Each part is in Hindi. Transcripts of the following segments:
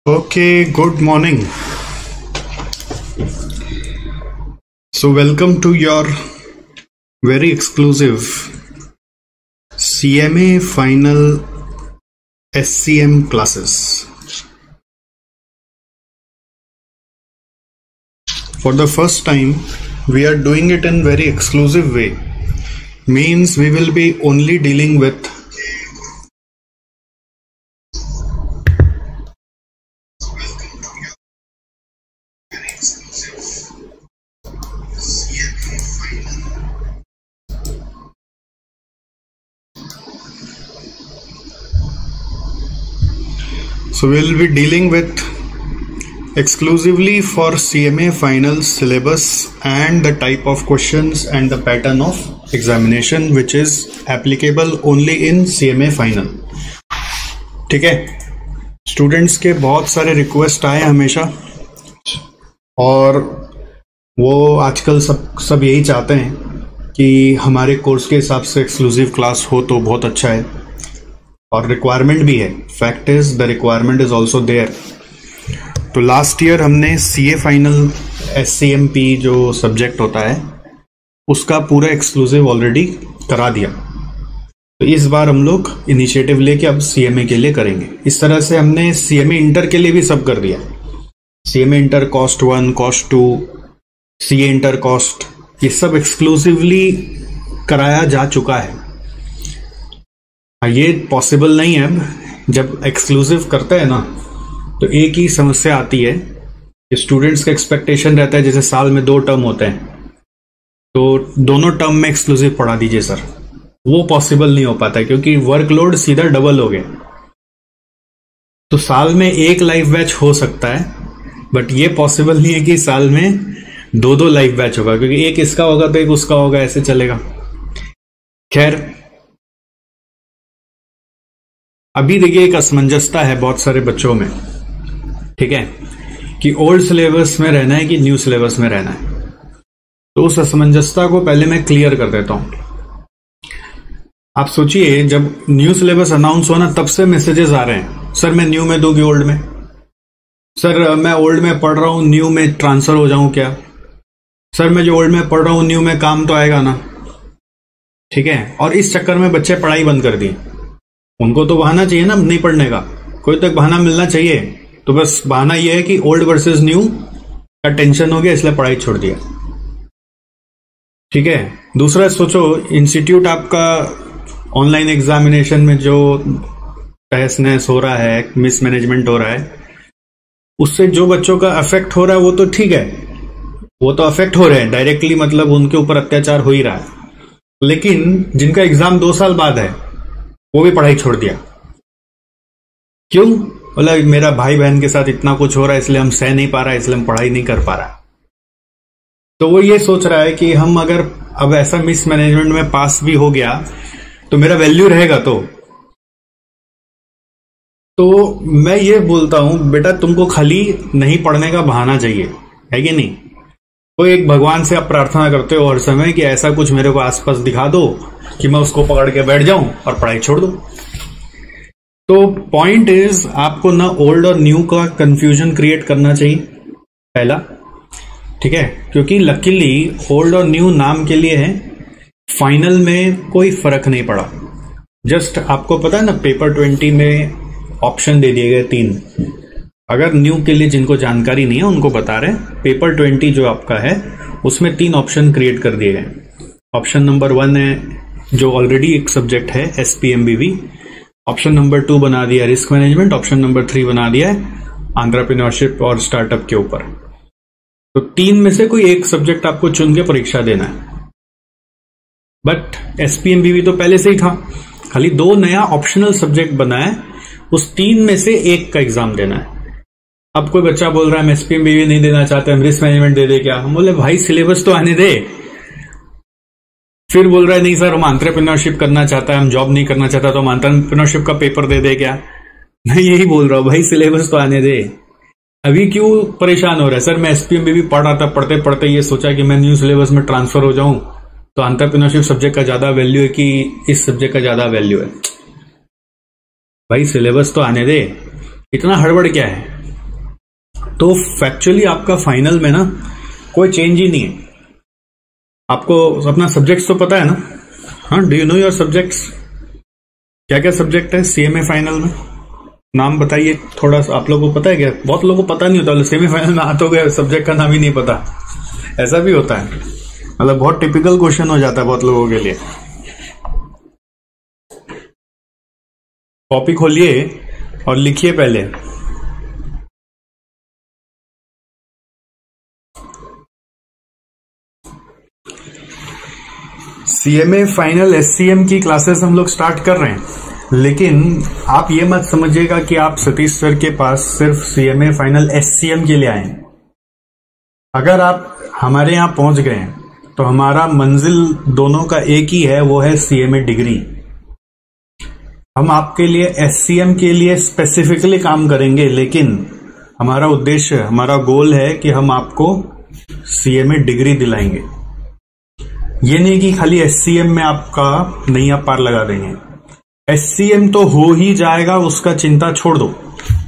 Okay, good morning. So, welcome to your very exclusive CMA final SCM classes. For the first time, we are doing it in very exclusive way. Means we will be only dealing with exclusively for CMA final syllabus and the type of questions and the pattern of examination which is applicable only in CMA final. ठीक है, स्टूडेंट्स के बहुत सारे रिक्वेस्ट आए हमेशा और वो आजकल सब यही चाहते हैं कि हमारे कोर्स के हिसाब से एक्सक्लूसिव क्लास हो तो बहुत अच्छा है और रिक्वायरमेंट भी है. Fact is the requirement is also there. तो लास्ट ईयर हमने CA फाइनल SCMP जो सब्जेक्ट होता है उसका पूरा एक्सक्लूसिव ऑलरेडी करा दिया. तो इस बार हम लोग इनिशिएटिव लेके अब CMA के लिए करेंगे. इस तरह से हमने CMA इंटर के लिए भी सब कर दिया. CMA inter cost 1, cost 2, CA inter cost, ये सब एक्सक्लूसिवली कराया जा चुका है. ये पॉसिबल नहीं है. अब जब एक्सक्लूसिव करते हैं ना तो एक ही समस्या आती है कि स्टूडेंट्स का एक्सपेक्टेशन रहता है जैसे साल में 2 टर्म होते हैं तो दोनों टर्म में एक्सक्लूसिव पढ़ा दीजिए सर. वो पॉसिबल नहीं हो पाता है क्योंकि वर्कलोड सीधा डबल हो गया. तो साल में एक लाइव बैच हो सकता है बट ये पॉसिबल नहीं है कि साल में 2 लाइव बैच होगा क्योंकि एक इसका होगा तो एक उसका होगा, ऐसे चलेगा. खैर, अभी देखिए एक असमंजसता है बहुत सारे बच्चों में, ठीक है, कि ओल्ड सिलेबस में रहना है कि न्यू सिलेबस में रहना है. तो उस असमंजसता को पहले मैं क्लियर कर देता हूं. आप सोचिए जब न्यू सिलेबस अनाउंस हो ना तब से मैसेजेस आ रहे हैं, सर मैं न्यू में दूंगी ओल्ड में, सर मैं ओल्ड में पढ़ रहा हूं न्यू में ट्रांसफर हो जाऊं क्या, सर मैं जो ओल्ड में पढ़ रहा हूं न्यू में काम तो आएगा ना. ठीक है, और इस चक्कर में बच्चे पढ़ाई बंद कर दिए. उनको तो बहाना चाहिए ना नहीं पढ़ने का, कोई तो एक बहाना मिलना चाहिए. तो बस बहाना यह है कि ओल्ड वर्सेस न्यू का टेंशन हो गया इसलिए पढ़ाई छोड़ दिया. ठीक है. दूसरा सोचो, इंस्टीट्यूट आपका ऑनलाइन एग्जामिनेशन में जो तहस नहस हो रहा है, मिसमैनेजमेंट हो रहा है, उससे जो बच्चों का अफेक्ट हो रहा है वो तो ठीक है, वो तो अफेक्ट हो रहे हैं डायरेक्टली, मतलब उनके ऊपर अत्याचार हो ही रहा है. लेकिन जिनका एग्जाम 2 साल बाद है वो भी पढ़ाई छोड़ दिया. क्यों? बोला मेरा भाई बहन के साथ इतना कुछ हो रहा है इसलिए हम सह नहीं पा रहा है, इसलिए हम पढ़ाई नहीं कर पा रहा. तो वो ये सोच रहा है कि हम अगर अब ऐसा मिसमैनेजमेंट में पास भी हो गया तो मेरा वैल्यू रहेगा. तो मैं ये बोलता हूं बेटा तुमको खाली नहीं पढ़ने का बहाना चाहिए, है कि नहीं. तो एक भगवान से आप प्रार्थना करते हो हर समय कि ऐसा कुछ मेरे को आसपास दिखा दो कि मैं उसको पकड़ के बैठ जाऊं और पढ़ाई छोड़ दूं. तो पॉइंट इज आपको ना ओल्ड और न्यू का कंफ्यूजन क्रिएट करना चाहिए पहला. ठीक है, क्योंकि लकीली ओल्ड और न्यू नाम के लिए है, फाइनल में कोई फर्क नहीं पड़ा. जस्ट आपको पता है ना पेपर 20 में ऑप्शन दे दिए गए 3. अगर न्यू के लिए जिनको जानकारी नहीं है उनको बता रहे हैं, पेपर 20 जो आपका है उसमें 3 ऑप्शन क्रिएट कर दिए गए. ऑप्शन नंबर 1 है जो ऑलरेडी एक सब्जेक्ट है SPMBV. ऑप्शन नंबर 2 बना दिया रिस्क मैनेजमेंट. ऑप्शन नंबर 3 बना दिया है एंटरप्रेन्योरशिप और स्टार्टअप के ऊपर. तो 3 में से कोई एक सब्जेक्ट आपको चुन के परीक्षा देना है. बट SPMBV तो पहले से ही था, खाली 2 नया ऑप्शनल सब्जेक्ट बना है, उस 3 में से एक का एग्जाम देना है. अब कोई बच्चा बोल रहा है हम SPMBV नहीं देना चाहते, हम रिस्क मैनेजमेंट दे दे क्या. हम बोले भाई सिलेबस तो आने दे. फिर बोल रहा है नहीं सर हम एंटरप्रेन्योरशिप करना चाहता है, हम जॉब नहीं करना चाहता तो हम एंटरप्रेन्योरशिप का पेपर दे दे क्या. मैं यही बोल रहा हूं भाई सिलेबस तो आने दे. अभी क्यों परेशान हो रहा है. सर मैं SPMBV पढ़ रहा था, पढ़ते पढ़ते ये सोचा कि मैं न्यू सिलेबस में ट्रांसफर हो जाऊं तो एंटरप्रेन्योरशिप सब्जेक्ट का ज्यादा वैल्यू है कि इस सब्जेक्ट का ज्यादा वैल्यू है. भाई सिलेबस तो आने दे, इतना हड़बड़ क्या है. तो फैक्चुअली आपका फाइनल में ना कोई चेंज ही नहीं है। आपको अपना सब्जेक्ट्स तो पता है ना? हाँ, do you know your subjects? क्या क्या सब्जेक्ट है सीएमए फाइनल में? नाम बताइए थोड़ा सा। आप लोगों को पता है क्या? बहुत लोगों को पता नहीं होता, सीएमए फाइनल में आते हो गए सब्जेक्ट का नाम ही नहीं पता, ऐसा भी होता है। मतलब बहुत टिपिकल क्वेश्चन हो जाता है बहुत लोगों के लिए। कॉपी खोलिए और लिखिए पहले। सीएमए फाइनल एससीएम की क्लासेस हम लोग स्टार्ट कर रहे हैं, लेकिन आप ये मत समझिएगा कि आप सतीश सर के पास सिर्फ सीएमए फाइनल एससीएम के लिए आए। अगर आप हमारे यहां पहुंच गए हैं तो हमारा मंजिल दोनों का एक ही है, वो है सीएमए डिग्री। हम आपके लिए एससीएम के लिए स्पेसिफिकली काम करेंगे, लेकिन हमारा उद्देश्य, हमारा गोल है कि हम आपको सीएमए डिग्री दिलाएंगे। ये नहीं कि खाली एससीएम में आपका नैया पार लगा देंगे। एससीएम तो हो ही जाएगा, उसका चिंता छोड़ दो,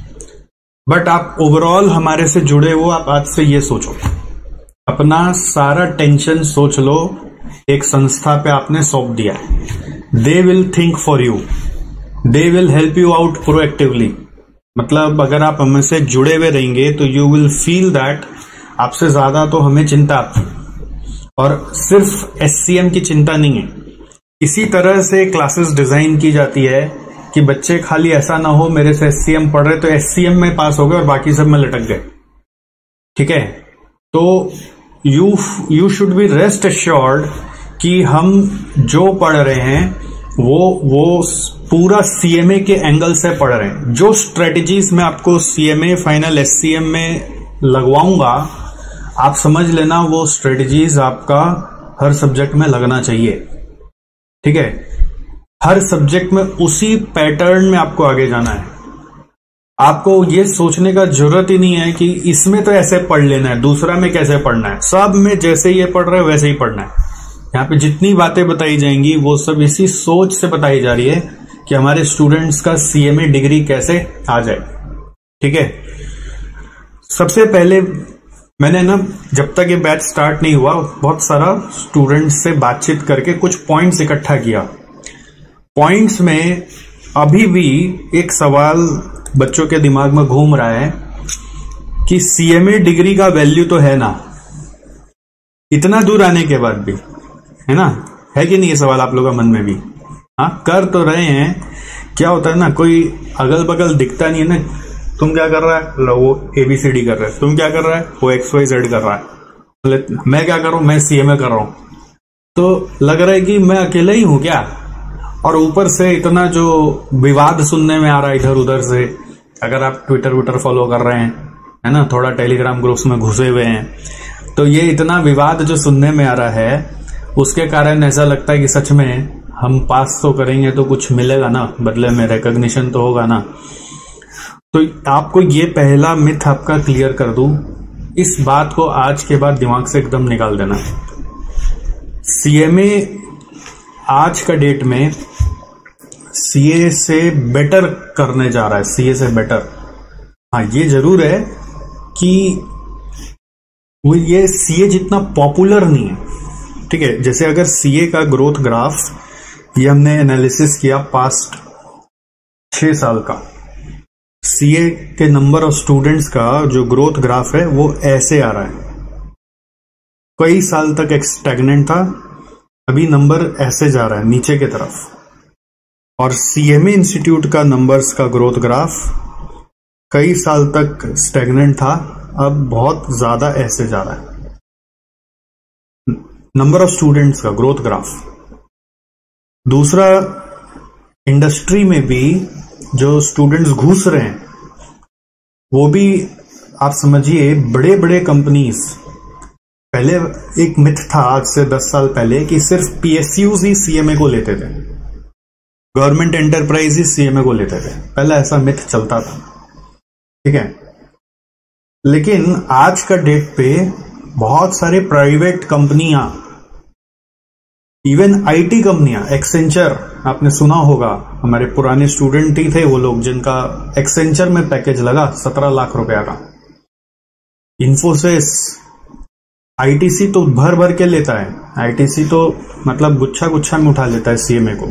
बट आप ओवरऑल हमारे से जुड़े हो। आप आज से ये सोचो, अपना सारा टेंशन सोच लो एक संस्था पे आपने सौंप दिया है। They will think for you, they will help you out proactively. मतलब अगर आप हमसे जुड़े हुए रहेंगे तो यू विल फील दैट आपसे ज्यादा तो हमें चिंता, और सिर्फ एससीएम की चिंता नहीं है। इसी तरह से क्लासेस डिजाइन की जाती है कि बच्चे खाली ऐसा ना हो मेरे से एससीएम पढ़ रहे तो एससीएम में पास हो गए और बाकी सब में लटक गए। ठीक है, तो you should be rest assured कि हम जो पढ़ रहे हैं वो पूरा सीएमए के एंगल से पढ़ रहे हैं। जो स्ट्रेटेजीज मैं आपको सीएमए फाइनल एससीएम में लगवाऊंगा, आप समझ लेना वो स्ट्रेटेजीज आपका हर सब्जेक्ट में लगना चाहिए। ठीक है, हर सब्जेक्ट में उसी पैटर्न में आपको आगे जाना है। आपको ये सोचने का जरूरत ही नहीं है कि इसमें तो ऐसे पढ़ लेना है, दूसरा में कैसे पढ़ना है। सब में जैसे ये पढ़ रहे हैं वैसे ही पढ़ना है। यहाँ पे जितनी बातें बताई जाएंगी वो सब इसी सोच से बताई जा रही है कि हमारे स्टूडेंट्स का सीएमए डिग्री कैसे आ जाए। ठीक है, सबसे पहले मैंने ना, जब तक ये बैच स्टार्ट नहीं हुआ, बहुत सारा स्टूडेंट्स से बातचीत करके कुछ पॉइंट्स इकट्ठा किया। पॉइंट्स में अभी भी एक सवाल बच्चों के दिमाग में घूम रहा है कि सीएमए डिग्री का वैल्यू तो है ना, इतना दूर आने के बाद भी, है ना? है कि नहीं ये सवाल आप लोगों का मन में भी? हाँ, कर तो रहे हैं। क्या होता है ना, कोई अगल बगल दिखता नहीं है ना, तुम क्या कर रहा है, वो ABCD कर रहा है, तुम क्या कर रहा है, वो XYZ कर रहा है, मैं क्या कर रहा हूं, मैं सीएमए कर रहा हूं। तो लग रहा है कि मैं अकेले ही हूं क्या? और ऊपर से इतना जो विवाद सुनने में आ रहा है इधर उधर से, अगर आप ट्विटर फॉलो कर रहे हैं, है ना, थोड़ा टेलीग्राम ग्रुप्स में घुसे हुए हैं, तो ये इतना विवाद जो सुनने में आ रहा है, उसके कारण ऐसा लगता है कि सच में हम पास तो करेंगे तो कुछ मिलेगा ना, बदले में रिकॉग्निशन तो होगा ना। तो आपको ये पहला मिथ आपका क्लियर कर दूं, इस बात को आज के बाद दिमाग से एकदम निकाल देना। सीएमए आज का डेट में सीए से बेटर करने जा रहा है, सीए से बेटर। हाँ, ये जरूर है कि वो ये सीए जितना पॉपुलर नहीं है। ठीक है, जैसे अगर सीए का ग्रोथ ग्राफ, ये हमने एनालिसिस किया पास्ट 6 साल का, सीए के नंबर ऑफ स्टूडेंट्स का जो ग्रोथ ग्राफ है वो ऐसे आ रहा है। कई साल तक स्टैग्नेंट था, अभी नंबर ऐसे जा रहा है नीचे की तरफ। और सीएमए इंस्टीट्यूट का नंबर्स का ग्रोथ ग्राफ कई साल तक स्टैग्नेंट था, अब बहुत ज्यादा ऐसे जा रहा है। नंबर ऑफ स्टूडेंट्स का ग्रोथ ग्राफ। दूसरा, इंडस्ट्री में भी जो स्टूडेंट्स घुस रहे हैं वो भी आप समझिए बड़े बड़े कंपनीज। पहले एक मिथ था आज से 10 साल पहले कि सिर्फ PSUs ही सीएमए को लेते थे, गवर्नमेंट एंटरप्राइज ही सीएमए को लेते थे। पहले ऐसा मिथ चलता था। ठीक है, लेकिन आज का डेट पे बहुत सारे प्राइवेट कंपनियां, इवन आईटी कंपनियां, एक्सेंचर आपने सुना होगा, हमारे पुराने स्टूडेंट ही थे वो लोग जिनका एक्सेंचर में पैकेज लगा 17 लाख रुपया का। इन्फोसिस, आईटीसी तो भर भर के लेता है। आईटीसी तो मतलब गुच्छा गुच्छा में उठा लेता है सीएमए को।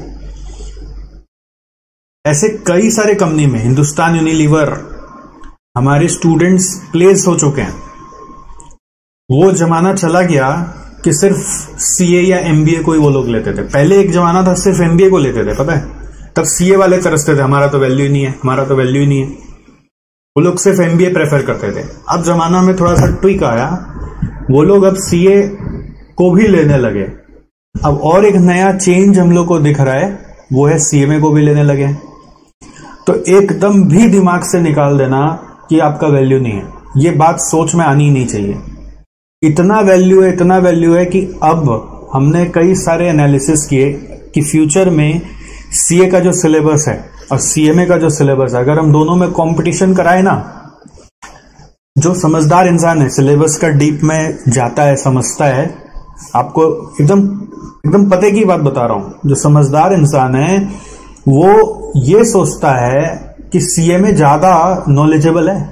ऐसे कई सारे कंपनी में, हिंदुस्तान यूनिलीवर, हमारे स्टूडेंट्स प्लेस हो चुके हैं। वो जमाना चला गया कि सिर्फ सीए या एमबीए को ही वो लोग लेते थे। पहले एक जमाना था सिर्फ एमबीए को लेते थे, पता है? तब सीए वाले तरसते थे, हमारा तो वैल्यू ही नहीं है, हमारा तो वैल्यू ही नहीं है। वो लोग सिर्फ एमबीए प्रेफर करते थे। अब जमाना में थोड़ा सा ट्विक आया, वो लोग अब सीए को भी लेने लगे। अब और एक नया चेंज हम लोग को दिख रहा है, वो है सीएमए को भी लेने लगे। तो एकदम भी दिमाग से निकाल देना कि आपका वैल्यू नहीं है, ये बात सोच में आनी ही नहीं चाहिए। इतना वैल्यू है, इतना वैल्यू है कि अब हमने कई सारे एनालिसिस किए कि फ्यूचर में सीए का जो सिलेबस है और सीएमए का जो सिलेबस है, अगर हम दोनों में कंपटीशन कराए ना, जो समझदार इंसान है सिलेबस का डीप में जाता है, समझता है। आपको एकदम एकदम पते की बात बता रहा हूं, जो समझदार इंसान है वो ये सोचता है कि सीएमए ज्यादा नॉलेजेबल है।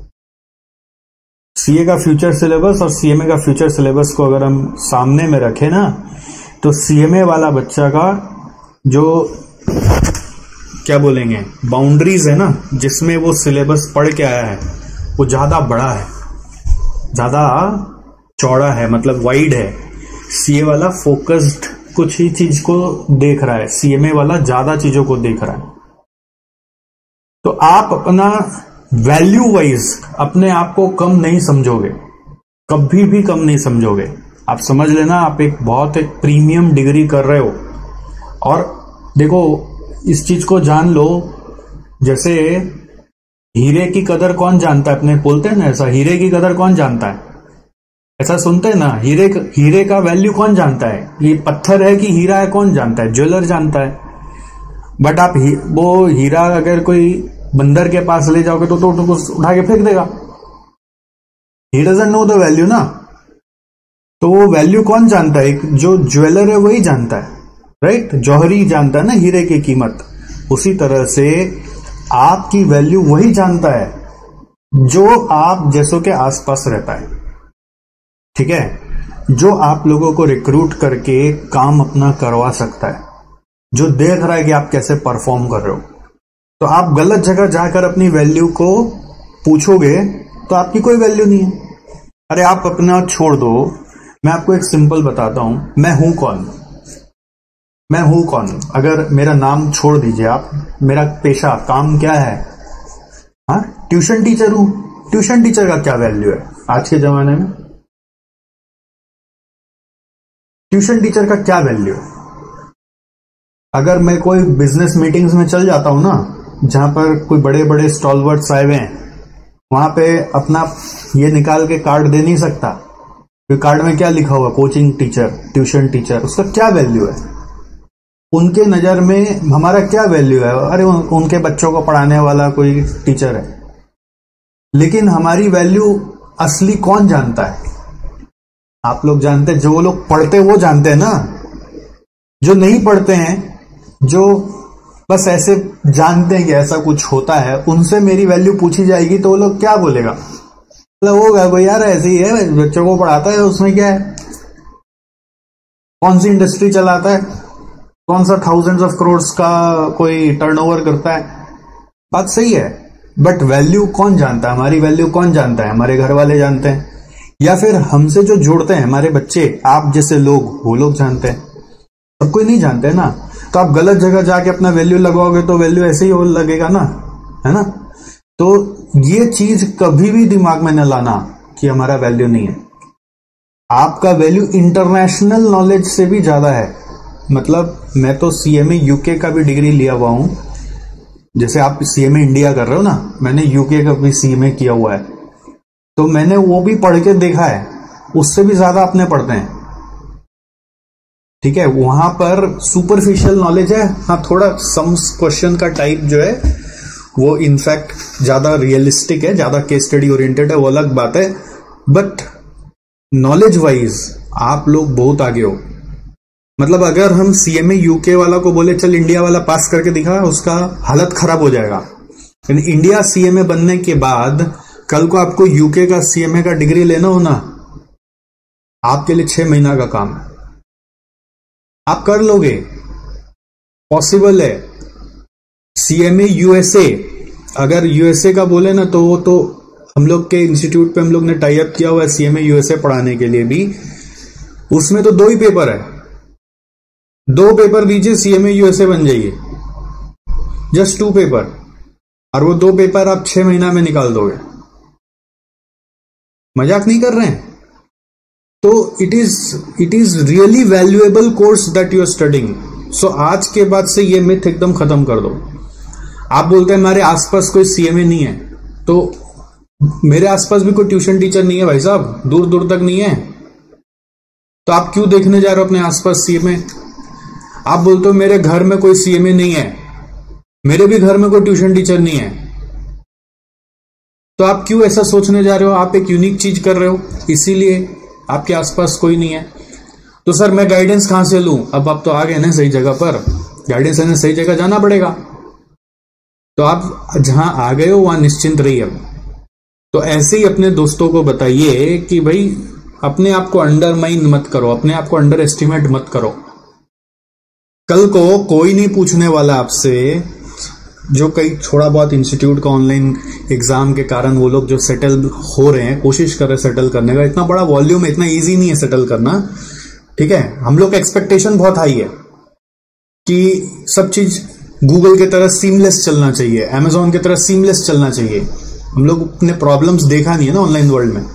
सीए का फ्यूचर सिलेबस और सीएमए का फ्यूचर सिलेबस को अगर हम सामने में रखें ना, तो सीएमए वाला बच्चा का जो क्या बोलेंगे बाउंड्रीज है ना, जिसमें वो सिलेबस पढ़ के आया है, वो ज्यादा बड़ा है, ज्यादा चौड़ा है, मतलब वाइड है। सीए वाला फोकस्ड कुछ ही चीज को देख रहा है, सीएमए वाला ज्यादा चीजों को देख रहा है। तो आप अपना वैल्यू वाइज अपने आप को कम नहीं समझोगे, कभी भी कम नहीं समझोगे। आप समझ लेना आप एक बहुत एक प्रीमियम डिग्री कर रहे हो। और देखो इस चीज को जान लो, जैसे हीरे की कदर कौन जानता है, अपने बोलते हैं ना ऐसा, हीरे की कदर कौन जानता है, ऐसा सुनते हैं ना, हीरे का वैल्यू कौन जानता है, ये पत्थर है कि हीरा है कौन जानता है, ज्वेलर जानता है। बट आप वो हीरा अगर कोई बंदर के पास ले जाओगे तो उठा के फेंक देगा। He doesn't know the value ना। तो वो वैल्यू कौन जानता है, जो ज्वेलर है वही जानता है, राइट? जौहरी जानता है ना हीरे की कीमत। उसी तरह से आपकी वैल्यू वही जानता है जो आप जैसों के आसपास रहता है, ठीक है? जो आप लोगों को रिक्रूट करके काम अपना करवा सकता है, जो देख रहा है कि आप कैसे परफॉर्म कर रहे हो। तो आप गलत जगह जाकर अपनी वैल्यू को पूछोगे तो आपकी कोई वैल्यू नहीं है। अरे आप अपना छोड़ दो, मैं आपको एक सिंपल बताता हूं, मैं हूं कौन। अगर मेरा नाम छोड़ दीजिए आप, मेरा पेशा काम क्या है? हाँ, ट्यूशन टीचर हूं। ट्यूशन टीचर का क्या वैल्यू है आज के जमाने में? ट्यूशन टीचर का क्या वैल्यू है? अगर मैं कोई बिजनेस मीटिंग्स में चल जाता हूं ना, जहां पर कोई बड़े बड़े स्टॉलवर्ड्स आए हुए हैं, वहां पे अपना ये निकाल के कार्ड दे नहीं सकता, क्योंकि कार्ड में क्या लिखा हुआ, कोचिंग टीचर, ट्यूशन टीचर। उसका क्या वैल्यू है? उनके नजर में हमारा क्या वैल्यू है? अरे उनके बच्चों को पढ़ाने वाला कोई टीचर है। लेकिन हमारी वैल्यू असली कौन जानता है? आप लोग जानते हैं, जो लोग पढ़ते वो जानते हैं ना। जो नहीं पढ़ते हैं, जो बस ऐसे जानते हैं कि ऐसा कुछ होता है, उनसे मेरी वैल्यू पूछी जाएगी तो वो लोग क्या बोलेगा? मतलब होगा कोई यार ऐसे ही है, बच्चों को पढ़ाता है, उसमें क्या है, कौन सी इंडस्ट्री चलाता है, कौन सा थाउजेंड्स ऑफ करोड़ का कोई टर्नओवर करता है। बात सही है, बट वैल्यू कौन जानता है? हमारी वैल्यू कौन जानता है? हमारे घर वाले जानते हैं, या फिर हमसे जो जुड़ते हैं हमारे बच्चे, आप जैसे लोग, वो लोग जानते हैं। सब कोई नहीं जानते ना। तो आप गलत जगह जाके अपना वैल्यू लगवाओगे तो वैल्यू ऐसे ही हो लगेगा ना, है ना? तो ये चीज कभी भी दिमाग में न लाना कि हमारा वैल्यू नहीं है। आपका वैल्यू इंटरनेशनल नॉलेज से भी ज्यादा है। मतलब मैं तो सीएमए यूके का भी डिग्री लिया हुआ हूं। जैसे आप सीएमए इंडिया कर रहे हो ना, मैंने यूके का भी सीएमए किया हुआ है, तो मैंने वो भी पढ़ के देखा है, उससे भी ज्यादा अपने पढ़ते हैं, ठीक है? वहां पर सुपरफिशियल नॉलेज है, हाँ, थोड़ा सम्स क्वेश्चन का टाइप जो है वो इनफैक्ट ज्यादा रियलिस्टिक है, ज्यादा केस स्टडी ओरिएंटेड है, वो अलग बात है। बट नॉलेज वाइज आप लोग बहुत आगे हो। मतलब अगर हम सीएमए यूके वाला को बोले चल इंडिया वाला पास करके दिखा, उसका हालत खराब हो जाएगा। इंडिया सीएमए बनने के बाद कल को आपको यूके का सीएमए का डिग्री लेना हो ना, आपके लिए 6 महीना का काम है, आप कर लोगे, पॉसिबल है। सीएमए यूएसए, अगर यूएसए का बोले ना तो वो तो हम लोग के इंस्टीट्यूट पे हम लोग ने टाई अप किया हुआ है सीएमए यूएसए पढ़ाने के लिए भी। उसमें तो 2 ही पेपर है, 2 पेपर दीजिए, सीएमए यूएसए बन जाइए, जस्ट 2 पेपर, और वो 2 पेपर आप 6 महीना में निकाल दोगे। मजाक नहीं कर रहे हैं। तो it is really valuable course that you are studying. So आज के बाद से ये मिथ एकदम खत्म कर दो। आप बोलते हैं हमारे आसपास कोई सीएमए नहीं है, तो मेरे आसपास भी कोई ट्यूशन टीचर नहीं है भाई साहब, दूर दूर तक नहीं है, तो आप क्यों देखने जा रहे हो अपने आसपास सीएमए? आप बोलते हो मेरे घर में कोई सीएमए नहीं है, मेरे भी घर में कोई ट्यूशन टीचर नहीं है, तो आप क्यों ऐसा सोचने जा रहे हो? आप एक यूनिक चीज कर रहे हो, इसीलिए आपके आसपास कोई नहीं है। तो सर मैं गाइडेंस कहां से लूं? अब आप तो आ गए ना सही जगह पर, गाइडेंस लेने सही जगह जाना पड़ेगा। तो आप जहां आ गए हो वहां निश्चिंत रहिए। अब तो ऐसे ही अपने दोस्तों को बताइए कि भाई अपने आप को अंडरमाइन मत करो, अपने आप को अंडर एस्टिमेट मत करो। कल को कोई नहीं पूछने वाला आपसे, जो कई थोड़ा बहुत इंस्टीट्यूट का ऑनलाइन एग्जाम के कारण वो लोग जो सेटल हो रहे हैं, कोशिश कर रहे हैं सेटल करने का, इतना बड़ा वॉल्यूम है, इतना इजी नहीं है सेटल करना, ठीक है। हम लोग का एक्सपेक्टेशन बहुत हाई है कि सब चीज गूगल की तरह सीमलेस चलना चाहिए, अमेजॉन की तरह सीमलेस चलना चाहिए। हम लोग अपने प्रॉब्लम्स देखा नहीं है ना ऑनलाइन वर्ल्ड में,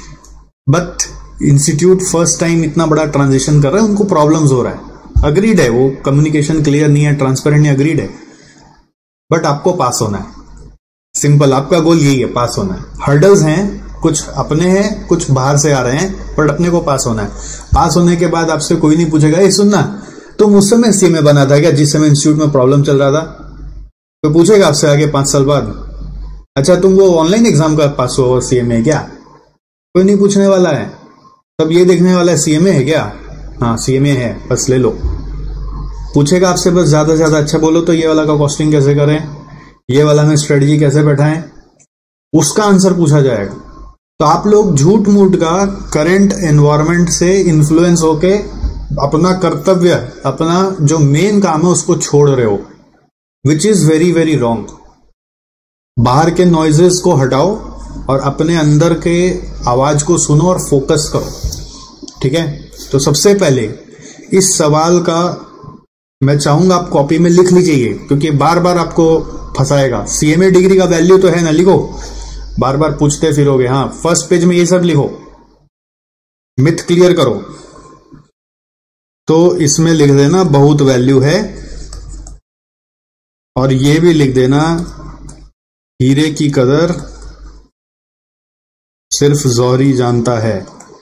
बट इंस्टीट्यूट फर्स्ट टाइम इतना बड़ा ट्रांजिशन कर रहा है, उनको प्रॉब्लम्स हो रहा है, अग्रीड है, वो कम्युनिकेशन क्लियर नहीं है, ट्रांसपेरेंट नहीं, अग्रीड है, बट आपको पास होना है। सिंपल, आपका गोल यही है, पास होना है। हर्डल्स हैं, कुछ अपने हैं, कुछ बाहर से आ रहे हैं, बट अपने को पास होना है। पास होने के बाद आपसे कोई नहीं पूछेगा ये सुनना तुम उस समय सीएमए बना था क्या, जिस समय इंस्टीट्यूट में प्रॉब्लम चल रहा था? तो पूछेगा आपसे आगे 5 साल बाद, अच्छा तुम वो ऑनलाइन एग्जाम का पास हुआ सीएमए क्या? कोई नहीं पूछने वाला है। तब ये देखने वाला है सीएमए है क्या, हाँ सीएमए है, बस ले लो। पूछेगा आपसे बस ज्यादा से ज्यादा, अच्छा बोलो तो ये वाला का कॉस्टिंग कैसे करें, ये वाला में स्ट्रेटजी कैसे बैठाएं, उसका आंसर पूछा जाएगा। तो आप लोग झूठ मूठ का करंट एनवायरनमेंट से इन्फ्लुएंस होके अपना कर्तव्य, अपना जो मेन काम है उसको छोड़ रहे हो, which is very very wrong. बाहर के नॉइजेस को हटाओ और अपने अंदर के आवाज को सुनो और फोकस करो, ठीक है। तो सबसे पहले इस सवाल का मैं चाहूंगा आप कॉपी में लिख लीजिए, क्योंकि बार बार आपको फंसाएगा। सीएमए डिग्री का वैल्यू तो है ना, लिखो, बार बार पूछते फिरोगे। हाँ, फर्स्ट पेज में ये सब लिखो, मिथ क्लियर करो। तो इसमें लिख देना बहुत वैल्यू है, और ये भी लिख देना हीरे की कदर सिर्फ जौहरी जानता है,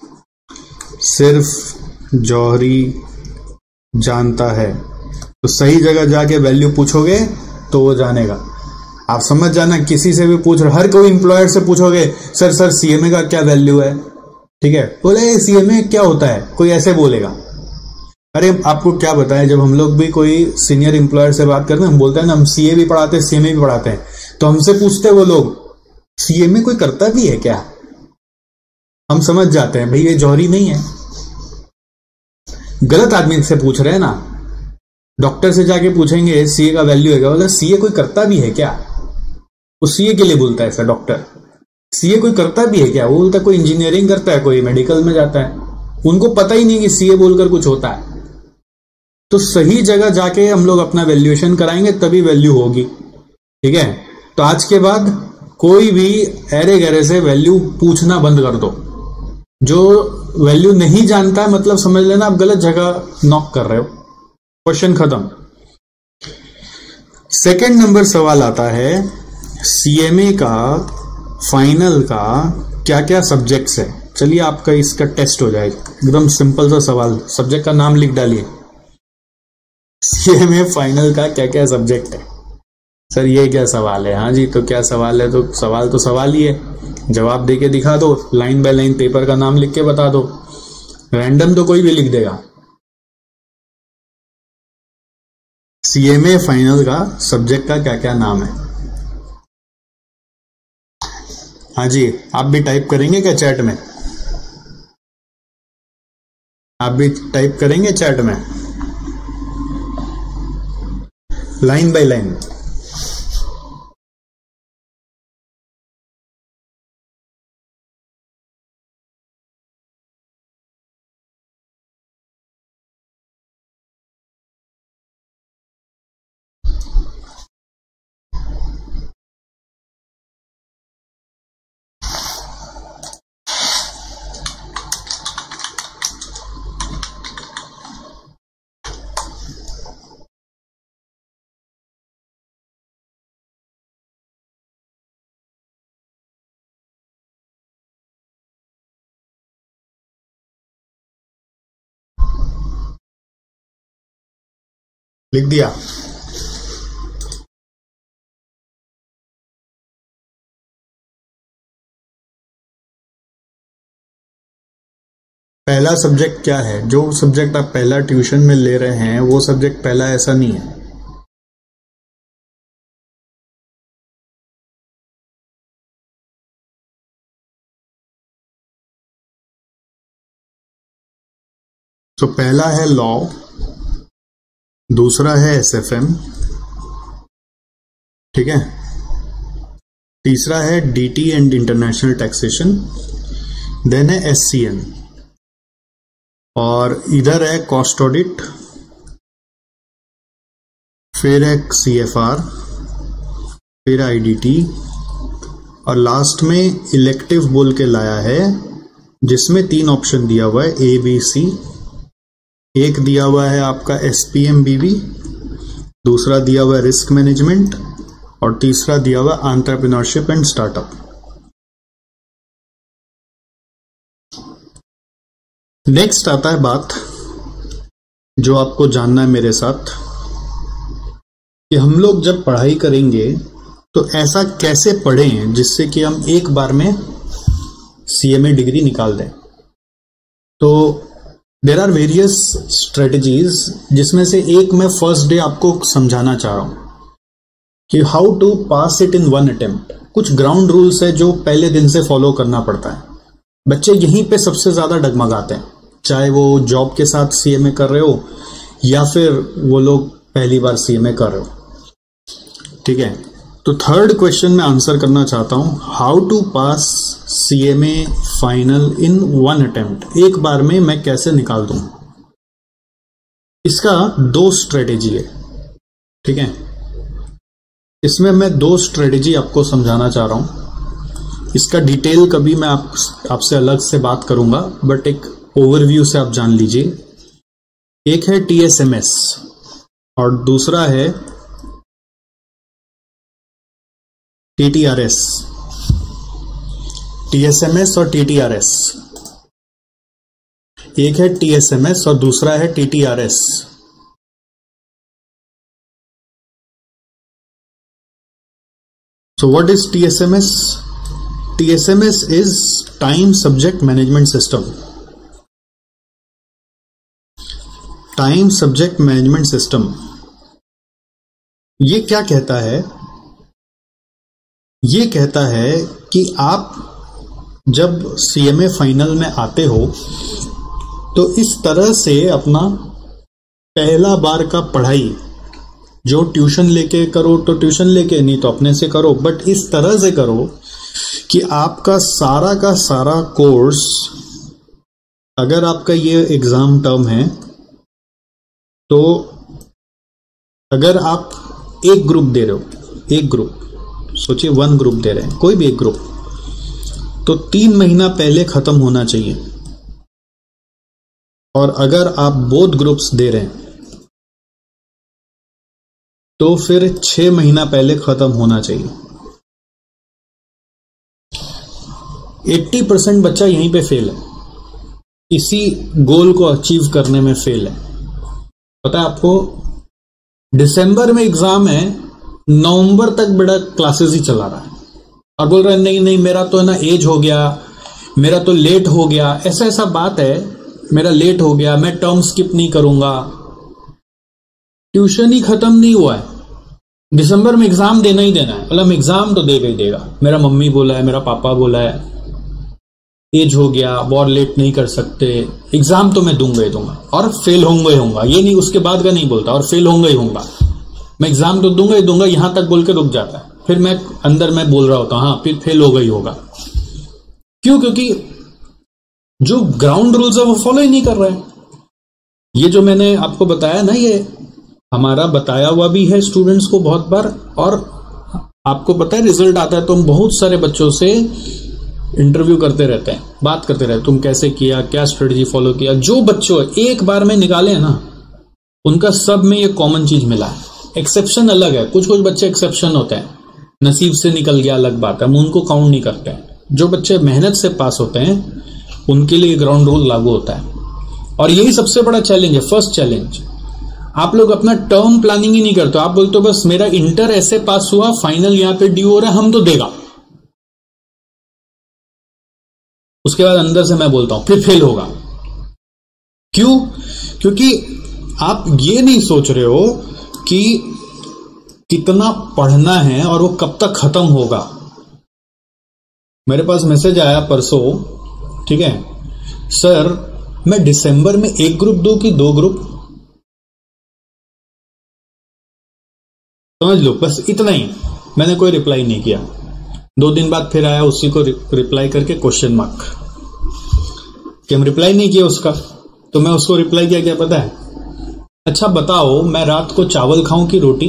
सिर्फ जौहरी जानता है। तो सही जगह जाके वैल्यू पूछोगे तो वो जानेगा। आप समझ जाना, किसी से भी पूछ रहे, हर कोई इंप्लॉयर से पूछोगे सर सीएमए का क्या वैल्यू है, ठीक है, बोले सीएमए क्या होता है, कोई ऐसे बोलेगा। अरे आपको क्या बताएं, जब हम लोग भी कोई सीनियर इंप्लॉयर से बात करते हैं, हम बोलते हैं ना हम सीए भी पढ़ाते हैं, सीएमए भी पढ़ाते हैं, तो हमसे पूछते वो लोग सीएमए कोई करता भी है क्या? हम समझ जाते हैं भाई ये जौहरी नहीं है, गलत आदमी से पूछ रहे हैं ना। डॉक्टर से जाके पूछेंगे सीए का वैल्यू है क्या, बोला सीए कोई करता भी है क्या? वो सीए के लिए बोलता है ऐसा डॉक्टर, सीए कोई करता भी है क्या? वो बोलता है कोई इंजीनियरिंग करता है, कोई मेडिकल में जाता है, उनको पता ही नहीं कि सीए बोलकर कुछ होता है। तो सही जगह जाके हम लोग अपना वैल्यूएशन कराएंगे, तभी वैल्यू होगी, ठीक है। तो आज के बाद कोई भी ऐरे गहरे से वैल्यू पूछना बंद कर दो। जो वैल्यू नहीं जानता है, मतलब समझ लेना आप गलत जगह नॉक कर रहे हो, क्वेश्चन खत्म। सेकंड नंबर सवाल आता है, सीएमए का फाइनल का क्या क्या सब्जेक्ट्स है। चलिए आपका इसका टेस्ट हो जाएगा, एकदम सिंपल सा सवाल, सब्जेक्ट का नाम लिख डालिए, सीएमए फाइनल का क्या क्या सब्जेक्ट है। सर ये क्या सवाल है? हाँ जी, तो क्या सवाल है? तो सवाल ही है, जवाब देके दिखा दो, लाइन बाय लाइन पेपर का नाम लिख के बता दो, रैंडम तो कोई भी लिख देगा। सीएमए फाइनल का सब्जेक्ट का क्या क्या नाम है? हाँ जी, आप भी टाइप करेंगे क्या चैट में? आप भी टाइप करेंगे चैट में, लाइन बाय लाइन? लिख दिया? पहला सब्जेक्ट क्या है? जो सब्जेक्ट आप पहला ट्यूशन में ले रहे हैं वो सब्जेक्ट पहला ऐसा नहीं है। तो पहला है लॉ, दूसरा है एसएफएम, ठीक है, तीसरा है DT and international taxation, then है एससीएन, और इधर है कॉस्ट ऑडिट, फिर है सीएफआर, फिर आईडीटी, और लास्ट में इलेक्टिव बोल के लाया है जिसमें 3 ऑप्शन दिया हुआ है, ए बी सी। एक दिया हुआ है आपका एसपीएमबीवी, दूसरा दिया हुआ है रिस्क मैनेजमेंट, और तीसरा दिया हुआ है एंटरप्रेन्योरशिप एंड स्टार्टअप। नेक्स्ट आता है बात जो आपको जानना है मेरे साथ, कि हम लोग जब पढ़ाई करेंगे तो ऐसा कैसे पढ़ें जिससे कि हम एक बार में सीएमए डिग्री निकाल दें। तो देयर आर वेरियस स्ट्रेटजीज, जिसमें से एक मैं फर्स्ट डे आपको समझाना चाह रहा हूं कि how to pass it in 1 attempt. कुछ ग्राउंड रूल्स है जो पहले दिन से फॉलो करना पड़ता है। बच्चे यहीं पे सबसे ज्यादा डगमगाते हैं, चाहे वो जॉब के साथ सीएमए कर रहे हो या फिर वो लोग पहली बार सीएमए कर रहे हो, ठीक है। तो थर्ड क्वेश्चन में आंसर करना चाहता हूं, how to pass CMA final in 1 attempt. एक बार में मैं कैसे निकाल दूं। इसका 2 स्ट्रेटेजी है, ठीक है। इसमें मैं 2 स्ट्रेटेजी आपको समझाना चाह रहा हूं। इसका डिटेल कभी मैं आपसे अलग से बात करूंगा, बट एक ओवरव्यू से आप जान लीजिए। एक है टीएसएमएस और दूसरा है टीटीआरएस। टीएसएमएस और टीटीआरएस, एक है टीएसएमएस और दूसरा है टीटीआरएस। So what is TSMS? TSMS is Time Subject Management System. Time Subject Management System ये क्या कहता है? ये कहता है कि आप जब सीएमए फाइनल में आते हो तो इस तरह से अपना पहला बार का पढ़ाई, जो ट्यूशन लेके करो तो ट्यूशन लेके, नहीं तो अपने से करो, बट इस तरह से करो कि आपका सारा का सारा कोर्स, अगर आपका ये एग्जाम टर्म है तो अगर आप एक ग्रुप दे रहे हो, एक ग्रुप सोचिए 1 ग्रुप दे रहे हैं, कोई भी एक ग्रुप, तो 3 महीना पहले खत्म होना चाहिए। और अगर आप बोथ ग्रुप्स दे रहे हैं तो फिर 6 महीना पहले खत्म होना चाहिए। 80% बच्चा यहीं पे फेल है, इसी गोल को अचीव करने में फेल है। पता है आपको, दिसंबर में एग्जाम है, नवंबर तक बड़ा क्लासेस ही चला रहा है और बोल रहा है नहीं नहीं मेरा तो है ना एज हो गया, मेरा तो लेट हो गया, ऐसा ऐसा बात है, मेरा लेट हो गया, मैं टर्म स्किप नहीं करूंगा। ट्यूशन ही खत्म नहीं हुआ है, दिसंबर में एग्जाम देना ही देना है, मतलब एग्जाम तो देगा ही देगा, मेरा मम्मी बोला है, मेरा पापा बोला है, एज हो गया, और लेट नहीं कर सकते, एग्जाम तो मैं दूंगा ही दूंगा, और फेल होऊंगा ही होऊंगा, ये नहीं उसके बाद का नहीं बोलता, और फेल होऊंगा ही होऊंगा, मैं एग्जाम तो दूंगा ही दूंगा, यहां तक बोल के रुक जाता है, फिर मैं अंदर में बोल रहा होता हूं हाँ फिर फेल होगा ही होगा। क्यों? क्योंकि जो ग्राउंड रूल्स है वो फॉलो ही नहीं कर रहे हैं। ये जो मैंने आपको बताया ना, ये हमारा बताया हुआ भी है स्टूडेंट्स को बहुत बार, और आपको पता है रिजल्ट आता है तो हम बहुत सारे बच्चों से इंटरव्यू करते रहते हैं, बात करते रहते हैं, तुम कैसे किया, क्या स्ट्रेटजी फॉलो किया। जो बच्चों एक बार में निकाले ना, उनका सब में ये कॉमन चीज मिला है। एक्सेप्शन अलग है, कुछ कुछ बच्चे एक्सेप्शन होते हैं, नसीब से निकल गया अलग बात है, हम उनको काउंट नहीं करते हैं। जो बच्चे मेहनत से पास होते हैं उनके लिए ग्राउंड रूल लागू होता है, और यही सबसे बड़ा चैलेंज है, फर्स्ट चैलेंज। आप लोग अपना टर्म प्लानिंग ही नहीं करते, आप बोलते हो बस मेरा इंटर ऐसे पास हुआ, फाइनल यहां पे ड्यू हो रहा है, हम तो देगा। उसके बाद अंदर से मैं बोलता हूं फिर फेल होगा। क्यों? क्योंकि आप ये नहीं सोच रहे हो कि कितना पढ़ना है और वो कब तक खत्म होगा। मेरे पास मैसेज आया परसों, ठीक है सर, मैं दिसंबर में एक ग्रुप दूं कि 2 ग्रुप? समझ लो, बस इतना ही। मैंने कोई रिप्लाई नहीं किया। 2 दिन बाद फिर आया, उसी को रिप्लाई करके क्वेश्चन मार्क, कि हम रिप्लाई नहीं किया उसका। तो मैं उसको रिप्लाई किया, क्या पता है, अच्छा बताओ मैं रात को चावल खाऊं कि रोटी?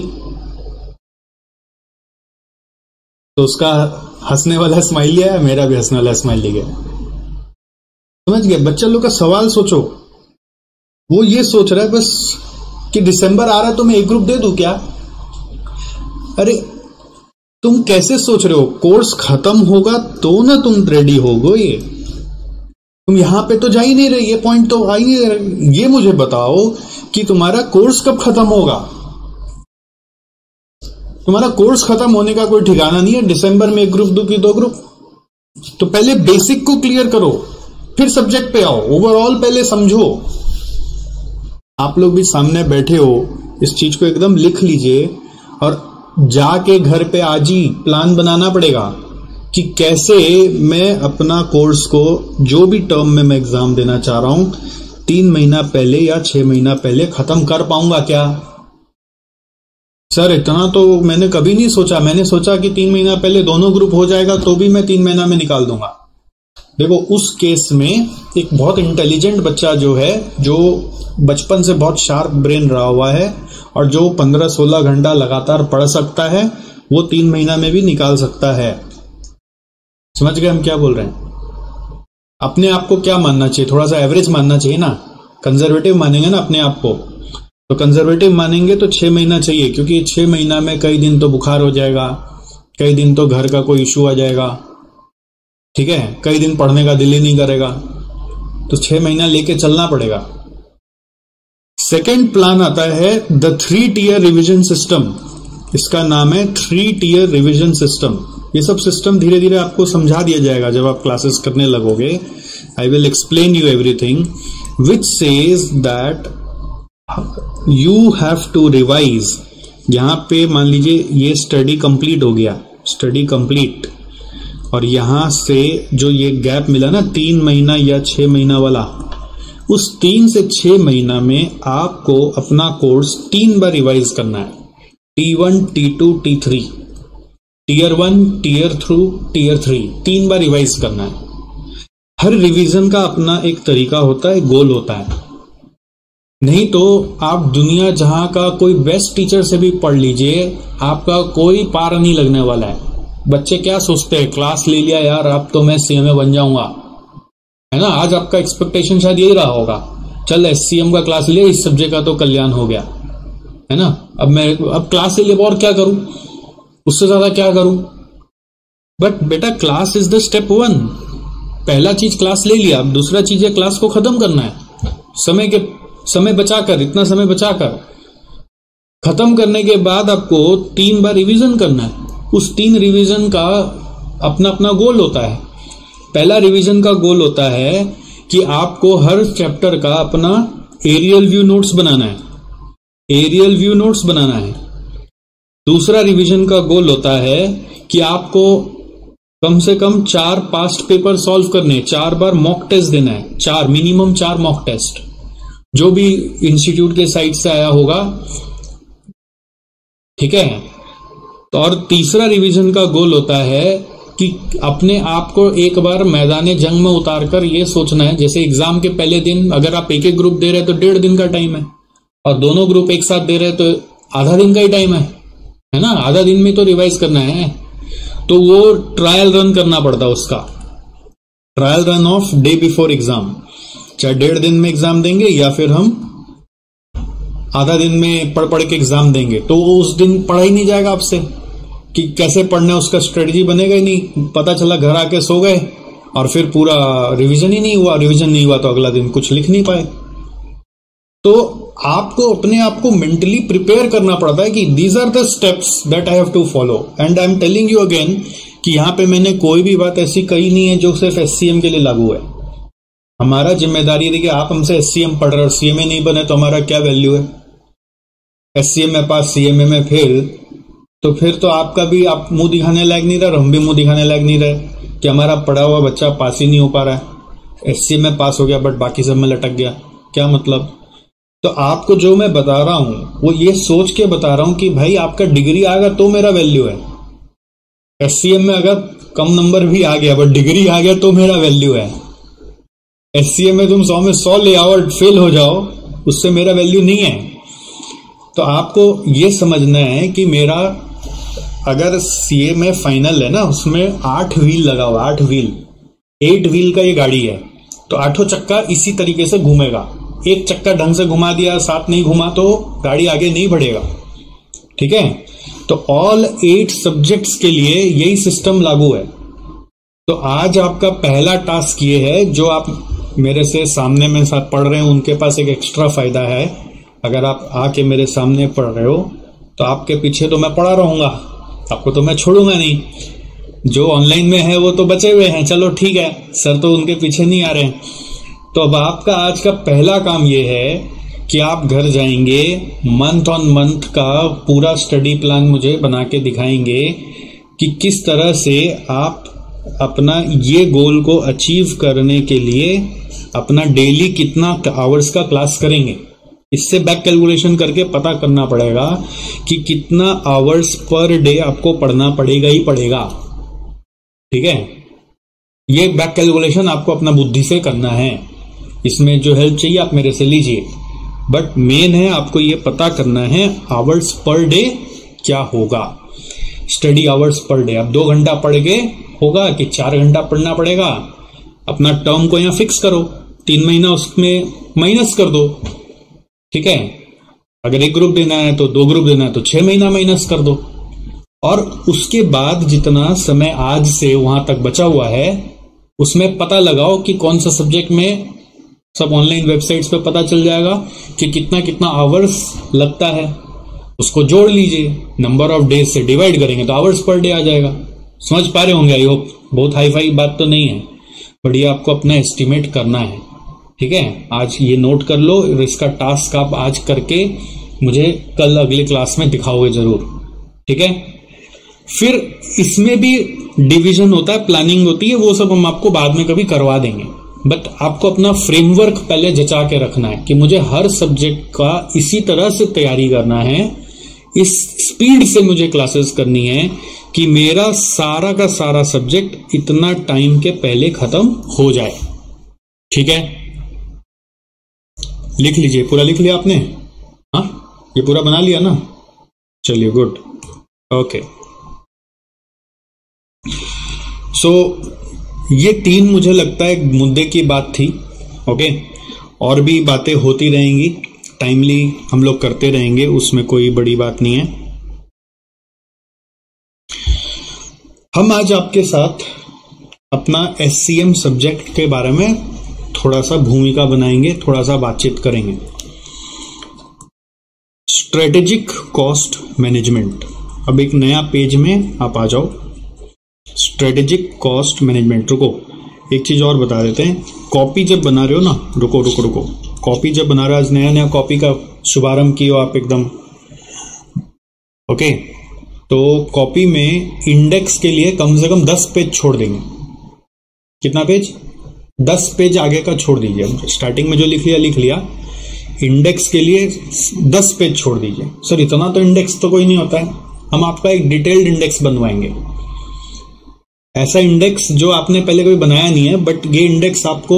तो उसका हंसने वाला स्माइली आया, मेरा भी हंसने वाला स्माइली गया। समझ गए? बच्चा लोग का सवाल सोचो, वो ये सोच रहा है बस कि दिसंबर आ रहा है तो मैं एक ग्रुप दे दूं क्या? अरे तुम कैसे सोच रहे हो? कोर्स खत्म होगा तो ना तुम रेडी होगे। तुम यहां पे तो जा ही नहीं रहे, ये पॉइंट तो आ ही नहीं रहे। ये मुझे बताओ कि तुम्हारा कोर्स कब खत्म होगा? तुम्हारा कोर्स खत्म होने का कोई ठिकाना नहीं है। दिसंबर में एक ग्रुप दो कि 2 ग्रुप? तो पहले बेसिक को क्लियर करो, फिर सब्जेक्ट पे आओ, ओवरऑल पहले समझो। आप लोग भी सामने बैठे हो, इस चीज को एकदम लिख लीजिए, और जाके घर पे आज ही प्लान बनाना पड़ेगा कि कैसे मैं अपना कोर्स को, जो भी टर्म में मैं एग्जाम देना चाह रहा हूं, 3 महीना पहले या 6 महीना पहले खत्म कर पाऊंगा क्या? सर इतना तो मैंने कभी नहीं सोचा, मैंने सोचा कि 3 महीना पहले दोनों ग्रुप हो जाएगा तो भी मैं 3 महीना में निकाल दूंगा। देखो उस केस में एक बहुत इंटेलिजेंट बच्चा जो है, जो बचपन से बहुत शार्प ब्रेन रहा हुआ है और जो 15-16 घंटा लगातार पढ़ सकता है, वो 3 महीना में भी निकाल सकता है। समझ गए हम क्या बोल रहे हैं? अपने आप को क्या मानना चाहिए? थोड़ा सा एवरेज मानना चाहिए ना, कंजर्वेटिव मानेंगे ना अपने आप को। तो कंजर्वेटिव मानेंगे तो 6 महीना चाहिए, क्योंकि 6 महीना में कई दिन तो बुखार हो जाएगा, कई दिन तो घर का कोई इश्यू आ जाएगा, ठीक है, कई दिन पढ़ने का दिल ही नहीं करेगा, तो 6 महीना लेके चलना पड़ेगा। सेकेंड प्लान आता है द 3 टियर रिविजन सिस्टम। इसका नाम है 3 टियर रिविजन सिस्टम। ये सब सिस्टम धीरे धीरे आपको समझा दिया जाएगा जब आप क्लासेस करने लगोगे। I will explain you everything which says that you have to revise. यहां पे मान लीजिए ये स्टडी कंप्लीट हो गया, स्टडी कंप्लीट, और यहां से जो ये गैप मिला ना 3 महीना या 6 महीना वाला, उस 3 से 6 महीना में आपको अपना कोर्स 3 बार रिवाइज करना है। T1, T2, T3, tier 1, tier 2, tier 3, 3 बार रिवाइज करना है। हर रिवीजन का अपना एक तरीका होता है, गोल होता है। नहीं तो आप दुनिया जहां का कोई बेस्ट टीचर से भी पढ़ लीजिए, आपका कोई पार नहीं लगने वाला है। बच्चे क्या सोचते हैं, क्लास ले लिया यार अब तो मैं सीएमए बन जाऊंगा, है ना। आज आपका एक्सपेक्टेशन शायद यही रहा होगा, चल एससीएम का क्लास लिया, इस सब्जेक्ट का तो कल्याण हो गया, है ना। अब क्लास ले लिया और क्या करूं, उससे ज्यादा क्या करूं। बट बेटा क्लास इज द स्टेप 1। पहला चीज क्लास ले लिया, अब दूसरा चीज है क्लास को खत्म करना है। समय बचाकर, इतना समय बचाकर खत्म करने के बाद आपको 3 बार रिवीजन करना है। उस 3 रिवीजन का अपना अपना गोल होता है। पहला रिवीजन का गोल होता है कि आपको हर चैप्टर का अपना एरियल व्यू नोट्स बनाना है। एरियल व्यू नोट्स बनाना है। दूसरा रिवीजन का गोल होता है कि आपको कम से कम 4 पास्ट पेपर सॉल्व करने, 4 बार मॉक टेस्ट देना है, मिनिमम 4 मॉक टेस्ट, जो भी इंस्टीट्यूट के साइट से आया होगा, ठीक है। तो और तीसरा रिवीजन का गोल होता है कि अपने आप को एक बार मैदान जंग में उतारकर ये सोचना है, जैसे एग्जाम के पहले दिन अगर आप एक ग्रुप दे रहे हैं तो 1.5 दिन का टाइम है, और दोनों ग्रुप एक साथ दे रहे हैं तो आधा दिन का ही टाइम है ना, आधा दिन में तो रिवाइज करना है। तो वो ट्रायल रन करना पड़ता है, उसका trial run of day before exam, चाहे 1.5 दिन में एग्जाम देंगे या फिर हम आधा दिन में पढ़ के एग्जाम देंगे। तो वो उस दिन पढ़ा ही नहीं जाएगा आपसे कि कैसे पढ़ना है, उसका स्ट्रेटजी बनेगा ही नहीं। पता चला घर आके सो गए और फिर पूरा रिवीजन ही नहीं हुआ, रिवीजन नहीं हुआ तो अगला दिन कुछ लिख नहीं पाए। तो आपको अपने आप को मेंटली प्रिपेयर करना पड़ता है कि these are the steps that I have to follow, and I am telling you again कि यहां पे मैंने कोई भी बात ऐसी कही नहीं है जो सिर्फ एससीएम के लिए लागू है। हमारा जिम्मेदारी है कि आप हमसे एससीएम पढ़ रहे और सीएमए नहीं बने तो हमारा क्या वैल्यू है। एससीएम में पास, सीएमए में फेल, तो फिर तो आपका भी आप मुंह दिखाने लायक नहीं रहे, हम भी मुंह दिखाने लायक नहीं रहे कि हमारा पढ़ा हुआ बच्चा पास ही नहीं हो पा रहा है। एससीएम में पास हो गया बट बाकी सब में लटक गया, क्या मतलब। तो आपको जो मैं बता रहा हूं वो ये सोच के बता रहा हूं कि भाई आपका डिग्री आ गया तो मेरा वैल्यू है। एससीएम में अगर कम नंबर भी आ गया बट डिग्री आ गया तो मेरा वैल्यू है। एससीएम में तुम 100 में 100 ले आओ और फेल हो जाओ, उससे मेरा वैल्यू नहीं है। तो आपको ये समझना है कि मेरा अगर सीए में फाइनल है ना, उसमें 8 व्हील लगा हुआ, 8 व्हील का ये गाड़ी है, तो 8 चक्का इसी तरीके से घूमेगा। एक चक्का ढंग से घुमा दिया, 7 नहीं घुमा तो गाड़ी आगे नहीं बढ़ेगा, ठीक है। तो ऑल 8 सब्जेक्ट्स के लिए यही सिस्टम लागू है। तो आज आपका पहला टास्क ये है, जो आप मेरे से सामने में साथ पढ़ रहे हैं उनके पास एक एक्स्ट्रा फायदा है। अगर आप आके मेरे सामने पढ़ रहे हो तो आपके पीछे तो मैं पढ़ा रहूंगा, आपको तो मैं छोड़ूंगा नहीं। जो ऑनलाइन में है वो तो बचे हुए हैं, चलो ठीक है, सर तो उनके पीछे नहीं आ रहे हैं। तो अब आपका आज का पहला काम ये है कि आप घर जाएंगे, मंथ ऑन मंथ का पूरा स्टडी प्लान मुझे बना के दिखाएंगे कि किस तरह से आप अपना ये गोल को अचीव करने के लिए अपना डेली कितना आवर्स का क्लास करेंगे। इससे बैक कैलकुलेशन करके पता करना पड़ेगा कि कितना आवर्स पर डे आपको पढ़ना पड़ेगा ही पड़ेगा, ठीक है। ये बैक कैलकुलेशन आपको अपना बुद्धि से करना है। इसमें जो हेल्प चाहिए आप मेरे से लीजिए, बट मेन है आपको ये पता करना है आवर्स पर डे क्या होगा। स्टडी आवर्स पर डे अब 2 घंटा पढ़ के होगा कि 4 घंटा पढ़ना पड़ेगा। अपना टर्म को यहां फिक्स करो, 3 महीना उसमें माइनस कर दो, ठीक है। अगर 1 ग्रुप देना है तो 2 ग्रुप देना है तो 6 महीना माइनस कर दो। और उसके बाद जितना समय आज से वहां तक बचा हुआ है उसमें पता लगाओ कि कौन सा सब्जेक्ट में, सब ऑनलाइन वेबसाइट्स पे पता चल जाएगा कि कितना कितना आवर्स लगता है, उसको जोड़ लीजिए, नंबर ऑफ डेज से डिवाइड करेंगे तो आवर्स पर डे आ जाएगा। समझ पा रहे होंगे, आई होप। बहुत हाई फाई बात तो नहीं है, बट ये आपको अपना एस्टिमेट करना है, ठीक है। आज ये नोट कर लो, इसका टास्क आप आज करके मुझे कल अगले क्लास में दिखाओगे जरूर, ठीक है। फिर इसमें भी डिवीजन होता है, प्लानिंग होती है, वो सब हम आपको बाद में कभी करवा देंगे। बट आपको अपना फ्रेमवर्क पहले जचा के रखना है कि मुझे हर सब्जेक्ट का इसी तरह से तैयारी करना है, इस स्पीड से मुझे क्लासेस करनी है कि मेरा सारा का सारा सब्जेक्ट इतना टाइम के पहले खत्म हो जाए, ठीक है। लिख लीजिए, पूरा लिख लिया आपने? हाँ, ये पूरा बना लिया ना, चलिए गुड, ओके। सो ये 3 मुझे लगता है मुद्दे की बात थी, ओके। और भी बातें होती रहेंगी, टाइमली हम लोग करते रहेंगे, उसमें कोई बड़ी बात नहीं है। हम आज आपके साथ अपना एससीएम सब्जेक्ट के बारे में थोड़ा सा भूमिका बनाएंगे, थोड़ा सा बातचीत करेंगे। स्ट्रेटेजिक कॉस्ट मैनेजमेंट, अब एक नया पेज में आप आ जाओ। स्ट्रेटेजिक कॉस्ट मैनेजमेंट, रुको एक चीज और बता देते हैं। कॉपी जब बना रहे हो ना, रुको, कॉपी जब बना रहे हो, आज नया कॉपी का शुभारंभ किया आप एकदम, ओके। तो कॉपी में इंडेक्स के लिए कम से कम 10 पेज छोड़ देंगे। कितना पेज? 10 पेज आगे का छोड़ दीजिए। स्टार्टिंग में जो लिख लिया। इंडेक्स के लिए 10 पेज छोड़ दीजिए। सर इतना तो इंडेक्स तो कोई नहीं होता है। हम आपका एक डिटेल्ड इंडेक्स बनवाएंगे, ऐसा इंडेक्स जो आपने पहले कभी बनाया नहीं है, बट ये इंडेक्स आपको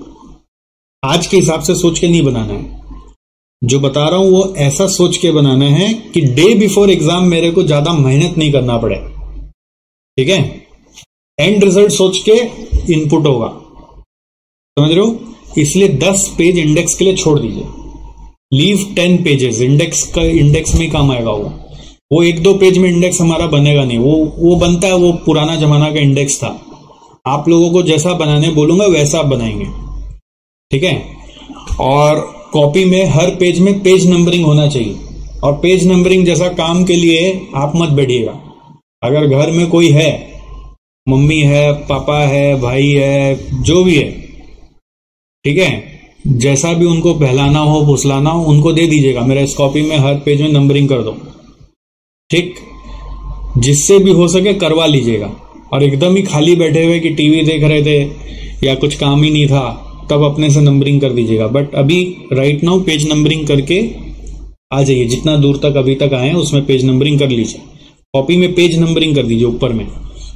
आज के हिसाब से सोच के नहीं बनाना है। जो बता रहा हूं वो ऐसा सोच के बनाना है कि डे बिफोर एग्जाम मेरे को ज्यादा मेहनत नहीं करना पड़े। ठीक है, एंड रिजल्ट सोच के इनपुट होगा, समझ रहे हो? इसलिए 10 पेज इंडेक्स के लिए छोड़ दीजिए। Leave 10 pages. इंडेक्स में काम आएगा वो 1-2 पेज में इंडेक्स हमारा बनेगा नहीं। वो बनता है, वो पुराना जमाना का इंडेक्स था। आप लोगों को जैसा बनाने बोलूंगा वैसा आप बनाएंगे। ठीक है, और कॉपी में हर पेज में पेज नंबरिंग होना चाहिए। और पेज नंबरिंग जैसा काम के लिए आप मत बैठिएगा। अगर घर में कोई है, मम्मी है, पापा है, भाई है, जो भी है, ठीक है, जैसा भी उनको बहलाना हो, फुसलाना हो, उनको दे दीजिएगा। मेरा इस कॉपी में हर पेज में नंबरिंग कर दो। ठीक, जिससे भी हो सके करवा लीजिएगा। और एकदम ही खाली बैठे हुए कि टीवी देख रहे थे या कुछ काम ही नहीं था, तब अपने से नंबरिंग कर दीजिएगा। बट अभी राइट नाउ पेज नंबरिंग करके आ जाइए। जितना दूर तक अभी तक आए हैं उसमें पेज नंबरिंग कर लीजिए। कॉपी में पेज नंबरिंग कर दीजिए ऊपर में।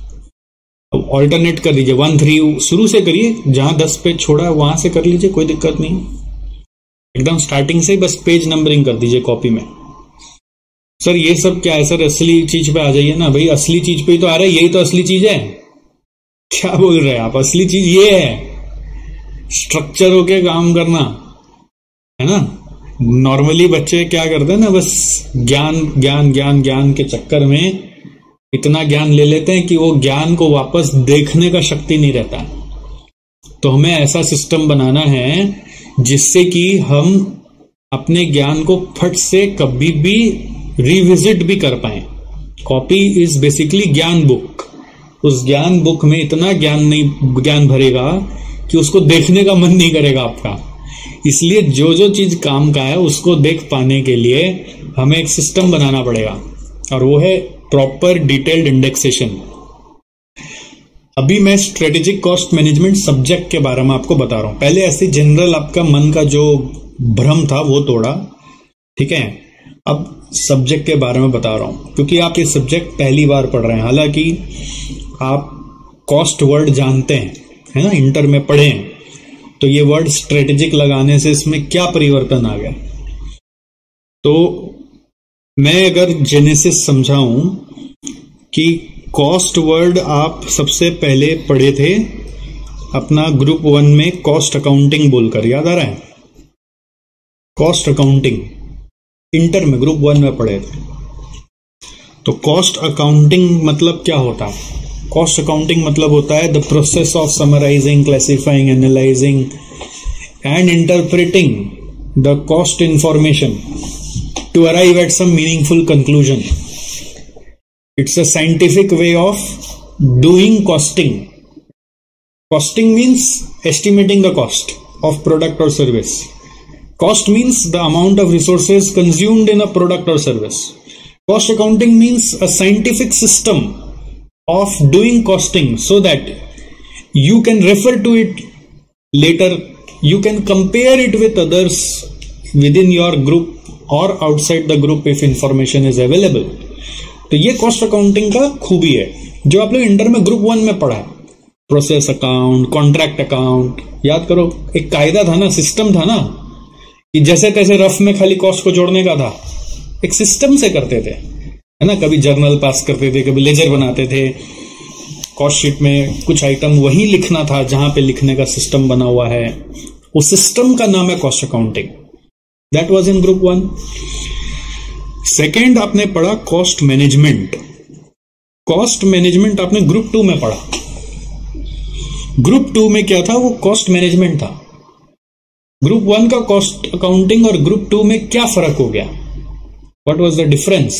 ऑल्टरनेट कर दीजिए, 1-3 शुरू से करिए। जहां 10 पेज छोड़ा है वहां से कर लीजिए, कोई दिक्कत नहीं। एकदम स्टार्टिंग से बस पेज नंबरिंग कर दीजिए कॉपी में। सर ये सब क्या है? सर असली चीज पे आ जाइए ना भाई। असली चीज पे ही तो आ रहा है, यही तो असली चीज है। क्या बोल रहे हैं आप? असली चीज ये है, स्ट्रक्चर होके काम करना, है ना। नॉर्मली बच्चे क्या करते हैं ना, बस ज्ञान ज्ञान ज्ञान ज्ञान के चक्कर में इतना ज्ञान ले लेते हैं कि वो ज्ञान को वापस देखने का शक्ति नहीं रहता। तो हमें ऐसा सिस्टम बनाना है जिससे कि हम अपने ज्ञान को फट से कभी भी रिविजिट भी कर पाए। कॉपी इज बेसिकली ज्ञान बुक। उस ज्ञान बुक में इतना ज्ञान भरेगा कि उसको देखने का मन नहीं करेगा आपका। इसलिए जो जो चीज काम का है उसको देख पाने के लिए हमें एक सिस्टम बनाना पड़ेगा, और वो है प्रॉपर डिटेल्ड इंडेक्सेशन। अभी मैं स्ट्रेटेजिक कॉस्ट मैनेजमेंट सब्जेक्ट के बारे में आपको बता रहा हूं। पहले ऐसे जनरल आपका मन का जो भ्रम था वो तोड़ा, ठीक है। अब सब्जेक्ट के बारे में बता रहा हूं, क्योंकि आप ये सब्जेक्ट पहली बार पढ़ रहे हैं। हालांकि आप कॉस्ट वर्ड जानते हैं, है ना, इंटर में पढ़े हैं। तो ये वर्ड स्ट्रेटेजिक लगाने से इसमें क्या परिवर्तन आ गया? तो मैं अगर जेनेसिस समझाऊं कि कॉस्ट वर्ड आप सबसे पहले पढ़े थे अपना ग्रुप 1 में कॉस्ट अकाउंटिंग बोलकर, याद आ रहा है? कॉस्ट अकाउंटिंग इंटर में ग्रुप 1 में पढ़े थे। तो कॉस्ट अकाउंटिंग मतलब क्या होता है? कॉस्ट अकाउंटिंग मतलब होता है the process of summarising, classifying, analysing and interpreting the cost information to arrive at some meaningful conclusion. It's a scientific way of doing costing. Costing means estimating the cost of product or service. Cost means the amount of resources consumed in a product or service. Cost accounting means a scientific system of doing costing so that you can refer to it later. You can compare it with others within your group और outside the group if information is available. तो ये कॉस्ट अकाउंटिंग का खूबी है जो आप लोग इंटर में ग्रुप 1 में पढ़ा है। प्रोसेस अकाउंट, कॉन्ट्रैक्ट अकाउंट, याद करो। एक कायदा था ना, सिस्टम था ना, कि जैसे तैसे रफ में खाली कॉस्ट को जोड़ने का था। एक सिस्टम से करते थे, है ना। कभी जर्नल पास करते थे, कभी लेजर बनाते थे। कॉस्ट शीट में कुछ आइटम वही लिखना था जहां पे लिखने का सिस्टम बना हुआ है। उस सिस्टम का नाम है cost accounting. That was in group 1. Second आपने पढ़ा कॉस्ट मैनेजमेंट। कॉस्ट मैनेजमेंट आपने ग्रुप 2 में पढ़ा। ग्रुप 2 में क्या था? वो कॉस्ट मैनेजमेंट था। ग्रुप 1 का कॉस्ट अकाउंटिंग और ग्रुप 2 में क्या फर्क हो गया? What was the difference?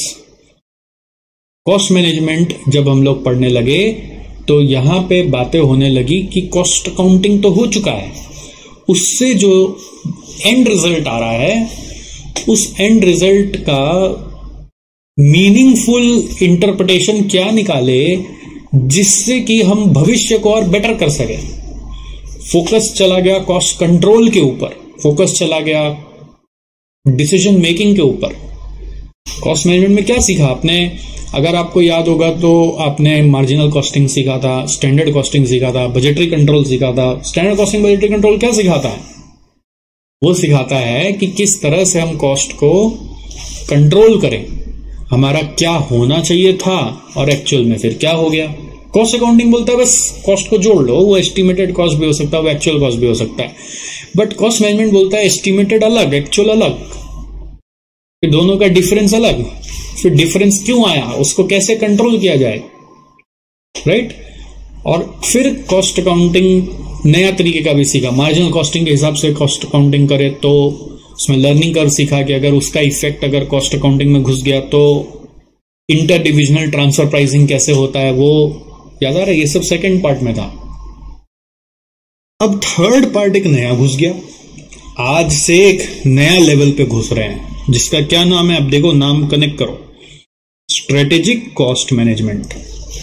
Cost management जब हम लोग पढ़ने लगे तो यहां पे बातें होने लगी कि कॉस्ट अकाउंटिंग तो हो चुका है, उससे जो एंड रिजल्ट आ रहा है, उस एंड रिजल्ट का मीनिंगफुल इंटरप्रिटेशन क्या निकाले जिससे कि हम भविष्य को और बेटर कर सके। फोकस चला गया कॉस्ट कंट्रोल के ऊपर, फोकस चला गया डिसीजन मेकिंग के ऊपर। कॉस्ट मैनेजमेंट में क्या सीखा आपने? अगर आपको याद होगा तो आपने मार्जिनल कॉस्टिंग सीखा था, स्टैंडर्ड कॉस्टिंग सीखा था, बजटरी कंट्रोल सीखा था। स्टैंडर्ड कॉस्टिंग बजटरी कंट्रोल क्या सिखाता है? वो सिखाता है कि किस तरह से हम कॉस्ट को कंट्रोल करें, हमारा क्या होना चाहिए था और एक्चुअल में फिर क्या हो गया। कॉस्ट अकाउंटिंग बोलता है बस कॉस्ट को जोड़ लो, वो एस्टिमेटेड कॉस्ट भी हो सकता है, वो एक्चुअल कॉस्ट भी हो सकता है। बट कॉस्ट मैनेजमेंट बोलता है एस्टिमेटेड अलग, एक्चुअल अलग, फिर दोनों का डिफरेंस अलग, फिर डिफरेंस क्यों आया, उसको कैसे कंट्रोल किया जाए, राइट। और फिर कॉस्ट अकाउंटिंग नया तरीके का भी सीखा, मार्जिनल कॉस्टिंग के हिसाब से कॉस्ट अकाउंटिंग करे तो उसमें लर्निंग कर्व सीखा कि अगर उसका इफेक्ट अगर कॉस्ट अकाउंटिंग में घुस गया तो इंटर डिविजनल ट्रांसफर प्राइसिंग कैसे होता है, वो याद आ रहा है। ये सब सेकंड पार्ट में था। अब थर्ड पार्ट एक नया घुस गया, आज से एक नया लेवल पे घुस रहे हैं जिसका क्या नाम है? अब देखो, नाम कनेक्ट करो, स्ट्रेटेजिक कॉस्ट मैनेजमेंट।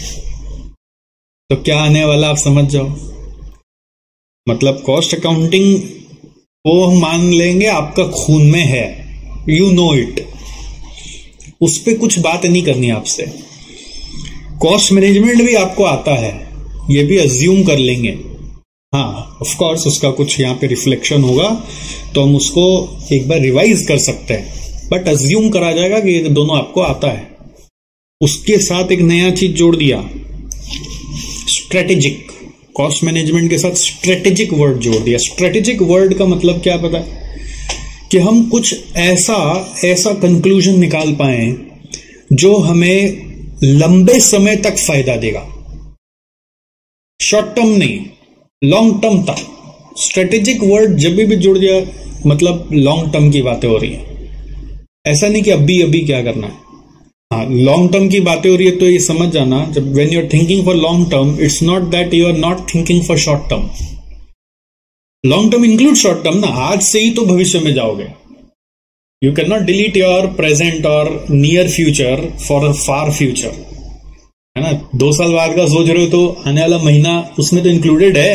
तो क्या आने वाला आप समझ जाओ। मतलब कॉस्ट अकाउंटिंग वो हम मान लेंगे आपका खून में है, यू नो इट, उस पर कुछ बात नहीं करनी आपसे। कॉस्ट मैनेजमेंट भी आपको आता है, ये भी अज्यूम कर लेंगे। हाँ, ऑफ कोर्स उसका कुछ यहाँ पे रिफ्लेक्शन होगा तो हम उसको एक बार रिवाइज कर सकते हैं, बट अज्यूम करा जाएगा कि ये दोनों आपको आता है। उसके साथ एक नया चीज जोड़ दिया, स्ट्रेटेजिक। कॉस्ट मैनेजमेंट के साथ स्ट्रेटेजिक वर्ड जोड़ दिया। स्ट्रेटेजिक वर्ड का मतलब क्या पता है? कि हम कुछ ऐसा कंक्लूजन निकाल पाए जो हमें लंबे समय तक फायदा देगा, शॉर्ट टर्म नहीं, लॉन्ग टर्म तक। स्ट्रेटेजिक वर्ड जब भी जुड़ दिया मतलब लॉन्ग टर्म की बातें हो रही है। ऐसा नहीं कि अभी क्या करना है। हाँ, लॉन्ग टर्म की बातें हो रही है तो ये समझ जाना, जब when you are thinking for long term, it's not that you are not thinking for short term. Long term include short term ना, आज से ही तो भविष्य में जाओगे। You can not delete your present और near future for a far future, है ना। 2 साल बाद का सोच रहे हो तो आने वाला महीना उसमें तो इंक्लूडेड है।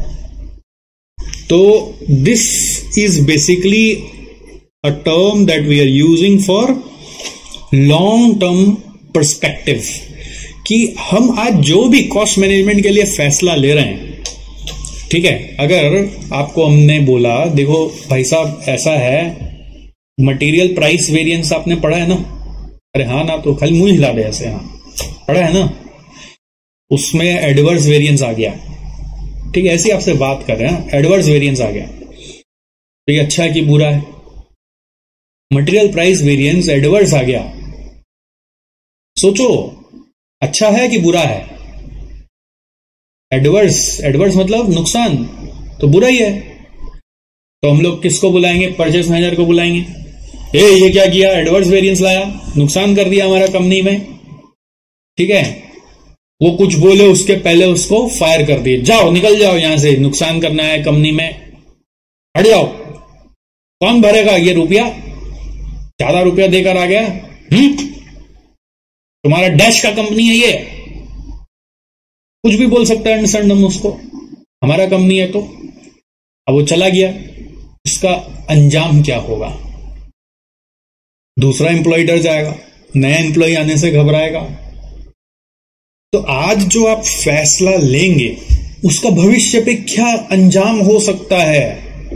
तो this is basically a term that we are using for long term perspective, कि हम आज जो भी कॉस्ट मैनेजमेंट के लिए फैसला ले रहे हैं, ठीक है। अगर आपको हमने बोला देखो भाई साहब ऐसा है, मटेरियल प्राइस वेरिएंस आपने पढ़ा है ना? अरे हाँ ना, तो खाली मुंह हिला दे ऐसे, हाँ पढ़ा है ना। उसमें एडवर्स वेरिएंस आ गया, ठीक है, ऐसी आपसे बात कर रहे हैं, एडवर्स वेरिएंस आ गया तो ये अच्छा है कि बुरा है? मटेरियल प्राइस वेरिएंस एडवर्स आ गया, सोचो अच्छा है कि बुरा है? एडवर्स मतलब नुकसान, तो बुरा ही है। तो हम लोग किसको बुलाएंगे? परचेस मैनेजर को बुलाएंगे। ये क्या किया? एडवर्स वेरिएंस लाया, नुकसान कर दिया हमारा कंपनी में, ठीक है। वो कुछ बोले उसके पहले उसको फायर कर दिए, जाओ निकल जाओ यहां से, नुकसान करना है कंपनी में, हट जाओ। कौन भरेगा ये रुपया? ज्यादा रुपया देकर आ गया, तुम्हारा डैश का कंपनी है ये, कुछ भी बोल सकता है अंडरस्टैंड हम उसको, हमारा कंपनी है तो। अब वो चला गया, इसका अंजाम क्या होगा? दूसरा एम्प्लॉय डर जाएगा, नया एम्प्लॉय आने से घबराएगा। तो आज जो आप फैसला लेंगे उसका भविष्य पे क्या अंजाम हो सकता है,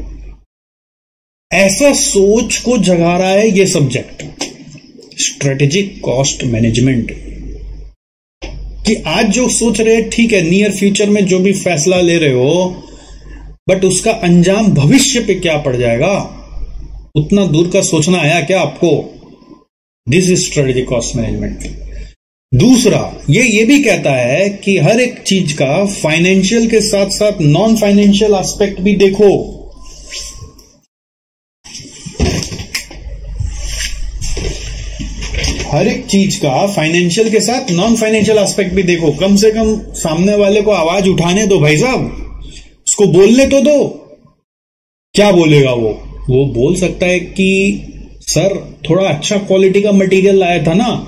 ऐसा सोच को जगा रहा है ये सब्जेक्ट स्ट्रेटेजिक कॉस्ट मैनेजमेंट। कि आज जो सोच रहे हैं ठीक है, नियर फ्यूचर में जो भी फैसला ले रहे हो, बट उसका अंजाम भविष्य पे क्या पड़ जाएगा, उतना दूर का सोचना आया क्या आपको? This is strategic cost management. दूसरा, ये भी कहता है कि हर एक चीज का फाइनेंशियल के साथ साथ नॉन फाइनेंशियल एस्पेक्ट भी देखो। हर एक चीज का फाइनेंशियल के साथ नॉन फाइनेंशियल एस्पेक्ट भी देखो। कम से कम सामने वाले को आवाज उठाने दो भाई साहब, उसको बोलने तो दो। क्या बोलेगा वो बोल सकता है कि सर थोड़ा अच्छा क्वालिटी का मटेरियल लाया था ना,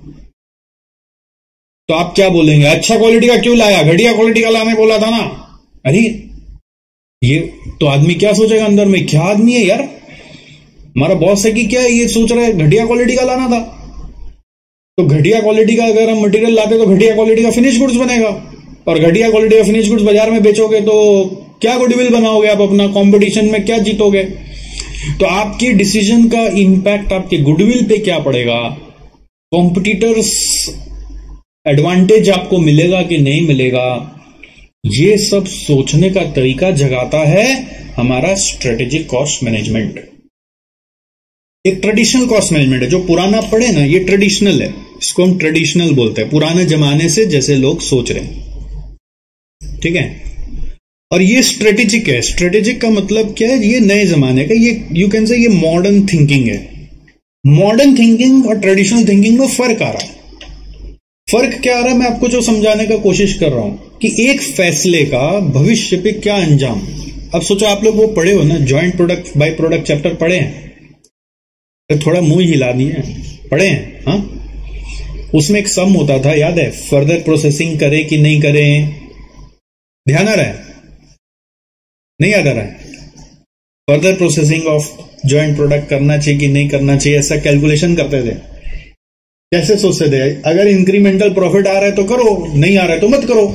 तो आप क्या बोलेंगे, अच्छा क्वालिटी का क्यों लाया, घटिया क्वालिटी का लाने बोला था ना। अरे ये तो आदमी क्या सोचेगा अंदर में, क्या आदमी है यार, हमारा बॉस है कि क्या है, ये सोच रहा है घटिया क्वालिटी का लाना था। तो घटिया क्वालिटी का अगर हम मटेरियल लाते तो घटिया क्वालिटी का फिनिश गुड्स बनेगा, और घटिया क्वालिटी का फिनिश गुड्स बाजार में बेचोगे तो क्या गुडविल बनाओगे आप अपना, कंपटीशन में क्या जीतोगे। तो आपके डिसीजन का इंपैक्ट आपके गुडविल पे क्या पड़ेगा, कॉम्पिटिटर्स एडवांटेज आपको मिलेगा कि नहीं मिलेगा, ये सब सोचने का तरीका जगाता है हमारा स्ट्रेटेजिक कॉस्ट मैनेजमेंट। एक ट्रेडिशनल कॉस्ट मैनेजमेंट है, जो पुराना पढ़े ना, ये ट्रेडिशनल है, इसको हम ट्रेडिशनल बोलते हैं, पुराने जमाने से जैसे लोग सोच रहे हैं, ठीक है। और ये स्ट्रेटेजिक है। स्ट्रेटेजिक का मतलब क्या है, ये नए जमाने का, ये यू कैन से ये मॉडर्न थिंकिंग है। मॉडर्न थिंकिंग और ट्रेडिशनल थिंकिंग में फर्क आ रहा है। फर्क क्या आ रहा है, मैं आपको जो समझाने का कोशिश कर रहा हूं कि एक फैसले का भविष्य पे क्या अंजाम। अब सोचो आप लोग वो पढ़े हो ना, joint product by product chapter पढ़े हैं, तो थोड़ा मुंह हिला दिए, पढ़े हैं हाँ। उसमें एक सम होता था, याद है, फर्दर प्रोसेसिंग करें कि नहीं करें, ध्यान आ रहा है, नहीं याद आ रहा है, further processing of joint product करना चाहिए कि नहीं करना चाहिए, ऐसा कैलकुलेशन करते थे। कैसे सोचते थे, अगर इंक्रीमेंटल प्रॉफिट आ रहा है तो करो, नहीं आ रहा है तो मत करो,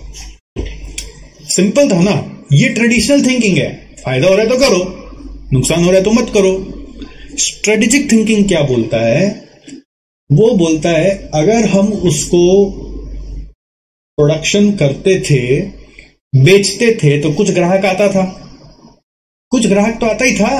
सिंपल था ना। ये ट्रेडिशनल थिंकिंग है, फायदा हो रहा है तो करो, नुकसान हो रहा है तो मत करो। स्ट्रेटेजिक थिंकिंग क्या बोलता है, वो बोलता है अगर हम उसको प्रोडक्शन करते थे, बेचते थे, तो कुछ ग्राहक आता था, कुछ ग्राहक तो आता ही था,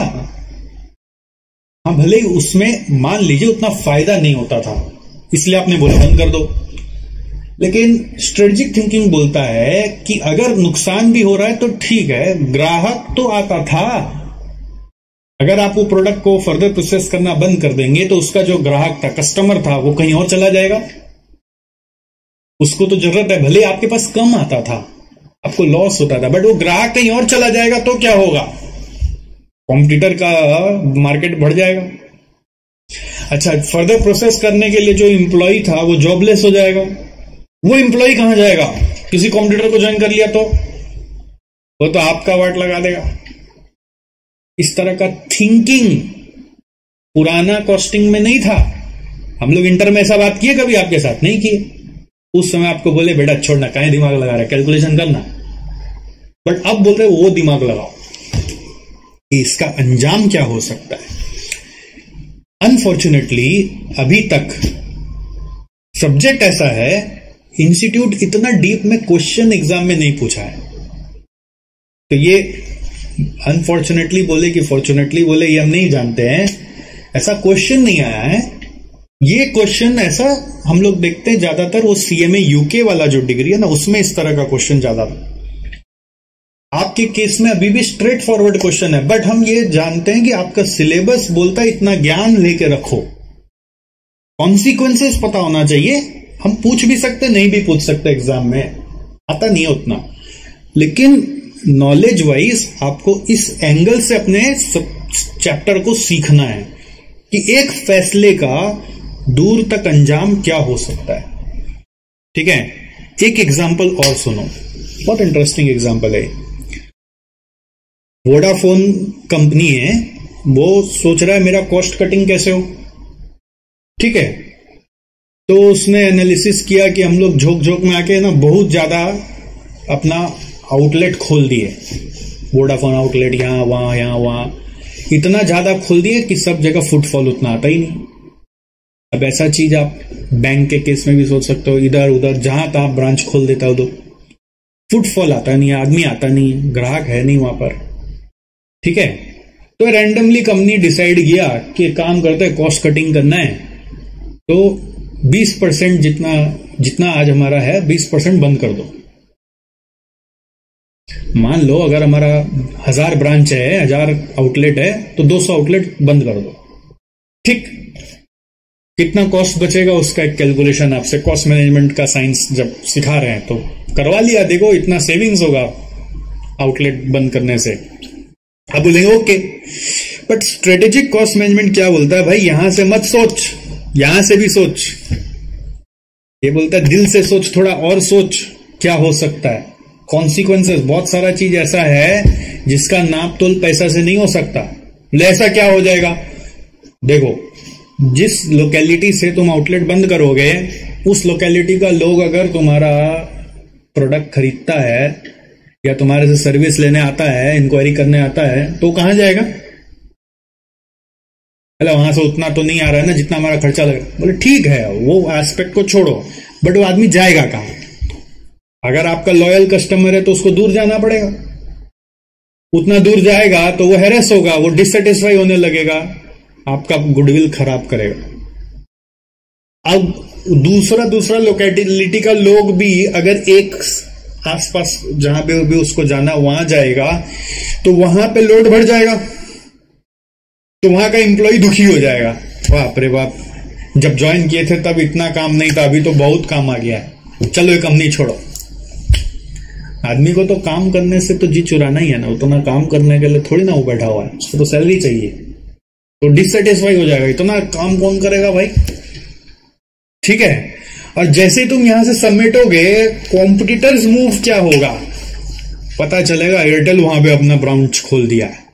हाँ भले ही उसमें मान लीजिए उतना फायदा नहीं होता था, इसलिए आपने बोला बंद कर दो। लेकिन स्ट्रेटेजिक थिंकिंग बोलता है कि अगर नुकसान भी हो रहा है तो ठीक है, ग्राहक तो आता था। अगर आप वो प्रोडक्ट को फर्दर प्रोसेस करना बंद कर देंगे तो उसका जो ग्राहक था, कस्टमर था, वो कहीं और चला जाएगा। उसको तो जरूरत है, भले आपके पास कम आता था, आपको लॉस होता था, बट वो ग्राहक कहीं और चला जाएगा तो क्या होगा, कॉम्पिटिटर का मार्केट बढ़ जाएगा। अच्छा, फर्दर प्रोसेस करने के लिए जो एम्प्लॉय था वो जॉबलेस हो जाएगा। वो एम्प्लॉय कहां जाएगा, किसी कॉम्पिटिटर को ज्वाइन कर लिया तो वो तो आपका वाट लगा देगा। इस तरह का थिंकिंग पुराना कॉस्टिंग में नहीं था। हम लोग इंटर में ऐसा बात किए कभी आपके साथ, नहीं किए। उस समय आपको बोले बेटा छोड़ना, काहे दिमाग लगा रहा है, कैलकुलेशन करना। बट अब बोल रहे वो दिमाग लगाओ कि इसका अंजाम क्या हो सकता है। अनफॉर्चुनेटली अभी तक सब्जेक्ट ऐसा है, इंस्टीट्यूट इतना डीप में क्वेश्चन एग्जाम में नहीं पूछा है। तो ये अनफॉर्चुनेटली बोले कि फॉर्चुनेटली बोले, ये हम नहीं जानते हैं, ऐसा क्वेश्चन नहीं आया है। ये क्वेश्चन ऐसा हम लोग देखते हैं ज्यादातर वो सीएमए यूके वाला जो डिग्री है ना, उसमें इस तरह का क्वेश्चन ज्यादा। आपके केस में अभी भी स्ट्रेट फॉरवर्ड क्वेश्चन है, बट हम ये जानते हैं कि आपका सिलेबस बोलता है इतना ज्ञान लेके रखो, कॉन्सिक्वेंसेस पता होना चाहिए। हम पूछ भी सकते, नहीं भी पूछ सकते, एग्जाम में आता नहीं है उतना, लेकिन नॉलेज वाइज आपको इस एंगल से अपने चैप्टर को सीखना है कि एक फैसले का दूर तक अंजाम क्या हो सकता है। ठीक है, एक एग्जांपल और सुनो, बहुत इंटरेस्टिंग एग्जांपल है। वोडाफोन कंपनी है, वो सोच रहा है मेरा कॉस्ट कटिंग कैसे हो। ठीक है, तो उसने एनालिसिस किया कि हम लोग झोंक झोंक में आके ना बहुत ज्यादा अपना आउटलेट खोल दिए, वोडाफोन आउटलेट यहां वहां इतना ज्यादा खोल दिए कि सब जगह फुटफॉल उतना आता ही नहीं। अब ऐसा चीज आप बैंक के केस में भी सोच सकते हो, इधर उधर जहां तहां ब्रांच खोल देता हो तो फुटफॉल आता नहीं, आदमी आता नहीं, ग्राहक है नहीं वहां पर। ठीक है, तो रैंडमली कंपनी डिसाइड किया कि काम करते हैं, कॉस्ट कटिंग करना है, तो 20% जितना आज हमारा है 20% बंद कर दो। मान लो अगर हमारा 1000 ब्रांच है, 1000 आउटलेट है, तो 200 आउटलेट बंद कर दो। ठीक, कितना कॉस्ट बचेगा उसका एक कैलकुलेशन आपसे कॉस्ट मैनेजमेंट का साइंस जब सिखा रहे हैं तो करवा लिया, देखो इतना सेविंग्स होगा आउटलेट बंद करने से। अब बोलेंगे okay, but strategic cost management क्या बोलता है भाई, यहां से मत सोच, यहां से भी सोच। ये बोलता है दिल से सोच, थोड़ा और सोच क्या हो सकता है, कॉन्सिक्वेंसेस। बहुत सारा चीज ऐसा है जिसका नाप तोल पैसा से नहीं हो सकता। ऐसा क्या हो जाएगा, देखो जिस लोकेलिटी से तुम आउटलेट बंद करोगे, उस लोकेलिटी का लोग अगर तुम्हारा प्रोडक्ट खरीदता है या तुम्हारे से सर्विस लेने आता है, इंक्वायरी करने आता है, तो कहां जाएगा? अरे वहां से उतना तो नहीं आ रहा है ना जितना हमारा खर्चा लग रहा है। बोले ठीक है, वो एस्पेक्ट को छोड़ो, बट वो आदमी जाएगा कहां? अगर आपका लॉयल कस्टमर है तो उसको दूर जाना पड़ेगा। उतना दूर जाएगा तो वो हैरेस होगा, वो डिससेटिस्फाई होने लगेगा, आपका गुडविल खराब करेगा। अब दूसरा लोकेलिटी का लोग भी अगर एक आसपास जहां पे भी उसको जाना वहां जाएगा तो वहां पे लोड बढ़ जाएगा, तो वहां का एम्प्लॉय दुखी हो जाएगा। बाप रे बाप, जब ज्वाइन किए थे तब इतना काम नहीं था, अभी तो बहुत काम आ गया है, चलो ये कंपनी छोड़ो। आदमी को तो काम करने से तो जी चुराना ही है ना, उतना काम करने के लिए थोड़ी ना वो बैठा हुआ है, उसको तो सैलरी चाहिए, तो डिससेटिस्फाई हो जाएगा। इतना काम कौन करेगा भाई, ठीक है। और जैसे तुम यहां से सबमिटोगे, कॉम्पिटिटर्स मूव क्या होगा पता चलेगा, एयरटेल वहां पे अपना ब्रांच खोल दिया है,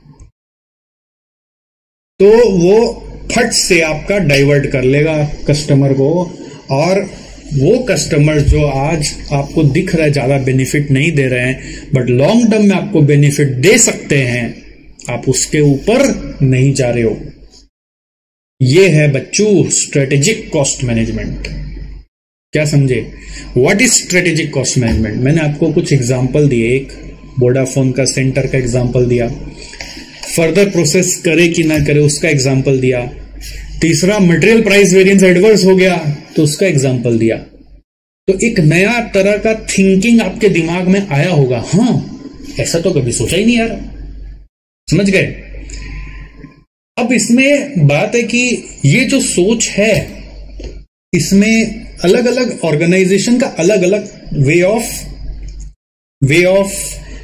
तो वो फट से आपका डाइवर्ट कर लेगा कस्टमर को। और वो कस्टमर जो आज आपको दिख रहा है ज्यादा बेनिफिट नहीं दे रहे हैं, बट लॉन्ग टर्म में आपको बेनिफिट दे सकते हैं, आप उसके ऊपर नहीं जा रहे हो। ये है बच्चों स्ट्रेटेजिक कॉस्ट मैनेजमेंट। क्या समझे? What is strategic cost management? मैंने आपको कुछ एग्जांपल दिए, एक वोडाफोन का सेंटर का एग्जांपल दिया, फर्दर प्रोसेस करे कि ना करे उसका एग्जांपल दिया, तीसरा मटेरियल प्राइस वेरिएंस एडवर्स हो गया तो उसका एग्जांपल दिया। तो एक नया तरह का थिंकिंग आपके दिमाग में आया होगा, हाँ ऐसा तो कभी सोचा ही नहीं यार, समझ गए? अब इसमें बात है कि ये जो सोच है, इसमें अलग अलग ऑर्गेनाइजेशन का अलग अलग वे ऑफ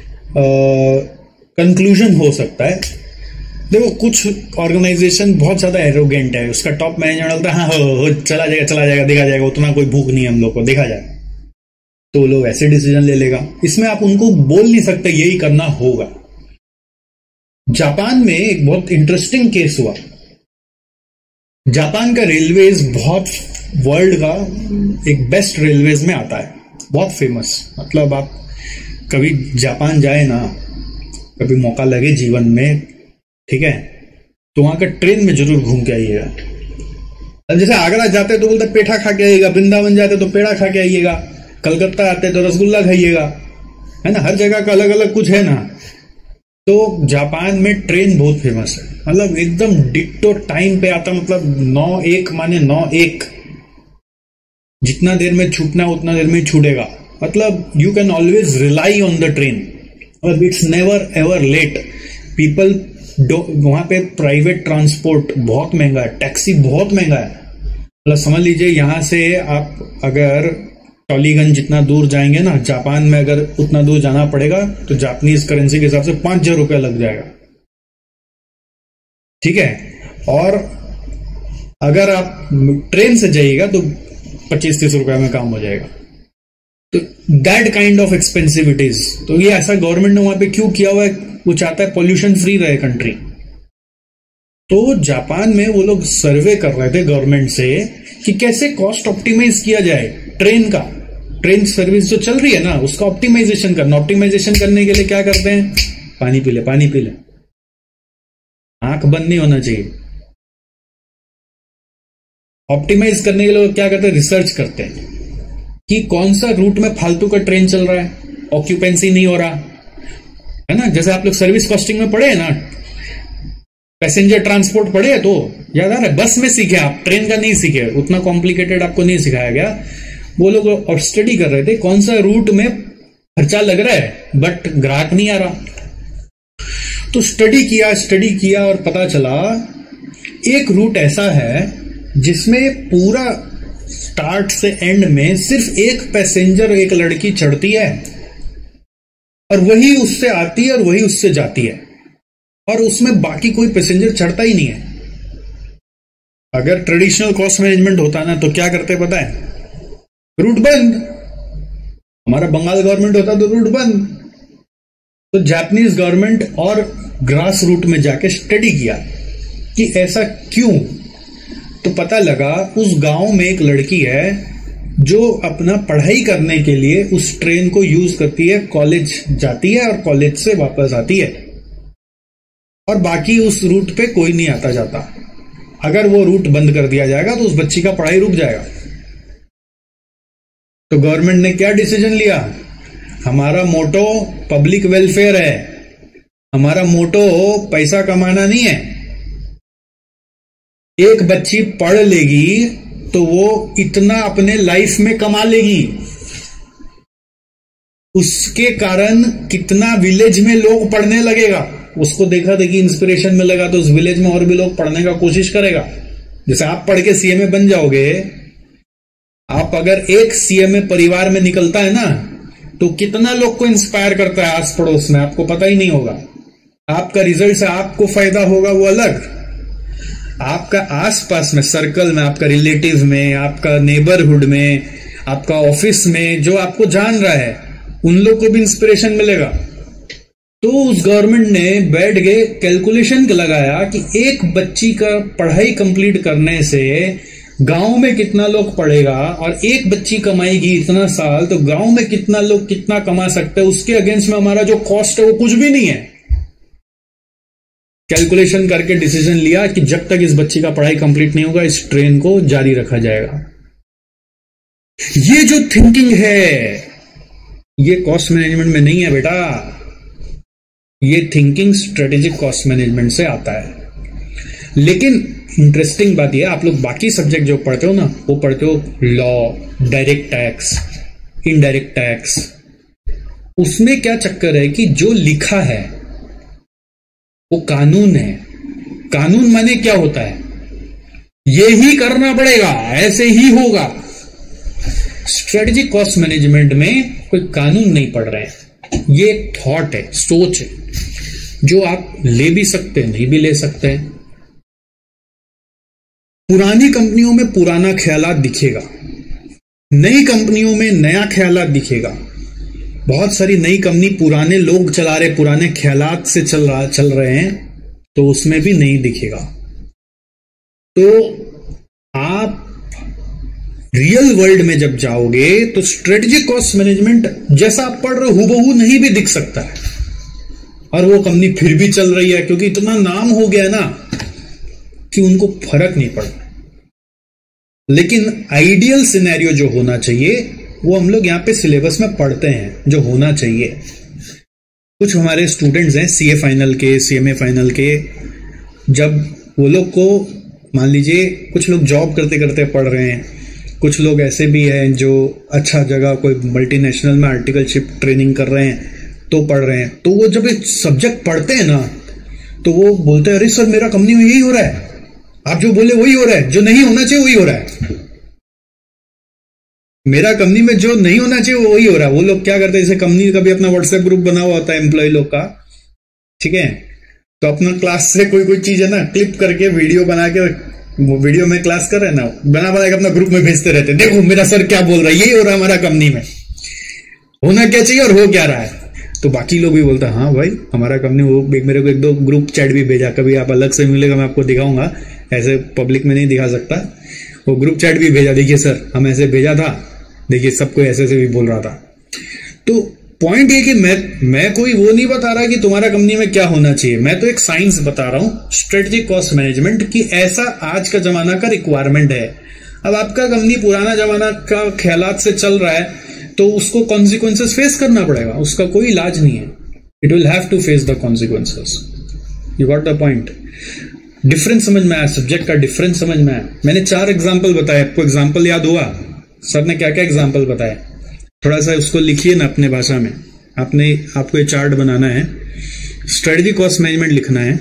कंक्लूजन हो सकता है। देखो कुछ ऑर्गेनाइजेशन बहुत ज्यादा एरोगेंट है, उसका टॉप मैनेजमेंट बोलता है हाँ हो चला जाएगा देखा जाएगा, उतना कोई भूख नहीं है हम लोग को, देखा जाए, तो लोग ऐसे डिसीजन ले लेगा। इसमें आप उनको बोल नहीं सकते यही करना होगा। जापान में एक बहुत इंटरेस्टिंग केस हुआ। जापान का रेलवेज बहुत वर्ल्ड का एक बेस्ट रेलवेज में आता है, बहुत फेमस। मतलब आप कभी जापान जाए ना, कभी मौका लगे जीवन में, ठीक है, तो वहां का ट्रेन में जरूर घूम के आइएगा। अब जैसे आगरा जाते तो बोलते पेठा खा के आइएगा, वृंदावन जाते तो पेड़ा खा के आइएगा, कलकत्ता आते तो रसगुल्ला खाइएगा, है ना, हर जगह का अलग अलग कुछ है ना। तो जापान में ट्रेन बहुत फेमस है, मतलब एकदम डिक्टो टाइम पे आता, मतलब 9:01 माने 9:01, जितना देर में छूटना उतना देर में छूटेगा। मतलब you can always rely on the train, और it's never ever late. People वहां पे प्राइवेट ट्रांसपोर्ट बहुत महंगा है, टैक्सी बहुत महंगा है। मतलब समझ लीजिए यहां से आप अगर टॉलीगंज जितना दूर जाएंगे ना, जापान में अगर उतना दूर जाना पड़ेगा तो जापानीज करेंसी के हिसाब से 5,000 रुपया लग जाएगा, ठीक है। और अगर आप ट्रेन से जाइएगा तो 25-30 रुपया में काम हो जाएगा। तो that kind of expensive it is. तो ये ऐसा गवर्नमेंट ने वहां पे क्यों किया हुआ है? वो चाहता है पॉल्यूशन फ्री रहे कंट्री। तो जापान में वो लोग सर्वे कर रहे थे गवर्नमेंट से कि कैसे कॉस्ट ऑप्टिमाइज किया जाए ट्रेन का। ट्रेन सर्विस जो चल रही है ना, उसका ऑप्टिमाइजेशन करना। ऑप्टिमाइजेशन करने के लिए क्या करते हैं? पानी पी ले, पानी पी ले, आंख बंद नहीं होना चाहिए। ऑप्टिमाइज करने के लिए क्या करते हैं? रिसर्च करते हैं कि कौन सा रूट में फालतू का ट्रेन चल रहा है, ऑक्यूपेंसी नहीं हो रहा है ना। जैसे आप लोग सर्विस कॉस्टिंग में पढ़े हैं ना, पैसेंजर ट्रांसपोर्ट पढ़े हैं, तो याद आ रहा है, बस में सीखे आप, ट्रेन का नहीं सीखे, उतना कॉम्प्लिकेटेड आपको नहीं सिखाया गया। वो लोग और स्टडी कर रहे थे कौन सा रूट में खर्चा लग रहा है बट ग्राहक नहीं आ रहा। तो स्टडी किया और पता चला एक रूट ऐसा है जिसमें पूरा स्टार्ट से एंड में सिर्फ एक पैसेंजर, एक लड़की चढ़ती है और वही उससे आती है और वही उससे जाती है। और उसमें बाकी कोई पैसेंजर चढ़ता ही नहीं है। अगर ट्रेडिशनल कॉस्ट मैनेजमेंट होता ना तो क्या करते पता है, रूट बंद। हमारा बंगाल गवर्नमेंट होता तो रूट बंद। तो जापानीज गवर्नमेंट और ग्रास रूट में जाके स्टडी किया कि ऐसा क्यों। तो पता लगा उस गांव में एक लड़की है जो अपना पढ़ाई करने के लिए उस ट्रेन को यूज करती है, कॉलेज जाती है और कॉलेज से वापस आती है, और बाकी उस रूट पे कोई नहीं आता जाता। अगर वो रूट बंद कर दिया जाएगा तो उस बच्ची का पढ़ाई रुक जाएगा। तो गवर्नमेंट ने क्या डिसीजन लिया, हमारा मोटो पब्लिक वेलफेयर है, हमारा मोटो पैसा कमाना नहीं है। एक बच्ची पढ़ लेगी तो वो इतना अपने लाइफ में कमा लेगी, उसके कारण कितना विलेज में लोग पढ़ने लगेगा। उसको देखा देखी इंस्पिरेशन मिलेगा तो उस विलेज में और भी लोग पढ़ने का कोशिश करेगा। जैसे आप पढ़ के सीएमए बन जाओगे, आप अगर एक सीएमए परिवार में निकलता है ना तो कितना लोग को इंस्पायर करता है आस पड़ोस में, आपको पता ही नहीं होगा। आपका रिजल्ट से आपको फायदा होगा वो अलग, आपका आसपास में सर्कल में, आपका रिलेटिव में, आपका नेबरहुड में, आपका ऑफिस में जो आपको जान रहा है उन लोग को भी इंस्पिरेशन मिलेगा। तो उस गवर्नमेंट ने बैठ के कैलकुलेशन लगाया कि एक बच्ची का पढ़ाई कंप्लीट करने से गांव में कितना लोग पढ़ेगा, और एक बच्ची कमाएगी इतना साल तो गांव में कितना लोग कितना कमा सकते हैं, उसके अगेंस्ट में हमारा जो कॉस्ट है वो कुछ भी नहीं है। कैलकुलेशन करके डिसीजन लिया कि जब तक इस बच्ची का पढ़ाई कंप्लीट नहीं होगा इस ट्रेन को जारी रखा जाएगा। ये जो थिंकिंग है ये कॉस्ट मैनेजमेंट में नहीं है बेटा, ये थिंकिंग स्ट्रेटेजिक कॉस्ट मैनेजमेंट से आता है। लेकिन इंटरेस्टिंग बात यह, आप लोग बाकी सब्जेक्ट जो पढ़ते हो ना वो पढ़ते हो law, direct tax, indirect tax. उसमें क्या चक्कर है कि जो लिखा है वो कानून है। कानून माने क्या होता है, ये ही करना पड़ेगा, ऐसे ही होगा। स्ट्रेटेजिक कॉस्ट मैनेजमेंट में कोई कानून नहीं पढ़ रहे हैं, ये थॉट है, सोच है, जो आप ले भी सकते हैं नहीं भी ले सकते हैं। पुरानी कंपनियों में पुराना ख्यालात दिखेगा, नई कंपनियों में नया ख्यालात दिखेगा। बहुत सारी नई कंपनी पुराने लोग चला रहे, पुराने ख्यालात से चल रहे हैं, तो उसमें भी नहीं दिखेगा। तो आप रियल वर्ल्ड में जब जाओगे तो स्ट्रेटेजिक कॉस्ट मैनेजमेंट जैसा आप पढ़ रहे हो हूबहू नहीं भी दिख सकता है, और वो कंपनी फिर भी चल रही है क्योंकि इतना नाम हो गया ना कि उनको फर्क नहीं पड़ता। लेकिन आइडियल सिनेरियो जो होना चाहिए वो हम लोग यहां पे सिलेबस में पढ़ते हैं, जो होना चाहिए। कुछ हमारे स्टूडेंट्स हैं सीए फाइनल के, सीएमए फाइनल के, जब वो लोग को मान लीजिए कुछ लोग जॉब करते करते पढ़ रहे हैं, कुछ लोग ऐसे भी हैं जो अच्छा जगह कोई मल्टीनेशनल में आर्टिकलशिप ट्रेनिंग कर रहे हैं तो पढ़ रहे हैं, तो वो जब एक सब्जेक्ट पढ़ते हैं ना तो वो बोलते हैं अरे सर मेरा कंपनी में यही हो रहा है, आप जो बोले वही हो रहा है, जो नहीं होना चाहिए वही हो रहा है, मेरा कंपनी में जो नहीं होना चाहिए वो वही हो रहा है। वो लोग क्या करते हैं, जैसे कंपनी का भी अपना व्हाट्सएप ग्रुप बना हुआ होता है एम्प्लॉय लोग का, ठीक है, तो अपना क्लास से कोई चीज है ना क्लिप करके वीडियो बना के, वो वीडियो में क्लास कर रहे हैं ना, बना के अपना ग्रुप में भेजते रहते हैं, देखो मेरा सर क्या बोल रहा है, यही हो रहा है हमारा कंपनी में, होना क्या चाहिए और हो क्या रहा है। तो बाकी लोग भी बोलते हैं हाँ भाई हमारा कंपनी, वो मेरे को एक दो ग्रुप चैट भी भेजा, कभी आप अलग से मिलेगा मैं आपको दिखाऊंगा, ऐसे पब्लिक में नहीं दिखा सकता, वो ग्रुप चैट भी भेजा, देखिए सर हम ऐसे भेजा था, देखिए सबको ऐसे भी बोल रहा था। तो पॉइंट ये कि मैं कोई वो नहीं बता रहा कि तुम्हारा कंपनी में क्या होना चाहिए, मैं तो एक साइंस बता रहा हूं स्ट्रेटेजिक कॉस्ट मैनेजमेंट की, ऐसा आज का जमाना का रिक्वायरमेंट है। अब आपका कंपनी पुराना जमाना का ख्यालात से चल रहा है तो उसको कॉन्सिक्वेंसेस फेस करना पड़ेगा, उसका कोई इलाज नहीं है, it will have to face the consequences. You got the point. Difference समझ में आया, सब्जेक्ट का डिफरेंस समझ में आया। मैंने 4 एग्जाम्पल बताए, आपको एग्जाम्पल याद हुआ सर ने क्या क्या एग्जाम्पल बताया, थोड़ा सा उसको लिखिए ना अपने भाषा में। आपको ये चार्ट बनाना है, स्ट्रेटेजिक कॉस्ट मैनेजमेंट लिखना है,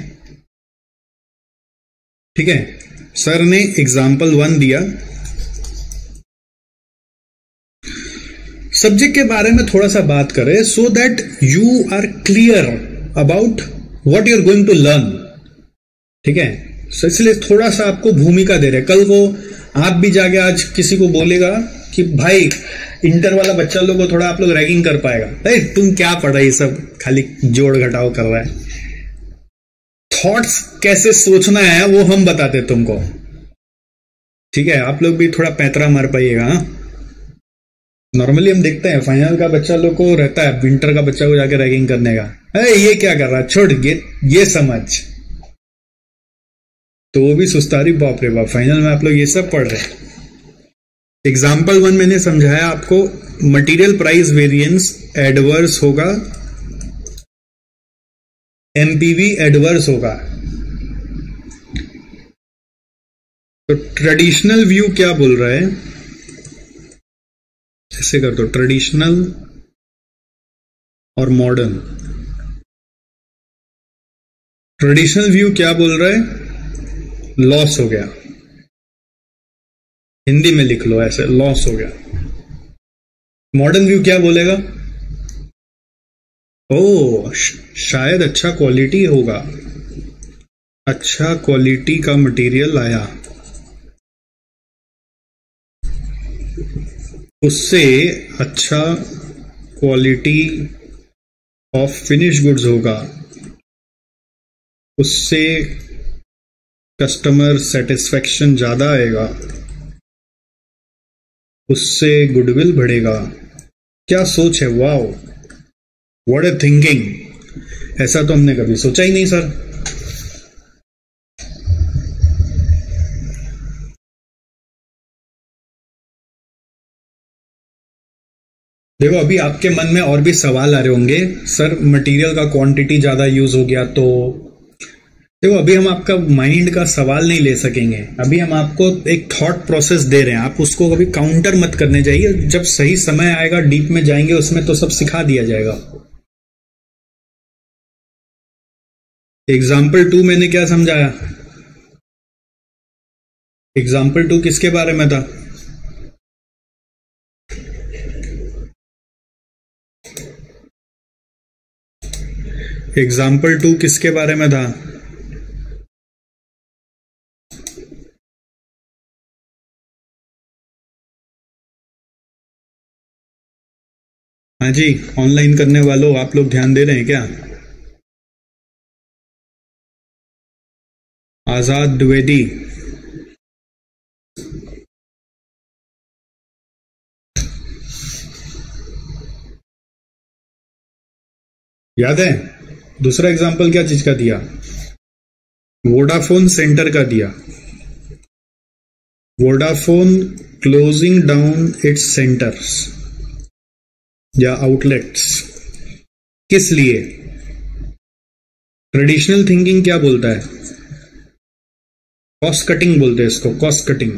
ठीक है। सर ने एग्जाम्पल 1 दिया, सब्जेक्ट के बारे में थोड़ा सा बात करें so that you are clear about what you are going to learn. ठीक है, so इसलिए थोड़ा सा आपको भूमिका दे रहे। कल को आप भी जाके आज किसी को बोलेगा कि भाई इंटर वाला बच्चा लोग को थोड़ा आप लोग रैगिंग कर पाएगा, अरे तुम क्या पढ़ रहा है, ये सब खाली जोड़ घटाव कर रहा है। थॉट्स कैसे सोचना है वो हम बताते तुमको। ठीक है, आप लोग भी थोड़ा पैतरा मार पाइएगा। नॉर्मली हम देखते हैं फाइनल का बच्चा लोग को रहता है विंटर का बच्चा को जाके रैगिंग करने का, अरे ये क्या कर रहा है, छोड़ ये समझ। तो वो भी सुस्तारी, बाप रे बाप, फाइनल में आप लोग ये सब पढ़ रहे हैं। एग्जाम्पल 1 मैंने समझाया आपको, मटेरियल प्राइस वेरिएंस एडवर्स होगा, एमपीवी एडवर्स होगा। तो ट्रेडिशनल व्यू क्या बोल रहा है, ऐसे कर दो, ट्रेडिशनल और मॉडर्न। ट्रेडिशनल व्यू क्या बोल रहा है, लॉस हो गया, हिंदी में लिख लो ऐसे, लॉस हो गया। मॉडर्न व्यू क्या बोलेगा, ओ शायद अच्छा क्वालिटी होगा, अच्छा क्वालिटी का मटेरियल आया, उससे अच्छा क्वालिटी ऑफ फिनिश गुड्स होगा, उससे कस्टमर सेटिस्फेक्शन ज्यादा आएगा, उससे गुडविल बढ़ेगा। क्या सोच है, वाओ व्हाट ए थिंकिंग। ऐसा तो हमने कभी सोचा ही नहीं सर। देखो अभी आपके मन में और भी सवाल आ रहे होंगे, सर मटेरियल का क्वांटिटी ज्यादा यूज हो गया तो। देखो अभी हम आपका माइंड का सवाल नहीं ले सकेंगे, अभी हम आपको एक थॉट प्रोसेस दे रहे हैं, आप उसको कभी काउंटर मत करने जाइए। जब सही समय आएगा डीप में जाएंगे उसमें तो सब सिखा दिया जाएगा। एग्जाम्पल 2 मैंने क्या समझाया, एग्जाम्पल 2 किसके बारे में था, एग्जाम्पल 2 किसके बारे में था, हाँ जी ऑनलाइन करने वालों आप लोग ध्यान दे रहे हैं क्या, आजाद द्विवेदी, याद है। दूसरा एग्जाम्पल क्या चीज का दिया, वोडाफोन सेंटर का दिया, Vodafone closing down its centres या आउटलेट्स, किस लिए। ट्रेडिशनल थिंकिंग क्या बोलता है, कॉस्ट कटिंग बोलते हैं इसको, कॉस्ट कटिंग।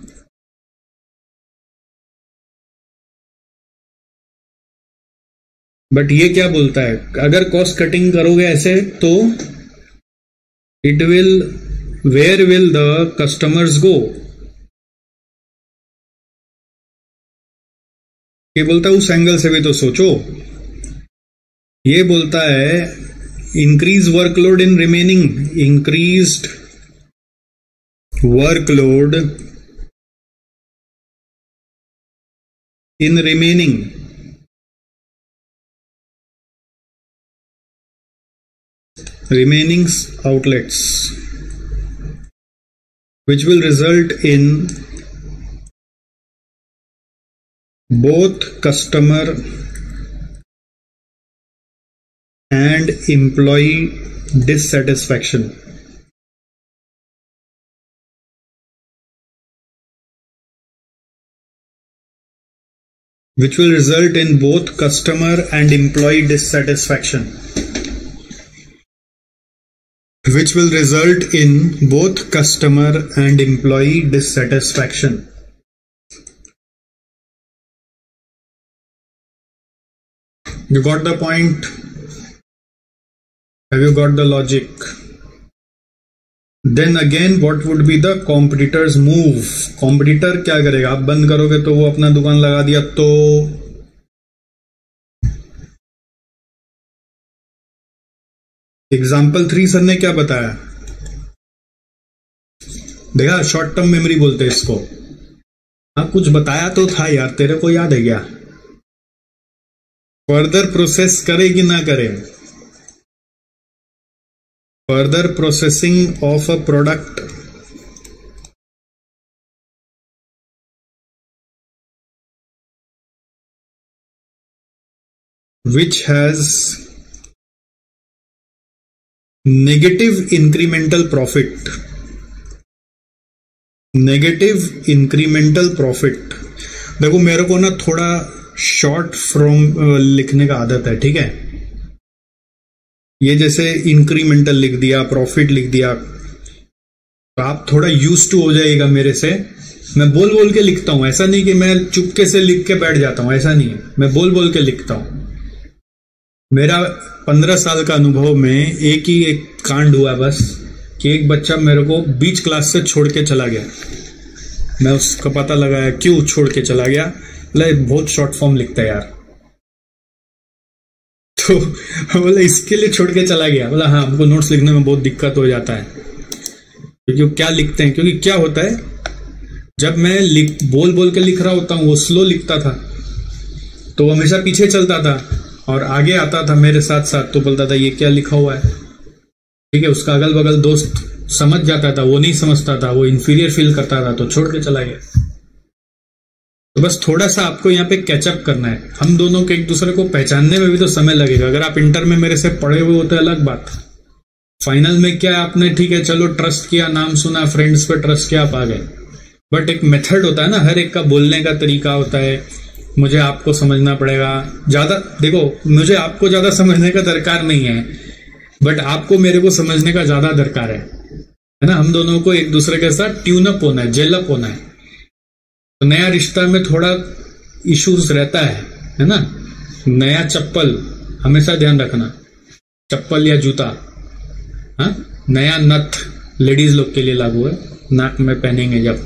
बट ये क्या बोलता है, अगर कॉस्ट कटिंग करोगे ऐसे तो it will, where will the customers go. ये बोलता है उस एंगल से भी तो सोचो, ये बोलता है increase workload in remaining, increased workload in remaining, remaining outlets, which will result in both customer and employee dissatisfaction. Which will result in both customer and employee dissatisfaction. Which will result in both customer and employee dissatisfaction. You got the point? Have you got the logic? Then again, what would be the competitor's move? Competitor क्या करेगा, आप बंद करोगे तो वो अपना दुकान लगा दिया तो एग्जाम्पल 3 सर ने क्या बताया, देखा शॉर्ट टर्म मेमोरी बोलते हैं इसको। हाँ कुछ बताया तो था यार, तेरे को याद है क्या? फर्दर प्रोसेस करे कि ना करे, further processing of a product which has negative incremental profit, negative incremental profit. देखो मेरे को ना थोड़ा शॉर्ट फॉर्म लिखने का आदत है, ठीक है। ये जैसे इंक्रीमेंटल लिख दिया, प्रॉफिट लिख दिया, तो आप थोड़ा यूज टू हो जाएगा मेरे से। मैं बोल बोल के लिखता हूं, ऐसा नहीं कि मैं चुपके से लिख के बैठ जाता हूं, ऐसा नहीं है, मैं बोल बोल के लिखता हूं। मेरा 15 साल का अनुभव में एक ही एक कांड हुआ बस, कि एक बच्चा मेरे को बीच क्लास से छोड़ के चला गया। मैं उसका पता लगाया क्यों छोड़ के चला गया, बोला बहुत शॉर्ट फॉर्म लिखता है यार। तो बोला इसके लिए छोड़ के चला गया। बोला हाँ हमको नोट्स लिखने में बहुत दिक्कत हो जाता है। क्योंकि क्या लिखते हैं, क्योंकि क्या होता है जब मैं बोल बोल के लिख रहा होता हूँ वो स्लो लिखता था, तो वो हमेशा पीछे चलता था और आगे आता था मेरे साथ साथ, तो बोलता था ये क्या लिखा हुआ है, ठीक है। उसका अगल बगल दोस्त समझ जाता था, वो नहीं समझता था, वो इंफीरियर फील करता था, तो छोड़ के चला गया। तो बस थोड़ा सा आपको यहाँ पे कैचअप करना है। हम दोनों के एक दूसरे को पहचानने में भी तो समय लगेगा। अगर आप इंटर में मेरे से पढ़े हुए होते अलग बात, फाइनल में क्या आपने ठीक है चलो ट्रस्ट किया, नाम सुना, फ्रेंड्स पे ट्रस्ट किया, आप आ गए। बट एक मेथड होता है ना, हर एक का बोलने का तरीका होता है। मुझे आपको समझना पड़ेगा ज्यादा। देखो मुझे आपको ज्यादा समझने का दरकार नहीं है, बट आपको मेरे को समझने का ज्यादा दरकार है ना। हम दोनों को एक दूसरे के साथ ट्यून अप होना है, जेल अप होना है। तो नया रिश्ता में थोड़ा इश्यूज रहता है ना। नया चप्पल हमेशा ध्यान रखना, चप्पल या जूता, हाँ। नया नथ लेडीज लोग के लिए लागू है, नाक में पहनेंगे जब।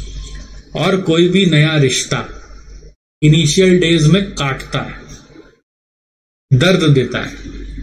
और कोई भी नया रिश्ता इनिशियल डेज में काटता है, दर्द देता है।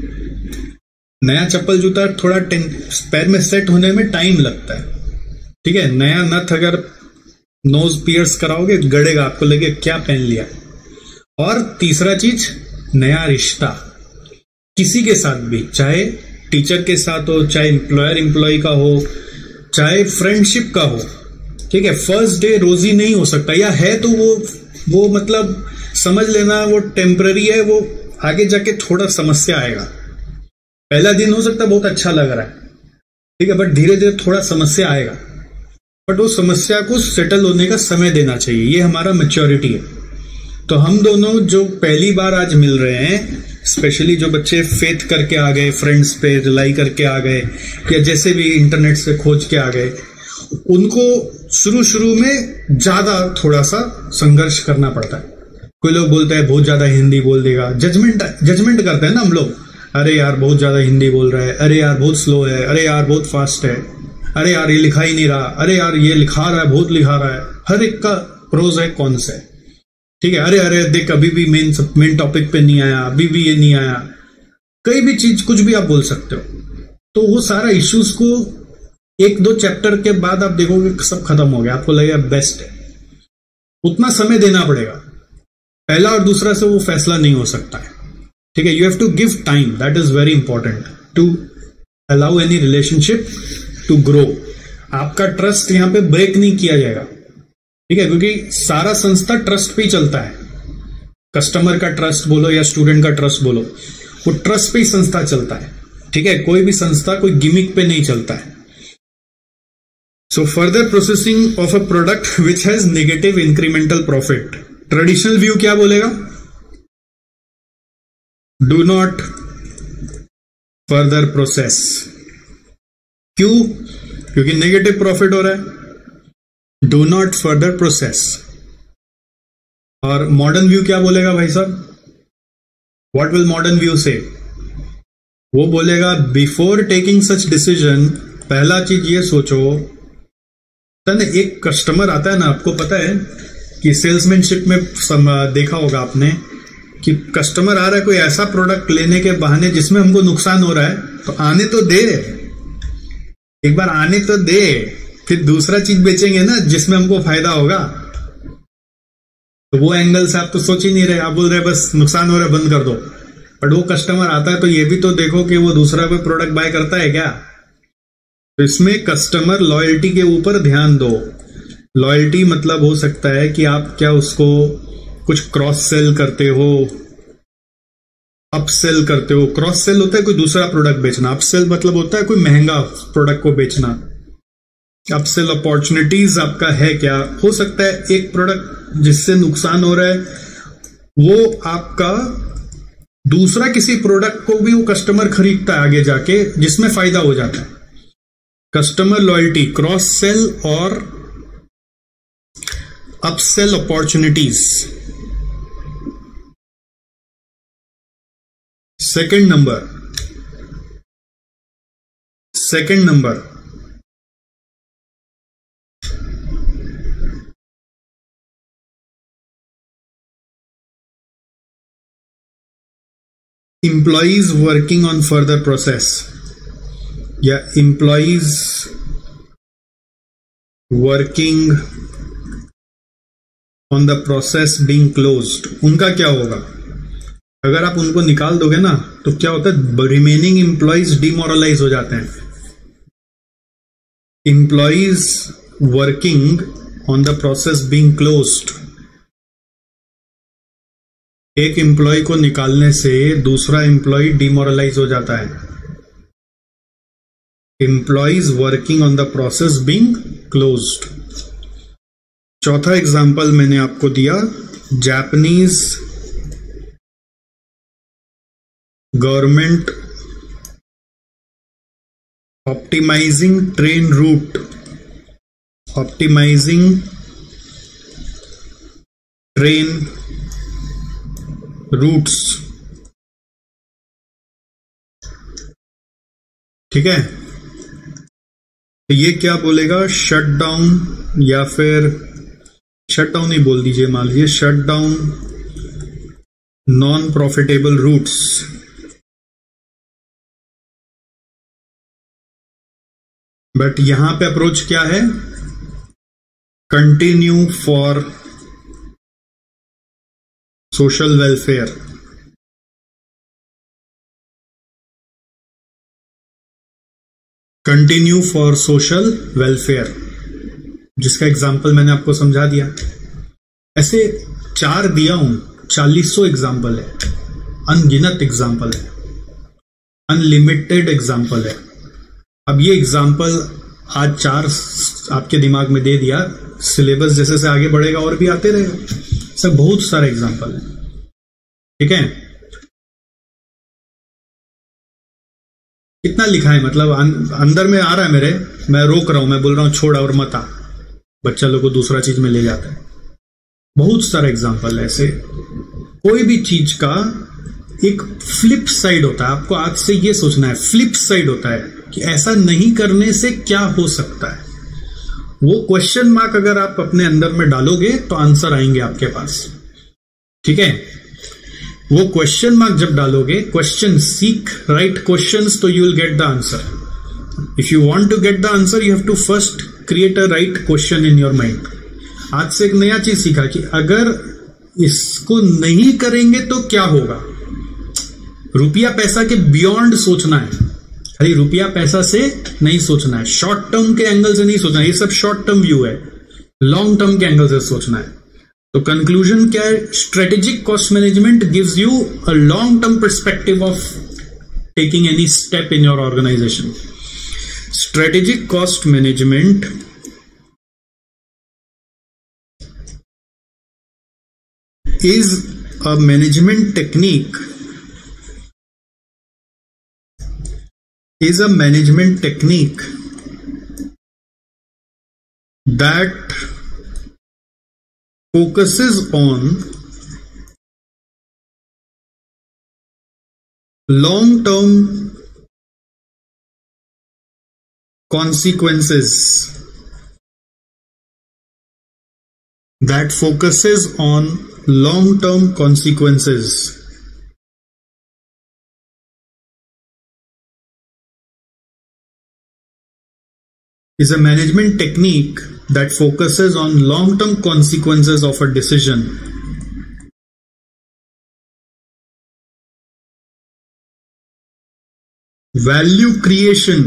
नया चप्पल जूता थोड़ा पैर में सेट होने में टाइम लगता है, ठीक है। नया नथ अगर नोज पियर्स कराओगे गड़ेगा, आपको लगे क्या पहन लिया। और तीसरा चीज, नया रिश्ता किसी के साथ भी, चाहे टीचर के साथ हो, चाहे एम्प्लॉयर एम्प्लॉय का हो, चाहे फ्रेंडशिप का हो, ठीक है। फर्स्ट डे रोजी नहीं हो सकता, या है तो वो मतलब समझ लेना वो टेम्पररी है, वो आगे जाके थोड़ा समस्या आएगा। पहला दिन हो सकता है बहुत अच्छा लग रहा है, ठीक है, बट धीरे धीरे थोड़ा समस्या आएगा। बट वो समस्या को सेटल होने का समय देना चाहिए, ये हमारा मैच्योरिटी है। तो हम दोनों जो पहली बार आज मिल रहे हैं, स्पेशली जो बच्चे फेथ करके आ गए, फ्रेंड्स पे रिलाई करके आ गए, या जैसे भी इंटरनेट से खोज के आ गए, उनको शुरू में ज्यादा थोड़ा सा संघर्ष करना पड़ता है। कोई लोग बोलते हैं बहुत ज्यादा हिंदी बोल देगा, जजमेंट करते हैं ना हम लोग। अरे यार बहुत ज्यादा हिंदी बोल रहा है, अरे यार बहुत स्लो है, अरे यार बहुत फास्ट है, अरे यार ये लिखा ही नहीं रहा, अरे यार ये लिखा रहा है, बहुत लिखा रहा है। हर एक का प्रोज है कॉन्स है, ठीक है। अरे देख अभी भी मेन टॉपिक पे नहीं आया, अभी भी ये नहीं आया। कई भी चीज कुछ भी आप बोल सकते हो। तो वो सारा इश्यूज को 1-2 चैप्टर के बाद आप देखोगे सब खत्म हो गया, आपको लगेगा बेस्ट है। उतना समय देना पड़ेगा, पहला और दूसरा से वो फैसला नहीं हो सकता है, ठीक है। You have to give time, that is very important to allow any relationship to grow. आपका ट्रस्ट यहां पे ब्रेक नहीं किया जाएगा, ठीक है, क्योंकि सारा संस्था ट्रस्ट पे ही चलता है। कस्टमर का ट्रस्ट बोलो या स्टूडेंट का ट्रस्ट बोलो, वो ट्रस्ट पे ही संस्था चलता है, ठीक है। कोई भी संस्था कोई गिमिक पे नहीं चलता है। So further processing of a product which has negative incremental profit. Traditional view क्या बोलेगा? Do not further process. क्यों? क्योंकि नेगेटिव प्रॉफिट हो रहा है। Do not further process. और मॉडर्न व्यू क्या बोलेगा भाई साहब? What will modern view say? वो बोलेगा before taking such decision, पहला चीज ये सोचो। एक कस्टमर आता है ना, आपको पता है कि सेल्समैनशिप में देखा होगा आपने कि कस्टमर आ रहा है कोई ऐसा प्रोडक्ट लेने के बहाने जिसमें हमको नुकसान हो रहा है, तो आने तो दे, एक बार आने तो दे, फिर दूसरा चीज बेचेंगे ना जिसमें हमको फायदा होगा। तो वो एंगल से आप तो सोच ही नहीं रहे, आप बोल रहे बस नुकसान हो रहा है बंद कर दो। बट वो कस्टमर आता है तो ये भी तो देखो कि वो दूसरा कोई प्रोडक्ट बाय करता है क्या। तो इसमें कस्टमर लॉयल्टी के ऊपर ध्यान दो। लॉयल्टी मतलब हो सकता है कि आप क्या उसको कुछ क्रॉस सेल करते हो, अपसेल करते हो। क्रॉस सेल होता है कोई दूसरा प्रोडक्ट बेचना, अपसेल मतलब होता है कोई महंगा प्रोडक्ट को बेचना। अपसेल अपॉर्चुनिटीज आपका है क्या, हो सकता है एक प्रोडक्ट जिससे नुकसान हो रहा है वो आपका दूसरा किसी प्रोडक्ट को भी वो कस्टमर खरीदता है आगे जाके, जिसमें फायदा हो जाता है। कस्टमर लॉयल्टी, क्रॉस सेल और upsell opportunities. Second number employees working on further process या employees working on the process being closed, उनका क्या होगा। अगर आप उनको निकाल दोगे ना तो क्या होता है, रिमेनिंग एम्प्लॉइज डिमोरलाइज हो जाते हैं। Employees working on the process being closed, एक एम्प्लॉय को निकालने से दूसरा एम्प्लॉय डिमोरलाइज हो जाता है। Employees working on the process being closed. चौथा एग्जांपल मैंने आपको दिया, Japanese government optimising train route, optimising train routes. ठीक है, तो ये क्या बोलेगा, शट डाउन, या फिर शट डाउन ही बोल दीजिए, मान लीजिए shut down non profitable routes. But यहां पे अप्रोच क्या है, continue for social welfare. Continue for social welfare, जिसका एग्जाम्पल मैंने आपको समझा दिया। ऐसे 4 दिया हूं, 4000 एग्जाम्पल है, अनगिनत एग्जाम्पल है, अनलिमिटेड एग्जाम्पल है। अब ये एग्जाम्पल आज 4 आपके दिमाग में दे दिया, सिलेबस जैसे से आगे बढ़ेगा और भी आते रहेगा। सब बहुत सारे एग्जाम्पल है। ठीक है, कितना लिखा है, मतलब अंदर में आ रहा है मेरे, मैं रोक रहा हूं, मैं बोल रहा हूं छोड़ और मत आ, बच्चा लोग को दूसरा चीज में ले जाता है। बहुत सारे एग्जाम्पल है ऐसे। कोई भी चीज का एक फ्लिप साइड होता है, आपको आज से ये सोचना है, फ्लिप साइड होता है कि ऐसा नहीं करने से क्या हो सकता है। वो क्वेश्चन मार्क अगर आप अपने अंदर में डालोगे तो आंसर आएंगे आपके पास। ठीक है, वो क्वेश्चन मार्क जब डालोगे, क्वेश्चन सीक राइट क्वेश्चंस, तो you will get the answer. If you want to get the answer you have to first create a right question in your mind. आज से एक नया चीज सीखा कि अगर इसको नहीं करेंगे तो क्या होगा। रुपया पैसा के बियॉन्ड सोचना है, खाली रुपया पैसा से नहीं सोचना है, शॉर्ट टर्म के एंगल से नहीं सोचना है। ये सब शॉर्ट टर्म व्यू है, लॉन्ग टर्म के एंगल से सोचना है। तो कंक्लूजन क्या है, strategic cost management gives you a long term perspective of taking any step in your organisation. Strategic cost management is a management technique that focuses on long-term consequences, that focuses on long-term consequences is a management technique that focuses on long-term consequences of a decision. Value creation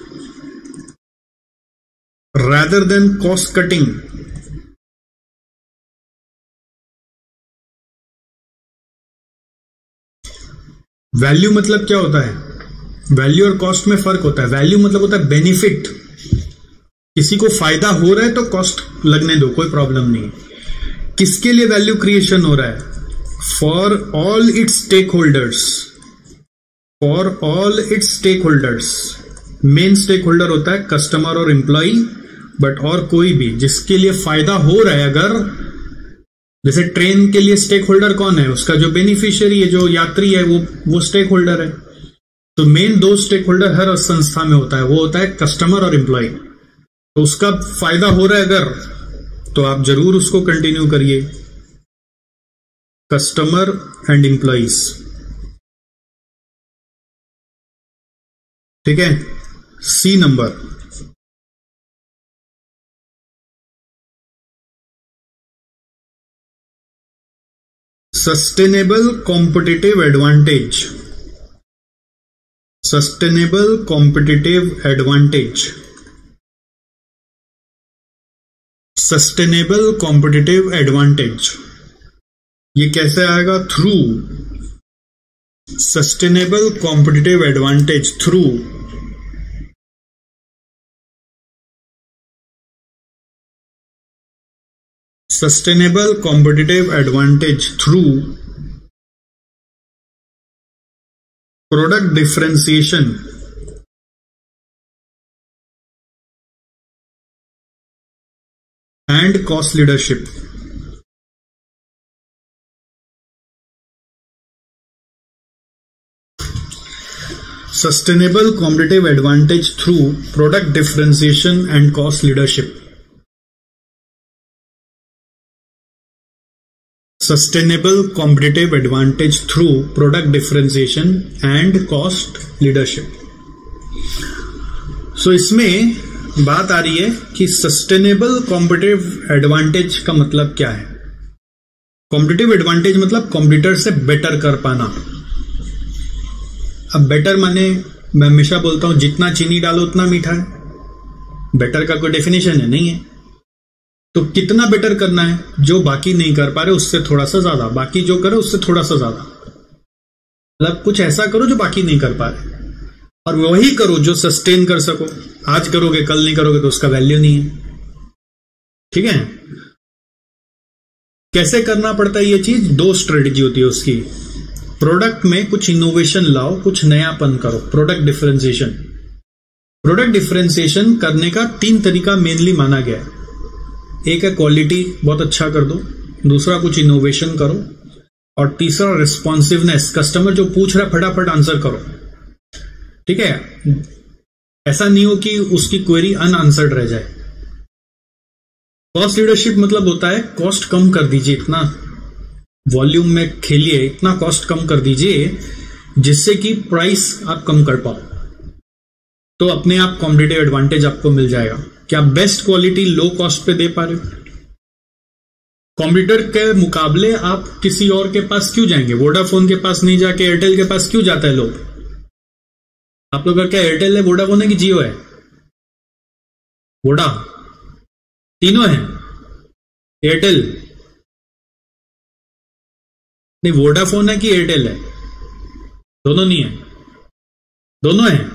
rather than cost cutting. Value मतलब क्या होता है? वैल्यू और कॉस्ट में फर्क होता है. वैल्यू मतलब होता है बेनिफिट. किसी को फायदा हो रहा है तो कॉस्ट लगने दो, कोई प्रॉब्लम नहीं. किसके लिए वैल्यू क्रिएशन हो रहा है? For all its stakeholders. For all its stakeholders. Main stakeholder होता है कस्टमर और एम्प्लॉय, बट और कोई भी जिसके लिए फायदा हो रहा है. अगर जैसे ट्रेन के लिए स्टेक होल्डर कौन है? उसका जो बेनिफिशियरी है, जो यात्री है, वो स्टेक होल्डर है. तो मेन दो स्टेक होल्डर हर संस्था में होता है, वो होता है कस्टमर और एम्प्लॉय. तो उसका फायदा हो रहा है अगर, तो आप जरूर उसको कंटिन्यू करिए. Customer and employees. ठीक है. C number. Sustainable competitive advantage. Sustainable competitive advantage. Sustainable competitive advantage ये कैसे आएगा? Through sustainable competitive advantage. Through sustainable competitive advantage through product differentiation and cost leadership. Sustainable competitive advantage through product differentiation and cost leadership. Sustainable competitive advantage through product differentiation and cost leadership. So इसमें बात आ रही है कि सस्टेनेबल कॉम्पिटिटिव एडवांटेज का मतलब क्या है? कॉम्पिटिटिव एडवांटेज मतलब कॉम्पिटिटर से बेटर कर पाना. अब बेटर माने मैं हमेशा बोलता हूं जितना चीनी डालो उतना मीठा है. बेटर का कोई डेफिनेशन है? नहीं है. तो कितना बेटर करना है? जो बाकी नहीं कर पा रहे उससे थोड़ा सा ज्यादा, बाकी जो करे उससे थोड़ा सा ज्यादा. मतलब कुछ ऐसा करो जो बाकी नहीं कर पा रहे, और वही करो जो सस्टेन कर सको. आज करोगे कल नहीं करोगे तो उसका वैल्यू नहीं है. ठीक है. कैसे करना पड़ता है ये चीज? दो स्ट्रेटेजी होती है उसकी. प्रोडक्ट में कुछ इनोवेशन लाओ, कुछ नयापन करो. Product differentiation. प्रोडक्ट डिफरेंशिएशन करने का तीन तरीका मेनली माना गया है. एक है क्वालिटी बहुत अच्छा कर दो, दूसरा कुछ इनोवेशन करो, और तीसरा रिस्पॉन्सिवनेस. कस्टमर जो पूछ रहा है फटाफट आंसर करो. ठीक है. ऐसा नहीं हो कि उसकी क्वेरी अनआंसर्ड रह जाए. कॉस्ट लीडरशिप मतलब होता है कॉस्ट कम कर दीजिए. इतना वॉल्यूम में खेलिए, इतना कॉस्ट कम कर दीजिए जिससे कि प्राइस आप कम कर पाओ. तो अपने आप कॉम्पिटिटिव एडवांटेज आपको मिल जाएगा कि आप बेस्ट क्वालिटी लो कॉस्ट पे दे पा रहे हो. कॉम्पिटिटर के मुकाबले आप किसी और के पास क्यों जाएंगे? वोडाफोन के पास नहीं जाके एयरटेल के पास क्यों जाता है लोग? आप लोग का क्या एयरटेल है, वोडाफोन है कि जियो है? वोडा तीनों है. एयरटेल नहीं, वोडाफोन है कि एयरटेल है? दोनों नहीं है. दोनों है.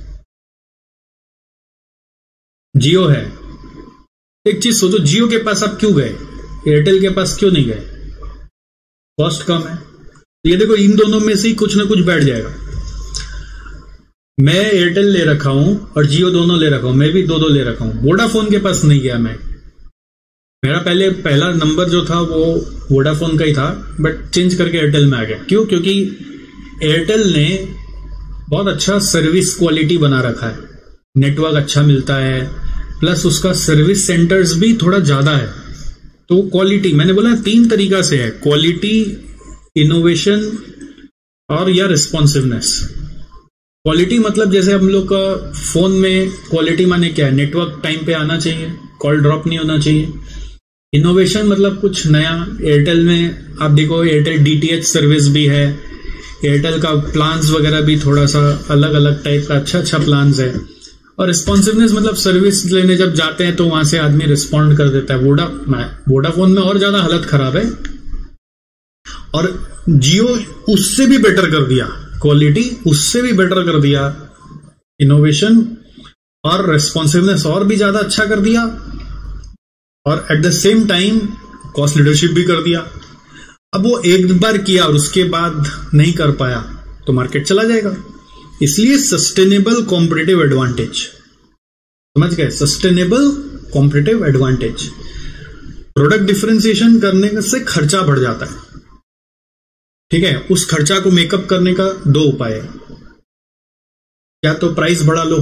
जियो है. एक चीज सोचो, जियो के पास आप क्यों गए, एयरटेल के पास क्यों नहीं गए? कॉस्ट कम है. ये देखो इन दोनों में से ही कुछ ना कुछ बैठ जाएगा. मैं एयरटेल ले रखा हूं और जियो दोनों ले रखा हूं. मैं भी दो ले रखा हूं. वोडाफोन के पास नहीं गया मैं. मेरा पहला नंबर जो था वो वोडाफोन का ही था, बट चेंज करके एयरटेल में आ गया. क्यों? क्योंकि एयरटेल ने बहुत अच्छा सर्विस क्वालिटी बना रखा है. नेटवर्क अच्छा मिलता है, प्लस उसका सर्विस सेंटर्स भी थोड़ा ज्यादा है. तो क्वालिटी मैंने बोला 3 तरीका से है: क्वालिटी, इनोवेशन और या रिस्पॉन्सिवनेस. क्वालिटी मतलब जैसे हम लोग का फोन में क्वालिटी माने क्या है, नेटवर्क टाइम पे आना चाहिए, कॉल ड्रॉप नहीं होना चाहिए। इनोवेशन मतलब कुछ नया। एयरटेल में आप देखो, एयरटेल डीटीएच सर्विस भी है, एयरटेल का प्लान्स वगैरह भी थोड़ा सा अलग अलग टाइप का अच्छा प्लान्स है। और रिस्पॉन्सिवनेस मतलब सर्विस लेने जब जाते हैं तो वहां से आदमी रिस्पॉन्ड कर देता है। वोडाफोन में और ज्यादा हालत खराब है, और जियो उससे भी बेटर कर दिया, क्वालिटी उससे भी बेटर कर दिया, इनोवेशन और रिस्पॉन्सिवनेस और भी ज्यादा अच्छा कर दिया, और at the same time cost leadership भी कर दिया। अब वो एक बार किया और उसके बाद नहीं कर पाया तो मार्केट चला जाएगा। इसलिए सस्टेनेबल कॉम्पिटिटिव एडवांटेज, समझ गए, sustainable competitive advantage. Product differentiation करने से खर्चा बढ़ जाता है, ठीक है। उस खर्चा को मेकअप करने का दो उपाय है, या तो प्राइस बढ़ा लो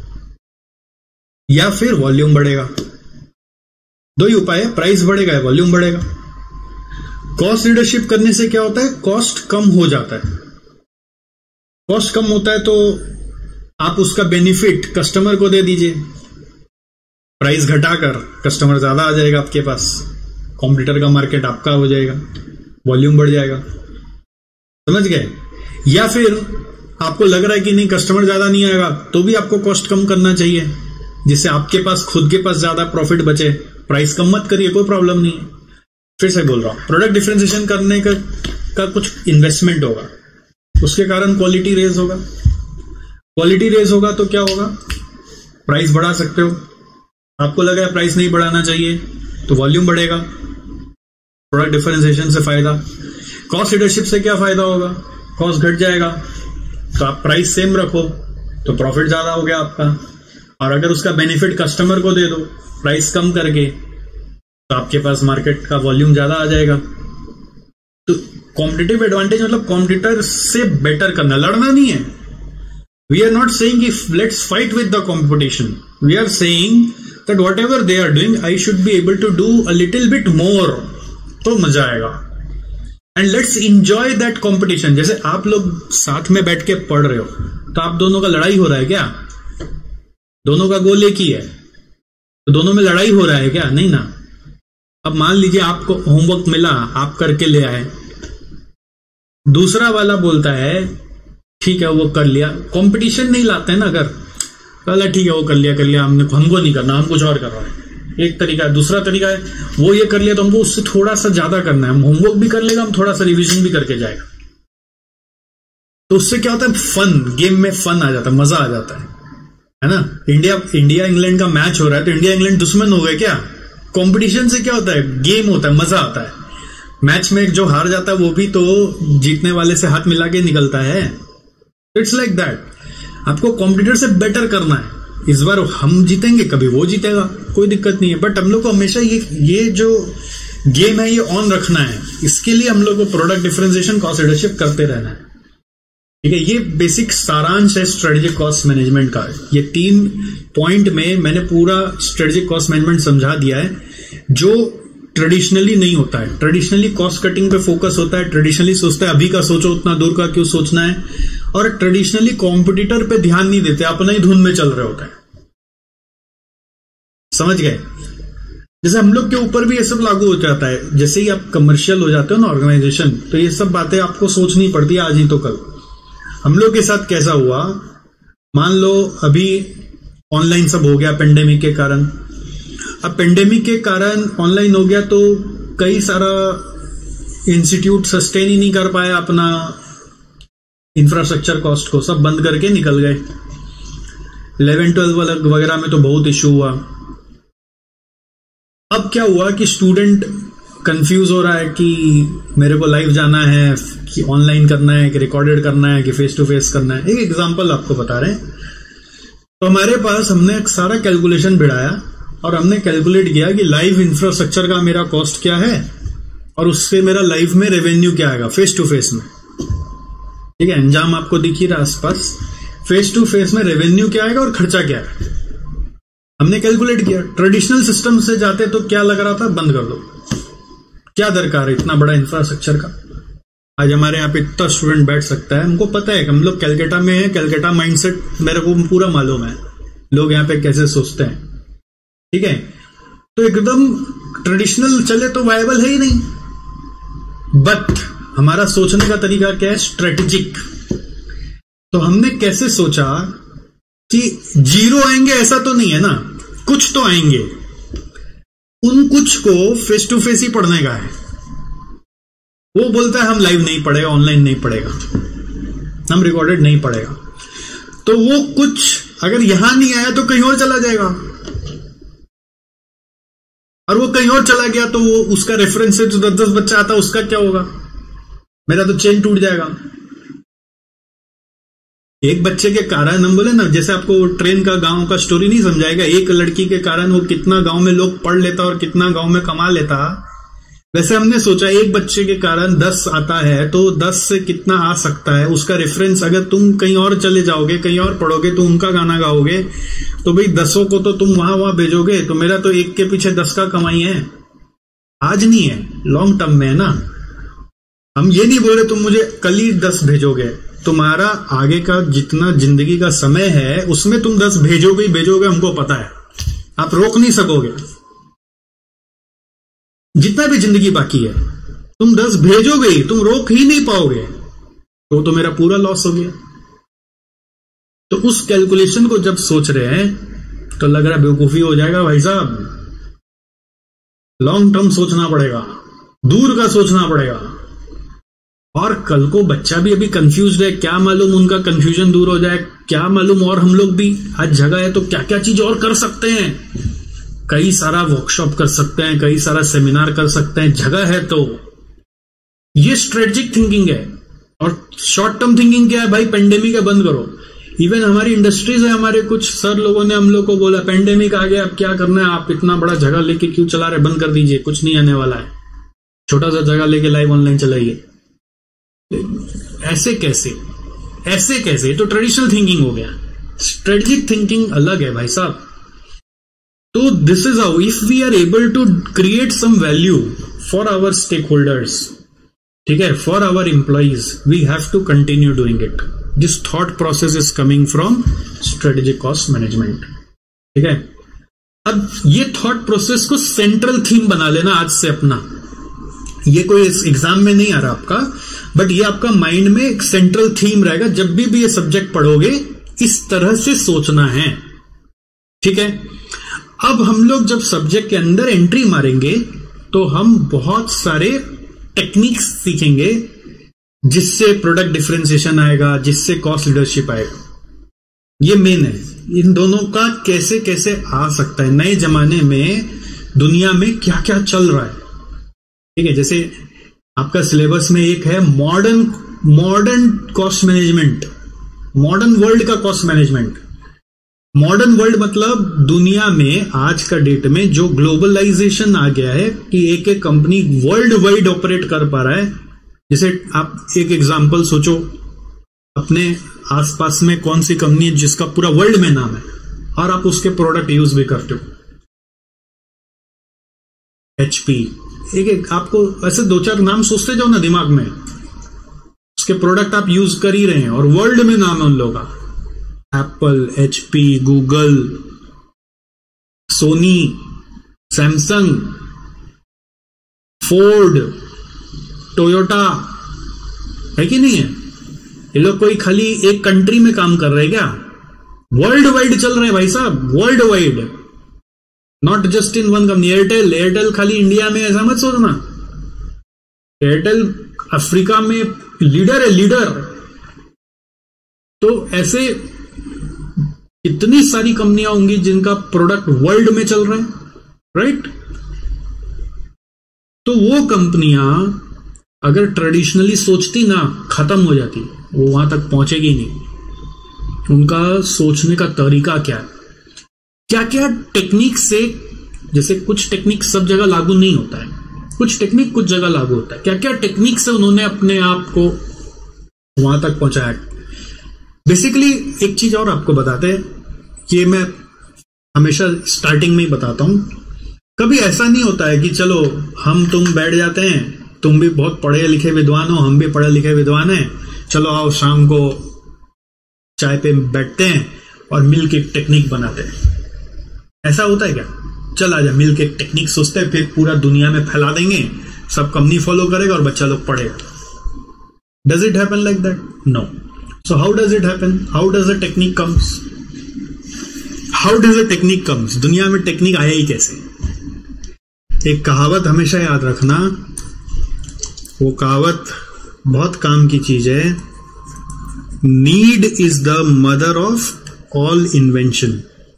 या फिर वॉल्यूम बढ़ेगा। दो ही उपाय है, प्राइस बढ़ेगा या वॉल्यूम बढ़ेगा। कॉस्ट लीडरशिप करने से क्या होता है, कॉस्ट कम हो जाता है। कॉस्ट कम होता है तो आप उसका बेनिफिट कस्टमर को दे दीजिए, प्राइस घटाकर कस्टमर ज्यादा आ जाएगा आपके पास, कॉम्पिटिटर का मार्केट आपका हो जाएगा, वॉल्यूम बढ़ जाएगा, समझ गए। या फिर आपको लग रहा है कि नहीं कस्टमर ज्यादा नहीं आएगा तो भी आपको कॉस्ट कम करना चाहिए, जिससे आपके पास खुद के पास ज्यादा प्रॉफिट बचे। प्राइस कम मत करिए, कोई प्रॉब्लम नहीं है। फिर से बोल रहा हूं, प्रोडक्ट डिफरेंशिएशन करने का कुछ इन्वेस्टमेंट होगा, उसके कारण क्वालिटी रेज होगा। क्वालिटी रेज होगा तो क्या होगा, प्राइस बढ़ा सकते हो। आपको लगा है प्राइस नहीं बढ़ाना चाहिए तो वॉल्यूम बढ़ेगा, प्रोडक्ट डिफरेंशिएशन से फायदा। कॉस्ट लीडरशिप से क्या फायदा होगा, कॉस्ट घट जाएगा तो आप प्राइस सेम रखो तो प्रॉफिट ज्यादा हो गया आपका, और अगर उसका बेनिफिट कस्टमर को दे दो प्राइस कम करके तो आपके पास मार्केट का वॉल्यूम ज्यादा आ जाएगा। तो कॉम्पिटिटिव एडवांटेज मतलब कॉम्पिटिटर से बेटर करना, लड़ना नहीं है। We are not saying if let's fight with the competition, we are saying that whatever they are doing I should be able to do a little bit more, तो मजा आएगा। And let's enjoy that competition. जैसे आप लोग साथ में बैठ के पढ़ रहे हो तो आप दोनों का लड़ाई हो रहा है क्या, दोनों का गोल एक ही है तो दोनों में लड़ाई हो रहा है क्या, नहीं ना। अब मान लीजिए आपको होमवर्क मिला, आप करके ले आए, दूसरा वाला बोलता है ठीक है वो कर लिया, कंपटीशन नहीं लाते हैं ना। अगर पहला ठीक है वो कर लिया हमको नहीं करना, हम कुछ और कर रहा है, एक तरीका है। दूसरा तरीका है वो ये कर लिया तो हमको उससे थोड़ा सा ज्यादा करना है, हम होमवर्क भी कर लेगा, हम थोड़ा सा रिवीजन भी करके जाएगा। तो उससे क्या होता है, फन, गेम में फन आ जाता है, मजा आ जाता है ना। इंडिया इंग्लैंड का मैच हो रहा है तो इंडिया इंग्लैंड दुश्मन हो गए क्या, कंपटीशन से क्या होता है, गेम होता है, मजा आता है। मैच में जो हार जाता है वो भी तो जीतने वाले से हाथ मिला के निकलता है। इट्स लाइक दैट, आपको कॉम्पिटिटर से बेटर करना है। इस बार हम जीतेंगे, कभी वो जीतेगा, कोई दिक्कत नहीं है, बट हम लोग को हमेशा ये जो गेम है ये ऑन रखना है। इसके लिए हम लोग को प्रोडक्ट डिफरेंशिएशन, कॉस्ट लीडरशिप करते रहना है, ठीक है। ये बेसिक सारांश है स्ट्रेटेजिक कॉस्ट मैनेजमेंट का। ये 3 पॉइंट में मैंने पूरा स्ट्रेटेजिक कॉस्ट मैनेजमेंट समझा दिया है, जो ट्रेडिशनली नहीं होता है। ट्रेडिशनली कॉस्ट कटिंग पे फोकस होता है, ट्रेडिशनली सोचता है अभी का सोचो, उतना दूर का क्यों सोचना है, और ट्रेडिशनली कॉम्पिटिटर पे ध्यान नहीं देते, अपना ही धुन में चल रहे होते हैं, समझ गए। जैसे हम लोग के ऊपर भी ये सब लागू हो जाता है, जैसे ही आप कमर्शियल हो जाते हो ना ऑर्गेनाइजेशन, तो ये सब बातें आपको सोचनी पड़ती है आज ही तो कल। हम लोग के साथ कैसा हुआ, मान लो अभी ऑनलाइन सब हो गया पेंडेमिक के कारण। अब पेंडेमिक के कारण ऑनलाइन हो गया तो कई सारा इंस्टीट्यूट सस्टेन ही नहीं कर पाया अपना इंफ्रास्ट्रक्चर कॉस्ट को, सब बंद करके निकल गए। 11-12 वगैरह में तो बहुत इश्यू हुआ। अब क्या हुआ कि स्टूडेंट कंफ्यूज हो रहा है कि मेरे को लाइव जाना है कि ऑनलाइन करना है कि रिकॉर्डेड करना है कि फेस टू फेस करना है। एक एग्जांपल आपको बता रहे हैं। तो हमारे पास हमने एक सारा कैलकुलेशन भिड़ाया और हमने कैलकुलेट किया कि लाइव इंफ्रास्ट्रक्चर का मेरा कॉस्ट क्या है और उससे मेरा लाइव में रेवेन्यू क्या आएगा फेस टू फेस में, ठीक है। अंजाम आपको दिख ही रहा आसपास, फेस टू फेस में रेवेन्यू क्या आएगा और खर्चा क्या है, हमने कैलकुलेट किया। ट्रेडिशनल सिस्टम से जाते तो क्या लग रहा था, बंद कर दो, क्या दरकार है इतना बड़ा इंफ्रास्ट्रक्चर का, आज हमारे यहाँ पे इतना स्टूडेंट बैठ सकता है, हमको पता है कि हम लोग कैलकाटा में है, कैलकाटा माइंडसेट मेरे को पूरा मालूम है, लोग यहाँ पे कैसे सोचते हैं, ठीक है। तो एकदम ट्रेडिशनल चले तो वायबल है ही नहीं, बट हमारा सोचने का तरीका क्या है, स्ट्रेटेजिक। तो हमने कैसे सोचा कि जीरो आएंगे ऐसा तो नहीं है ना, कुछ तो आएंगे, उन कुछ को फेस टू फेस ही पढ़ने का है। वो बोलता है हम लाइव नहीं पढ़ेगा, ऑनलाइन नहीं पढ़ेगा, हम रिकॉर्डेड नहीं पढ़ेगा। तो वो कुछ अगर यहां नहीं आया तो कहीं और चला जाएगा, और वो कहीं और चला गया तो वो उसका रेफरेंस से जो 10-10 बच्चा आता उसका क्या होगा, मेरा तो चेन टूट जाएगा। एक बच्चे के कारण हम बोले ना, जैसे आपको ट्रेन का गांव का स्टोरी नहीं समझाएगा, एक लड़की के कारण वो कितना गांव में लोग पढ़ लेता और कितना गांव में कमा लेता, वैसे हमने सोचा एक बच्चे के कारण 10 आता है तो 10 से कितना आ सकता है, उसका रेफरेंस अगर तुम कहीं और चले जाओगे, कहीं और पढ़ोगे तो उनका गाना गाओगे, तो भाई 10 को तो तुम वहां भेजोगे, तो मेरा तो एक के पीछे 10 का कमाई है, आज नहीं है, लॉन्ग टर्म में है ना। हम ये नहीं बोले तुम मुझे कल ही 10 भेजोगे, तुम्हारा आगे का जितना जिंदगी का समय है उसमें तुम 10 भेजोगे ही भेजोगे, हमको पता है, आप रोक नहीं सकोगे। जितना भी जिंदगी बाकी है तुम 10 भेजोगे ही, तुम रोक ही नहीं पाओगे, तो मेरा पूरा लॉस हो गया। तो उस कैलकुलेशन को जब सोच रहे हैं तो लग रहा है बेवकूफी हो जाएगा भाई साहब, लॉन्ग टर्म सोचना पड़ेगा, दूर का सोचना पड़ेगा। और कल को बच्चा भी अभी कंफ्यूज है, क्या मालूम उनका कंफ्यूजन दूर हो जाए, क्या मालूम, और हम लोग भी आज जगह है तो क्या क्या चीज और कर सकते हैं, कई सारा वर्कशॉप कर सकते हैं, कई सारा सेमिनार कर सकते हैं, जगह है तो। ये स्ट्रेटेजिक थिंकिंग है। और शॉर्ट टर्म थिंकिंग क्या है भाई, पेंडेमिक है बंद करो। इवन हमारी इंडस्ट्रीज है, हमारे कुछ सर लोगों ने हम लोग को बोला पेंडेमिक आ गया, अब क्या करना है, आप इतना बड़ा जगह लेके क्यों चला रहे, बंद कर दीजिए, कुछ नहीं आने वाला है, छोटा सा जगह लेके लाइव ऑनलाइन चलाइए। ऐसे कैसे, तो ट्रेडिशनल थिंकिंग हो गया, स्ट्रेटेजिक थिंकिंग अलग है भाई साहब। तो this is how, if we are able to create some value for our stakeholders, ठीक है, for our employees, we have to continue doing it. This thought process is coming from strategic cost management, ठीक है। अब ये थॉट प्रोसेस को सेंट्रल थीम बना लेना आज से अपना, ये कोई एग्जाम में नहीं आ रहा आपका, बट ये आपका माइंड में एक सेंट्रल थीम रहेगा, जब भी ये सब्जेक्ट पढ़ोगे इस तरह से सोचना है, ठीक है। अब हम लोग जब सब्जेक्ट के अंदर एंट्री मारेंगे तो हम बहुत सारे टेक्निक्स सीखेंगे, जिससे प्रोडक्ट डिफरेंशिएशन आएगा, जिससे कॉस्ट लीडरशिप आएगा। ये मेन है, इन दोनों का कैसे कैसे आ सकता है, नए जमाने में दुनिया में क्या क्या चल रहा है, ठीक है। जैसे आपका सिलेबस में एक है modern cost management, modern world का कॉस्ट मैनेजमेंट। मॉडर्न वर्ल्ड मतलब दुनिया में आज का डेट में जो ग्लोबलाइजेशन आ गया है कि एक एक कंपनी वर्ल्ड वाइड ऑपरेट कर पा रहा है। जैसे आप एक एग्जांपल सोचो, अपने आसपास में कौन सी कंपनी है जिसका पूरा वर्ल्ड में नाम है और आप उसके प्रोडक्ट यूज भी करते हो। HP, एक आपको ऐसे 2-4 नाम सोचते जाओ ना दिमाग में, उसके प्रोडक्ट आप यूज कर ही रहे हैं और वर्ल्ड में नाम है उन लोगों का, Apple, HP, Google, Sony, Samsung, Ford, Toyota, है कि नहीं है। ये लोग कोई खाली एक कंट्री में काम कर रहे हैं क्या, वर्ल्ड वाइड चल रहे हैं भाई साहब, worldwide, not just in one company. Airtel खाली इंडिया में, ऐसा मत सोचना, एयरटेल अफ्रीका में लीडर है, लीडर। तो ऐसे इतनी सारी कंपनियां होंगी जिनका प्रोडक्ट वर्ल्ड में चल रहे हैं, राइट। तो वो कंपनियां अगर ट्रेडिशनली सोचती ना, खत्म हो जाती, वो वहां तक पहुंचेगी नहीं। उनका सोचने का तरीका क्या है, क्या क्या टेक्निक से, जैसे कुछ टेक्निक सब जगह लागू नहीं होता है, कुछ टेक्निक कुछ जगह लागू होता है, क्या क्या टेक्निक से उन्होंने अपने आप को वहां तक पहुंचाया। बेसिकली एक चीज और आपको बताते हैं, ये मैं हमेशा स्टार्टिंग में ही बताता हूं, कभी ऐसा नहीं होता है कि चलो हम तुम बैठ जाते हैं तुम भी बहुत पढ़े लिखे विद्वान हो, हम भी पढ़े लिखे विद्वान हैं, चलो आओ शाम को चाय पे बैठते हैं और मिल के टेक्निक बनाते हैं। ऐसा होता है क्या? चल आजा, मिल के टेक्निक सोचते हैं, फिर पूरा दुनिया में फैला देंगे, सब कंपनी फॉलो करेगा और बच्चा लोग पढ़ेगा। Does it happen like that? No. So how does it happen? How does the technique comes? How does the technique comes? दुनिया में टेक्निक आया ही कैसे? एक कहावत हमेशा याद रखना, वो कहावत बहुत काम की चीज है। Need is the mother of all invention.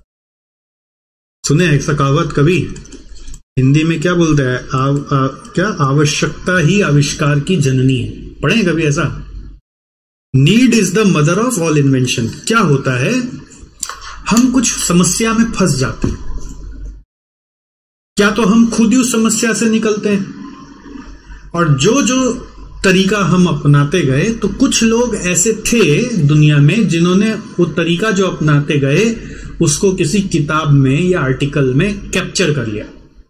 सुने ऐसा कहावत कभी? हिंदी में क्या बोलता है? क्या आवश्यकता ही आविष्कार की जननी है। पढ़े कभी ऐसा? Need is the mother of all invention. क्या होता है, हम कुछ समस्या में फंस जाते हैं, क्या तो हम खुद ही उस समस्या से निकलते हैं, और जो जो तरीका हम अपनाते गए, तो कुछ लोग ऐसे थे दुनिया में जिन्होंने वो तरीका जो अपनाते गए उसको किसी किताब में या आर्टिकल में कैप्चर कर लिया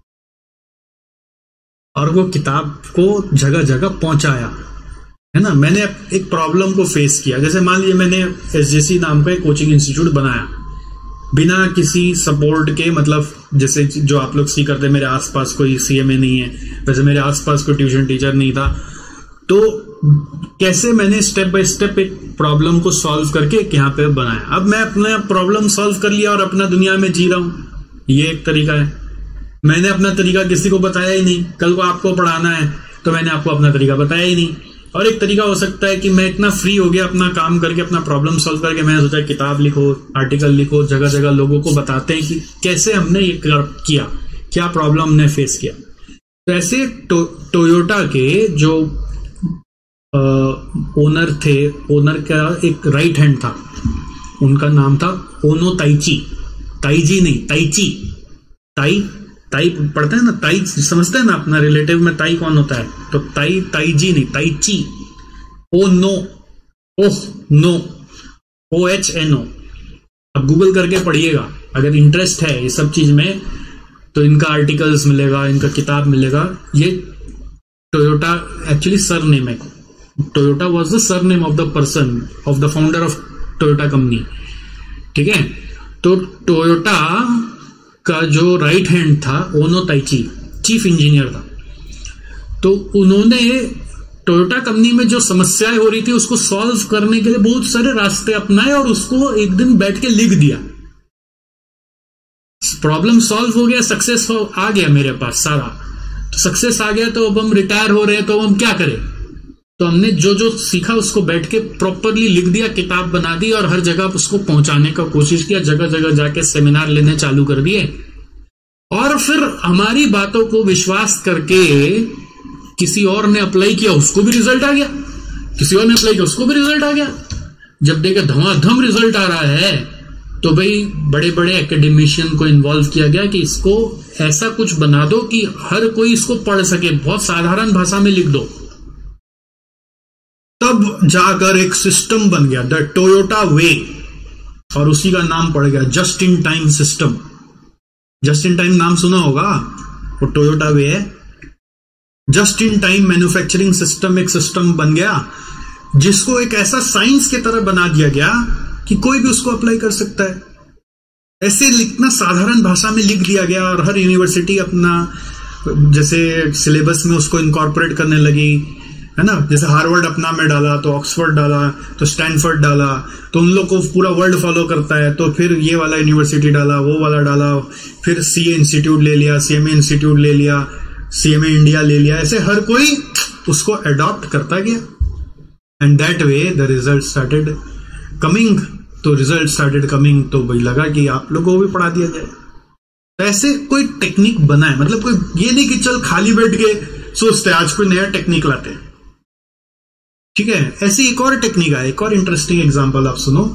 और वो किताब को जगह जगह पहुंचाया, है ना। मैंने एक प्रॉब्लम को फेस किया, जैसे मान लीजिए मैंने SJC नाम का एक कोचिंग इंस्टीट्यूट बनाया बिना किसी सपोर्ट के, मतलब जैसे जो आप लोग सी करते, मेरे आसपास कोई CMA नहीं है, वैसे मेरे आसपास कोई ट्यूशन टीचर नहीं था, तो कैसे मैंने स्टेप बाय स्टेप एक प्रॉब्लम को सॉल्व करके यहाँ पे बनाया। अब मैं अपना प्रॉब्लम सॉल्व कर लिया और अपना दुनिया में जी रहा हूं, ये एक तरीका है। मैंने अपना तरीका किसी को बताया ही नहीं, कल को आपको पढ़ाना है तो मैंने आपको अपना तरीका बताया ही नहीं। और एक तरीका हो सकता है कि मैं इतना फ्री हो गया अपना काम करके, अपना प्रॉब्लम सॉल्व करके, मैंने सोचा किताब लिखो, आर्टिकल लिखो, जगह जगह लोगों को बताते हैं कि कैसे हमने ये किया, क्या प्रॉब्लम हमने फेस किया। तो ऐसे टोयोटा के जो ओनर थे, ओनर का एक राइट हैंड था, उनका नाम था ओनो ताइची। ताइजी नहीं, ताइची। ताई पढ़ते हैं ना, ताई समझते हैं ना, अपना रिलेटिव में ताई कौन होता है, तो ताइजी नहीं, ताइची। OHNO। अब गूगल करके पढ़िएगा, अगर इंटरेस्ट है ये सब चीज में तो इनका आर्टिकल्स मिलेगा, इनका किताब मिलेगा। ये टोयोटा एक्चुअली सरनेम है, Toyota was the surname of the person, of the founder of Toyota company, ठीक है। तो टोयोटा का जो राइट हैंड था ओनो ताइची, चीफ इंजीनियर था, तो उन्होंने टोयोटा कंपनी में जो समस्याएं हो रही थी उसको सॉल्व करने के लिए बहुत सारे रास्ते अपनाए और उसको एक दिन बैठ के लिख दिया। प्रॉब्लम सॉल्व हो गया, सक्सेस आ गया मेरे पास सारा, तो सक्सेस आ गया, तो अब हम रिटायर हो रहे हैं, तो हम क्या करें, तो हमने जो जो सीखा उसको बैठ के प्रॉपरली लिख दिया, किताब बना दी और हर जगह उसको पहुंचाने का कोशिश किया, जगह जगह जाके सेमिनार लेने चालू कर दिए। और फिर हमारी बातों को विश्वास करके किसी और ने अप्लाई किया, उसको भी रिजल्ट आ गया, किसी और ने अप्लाई किया, उसको भी रिजल्ट आ गया। जब देखा धमाधम रिजल्ट आ रहा है, तो भाई बड़े बड़े एकेडमिशियन को इन्वॉल्व किया गया कि इसको ऐसा कुछ बना दो कि हर कोई इसको पढ़ सके, बहुत साधारण भाषा में लिख दो। तब जाकर एक सिस्टम बन गया, द टोयोटा वे, और उसी का नाम पड़ गया just in time system. Just in time नाम सुना होगा, वो टोयोटा वे है। Just in time manufacturing system एक सिस्टम बन गया, जिसको एक ऐसा साइंस की तरह बना दिया गया कि कोई भी उसको अप्लाई कर सकता है। ऐसे लिखना, साधारण भाषा में लिख दिया गया, और हर यूनिवर्सिटी अपना जैसे सिलेबस में उसको इनकॉर्पोरेट करने लगी, है ना। जैसे हार्वर्ड अपना में डाला, तो ऑक्सफोर्ड डाला, तो स्टैनफोर्ड डाला, तो उन लोग को पूरा वर्ल्ड फॉलो करता है, तो फिर ये वाला यूनिवर्सिटी डाला, वो वाला डाला, फिर CA इंस्टीट्यूट ले लिया, CMA इंस्टीट्यूट ले लिया, CMA इंडिया ले लिया, ऐसे हर कोई उसको अडॉप्ट करता गया। And that way the result started coming. तो रिजल्ट स्टार्टेड कमिंग, तो भाई लगा कि आप लोगों को भी पढ़ा दिया जाए। तो ऐसे कोई टेक्निक बनाए, मतलब कोई ये नहीं कि चल खाली बैठ के सोचते आज कोई नया टेक्निक लाते हैं, ठीक है। ऐसी एक और टेक्निक है, एक और इंटरेस्टिंग एग्जांपल आप सुनो।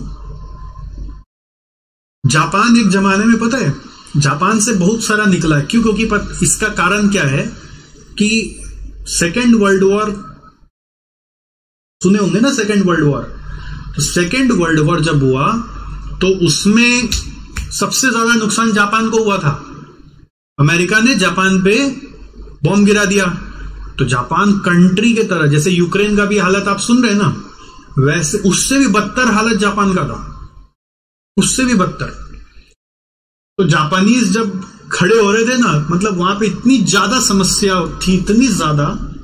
जापान एक जमाने में, पता है, जापान से बहुत सारा निकला। क्यों? क्योंकि इसका कारण क्या है कि सेकेंड वर्ल्ड वॉर सुने होंगे ना, सेकेंड वर्ल्ड वॉर। तो सेकेंड वर्ल्ड वॉर जब हुआ तो उसमें सबसे ज्यादा नुकसान जापान को हुआ था। अमेरिका ने जापान पे बॉम्ब गिरा दिया, तो जापान कंट्री के तरह, जैसे यूक्रेन का भी हालत आप सुन रहे हैं ना, वैसे उससे भी बदतर हालत जापान का था, उससे भी बदतर। तो जापानीज जब खड़े हो रहे थे ना, मतलब वहां पे इतनी ज्यादा समस्या थी, इतनी ज्यादा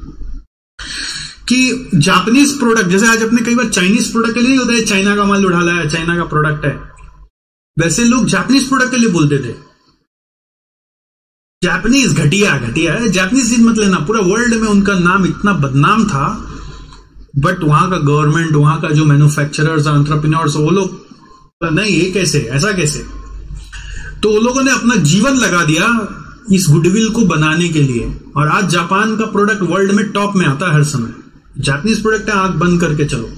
कि जापानीज प्रोडक्ट, जैसे आज अपने कई बार चाइनीज प्रोडक्ट के लिए नहीं होता है चाइना का माल उठा लाया, चाइना का प्रोडक्ट है, वैसे लोग जापानीज प्रोडक्ट के लिए बोलते थे जापानीज घटिया घटिया है। जापानीज चीज मत लेना, पूरा वर्ल्ड में उनका नाम इतना बदनाम था। बट वहां का गवर्नमेंट, वहां का जो मैन्युफैक्चरर्स, एंटरप्रेन्योर्स, वो लोग नहीं, ये कैसे, ऐसा कैसे, तो वो लोगों ने अपना जीवन लगा दिया इस गुडविल को बनाने के लिए। और आज जापान का प्रोडक्ट वर्ल्ड में टॉप में आता है हर समय। जापानीज प्रोडक्ट है, आंख बंद करके चलो।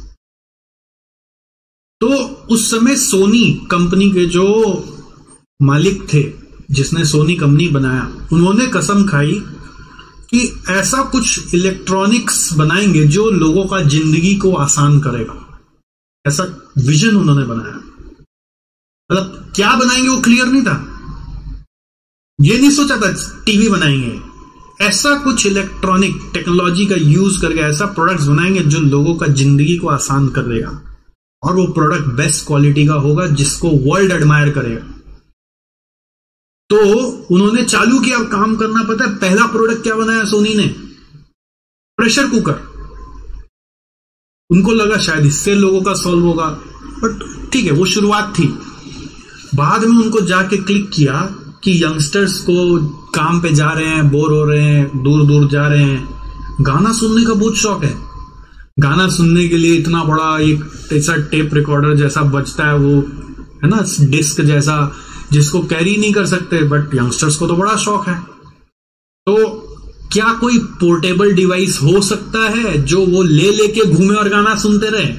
तो उस समय सोनी कंपनी के जो मालिक थे, जिसने सोनी कंपनी बनाया, उन्होंने कसम खाई कि ऐसा कुछ इलेक्ट्रॉनिक्स बनाएंगे जो लोगों का जिंदगी को आसान करेगा। ऐसा विजन उन्होंने बनाया। मतलब क्या बनाएंगे वो क्लियर नहीं था, ये नहीं सोचा था टीवी बनाएंगे, ऐसा कुछ इलेक्ट्रॉनिक टेक्नोलॉजी का यूज करके ऐसा प्रोडक्ट्स बनाएंगे जो लोगों का जिंदगी को आसान कर देगा, और वो प्रोडक्ट बेस्ट क्वालिटी का होगा जिसको वर्ल्ड एडमायर करेगा। तो उन्होंने चालू किया काम करना। पता है पहला प्रोडक्ट क्या बनाया सोनी ने? Pressure cooker. उनको लगा शायद इससे लोगों का सॉल्व होगा, बट ठीक है, वो शुरुआत थी। बाद में उनको जाके क्लिक किया कि यंगस्टर्स को काम पे जा रहे हैं, बोर हो रहे हैं, दूर दूर जा रहे हैं, गाना सुनने का बहुत शौक है। गाना सुनने के लिए इतना बड़ा एक ऐसा टेप रिकॉर्डर जैसा बजता है, वो है ना, डिस्क जैसा, जिसको कैरी नहीं कर सकते, बट यंगस्टर्स को तो बड़ा शौक है। तो क्या कोई पोर्टेबल डिवाइस हो सकता है जो वो ले लेके घूमे और गाना सुनते रहे?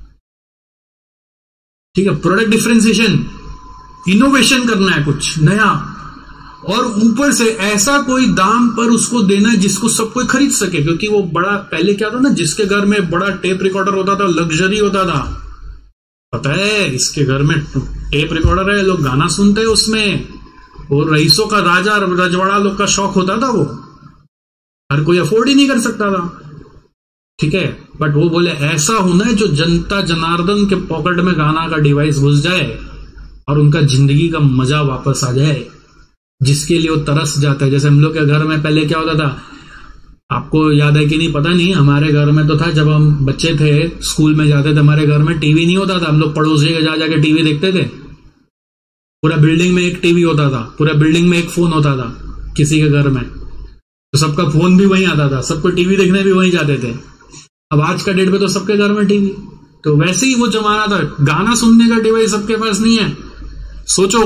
ठीक है, प्रोडक्ट डिफरेंशिएशन, इनोवेशन करना है कुछ नया, और ऊपर से ऐसा कोई दाम पर उसको देना है जिसको सब कोई खरीद सके। क्योंकि वो बड़ा, पहले क्या था ना, जिसके घर में बड़ा टेप रिकॉर्डर होता था, लग्जरी होता था। पता है इसके घर में टेप रिकॉर्डर है, लोग गाना सुनते हैं उसमें, और रईसों का, राजा रजवाड़ा लोग का शौक होता था, वो हर कोई अफोर्ड ही नहीं कर सकता था। ठीक है, बट वो बोले ऐसा होना है जो जनता जनार्दन के पॉकेट में गाना का डिवाइस घुस जाए और उनका जिंदगी का मजा वापस आ जाए, जिसके लिए वो तरस जाता है। जैसे हम लोग के घर में पहले क्या होता था, आपको याद है कि नहीं पता नहीं, हमारे घर में तो था, जब हम बच्चे थे स्कूल में जाते थे, हमारे घर में टीवी नहीं होता था, हम लोग पड़ोसी के जा जाके टीवी देखते थे। पूरा बिल्डिंग में एक टीवी होता था, पूरा बिल्डिंग में एक फोन होता था किसी के घर में, तो सबका फोन भी वहीं आता था, सबको टीवी देखने भी वहीं जाते थे। अब आज का डेट में तो सबके घर में टीवी, तो वैसे ही वो जमाना था, गाना सुनने का डिवाइस सबके पास नहीं है, सोचो।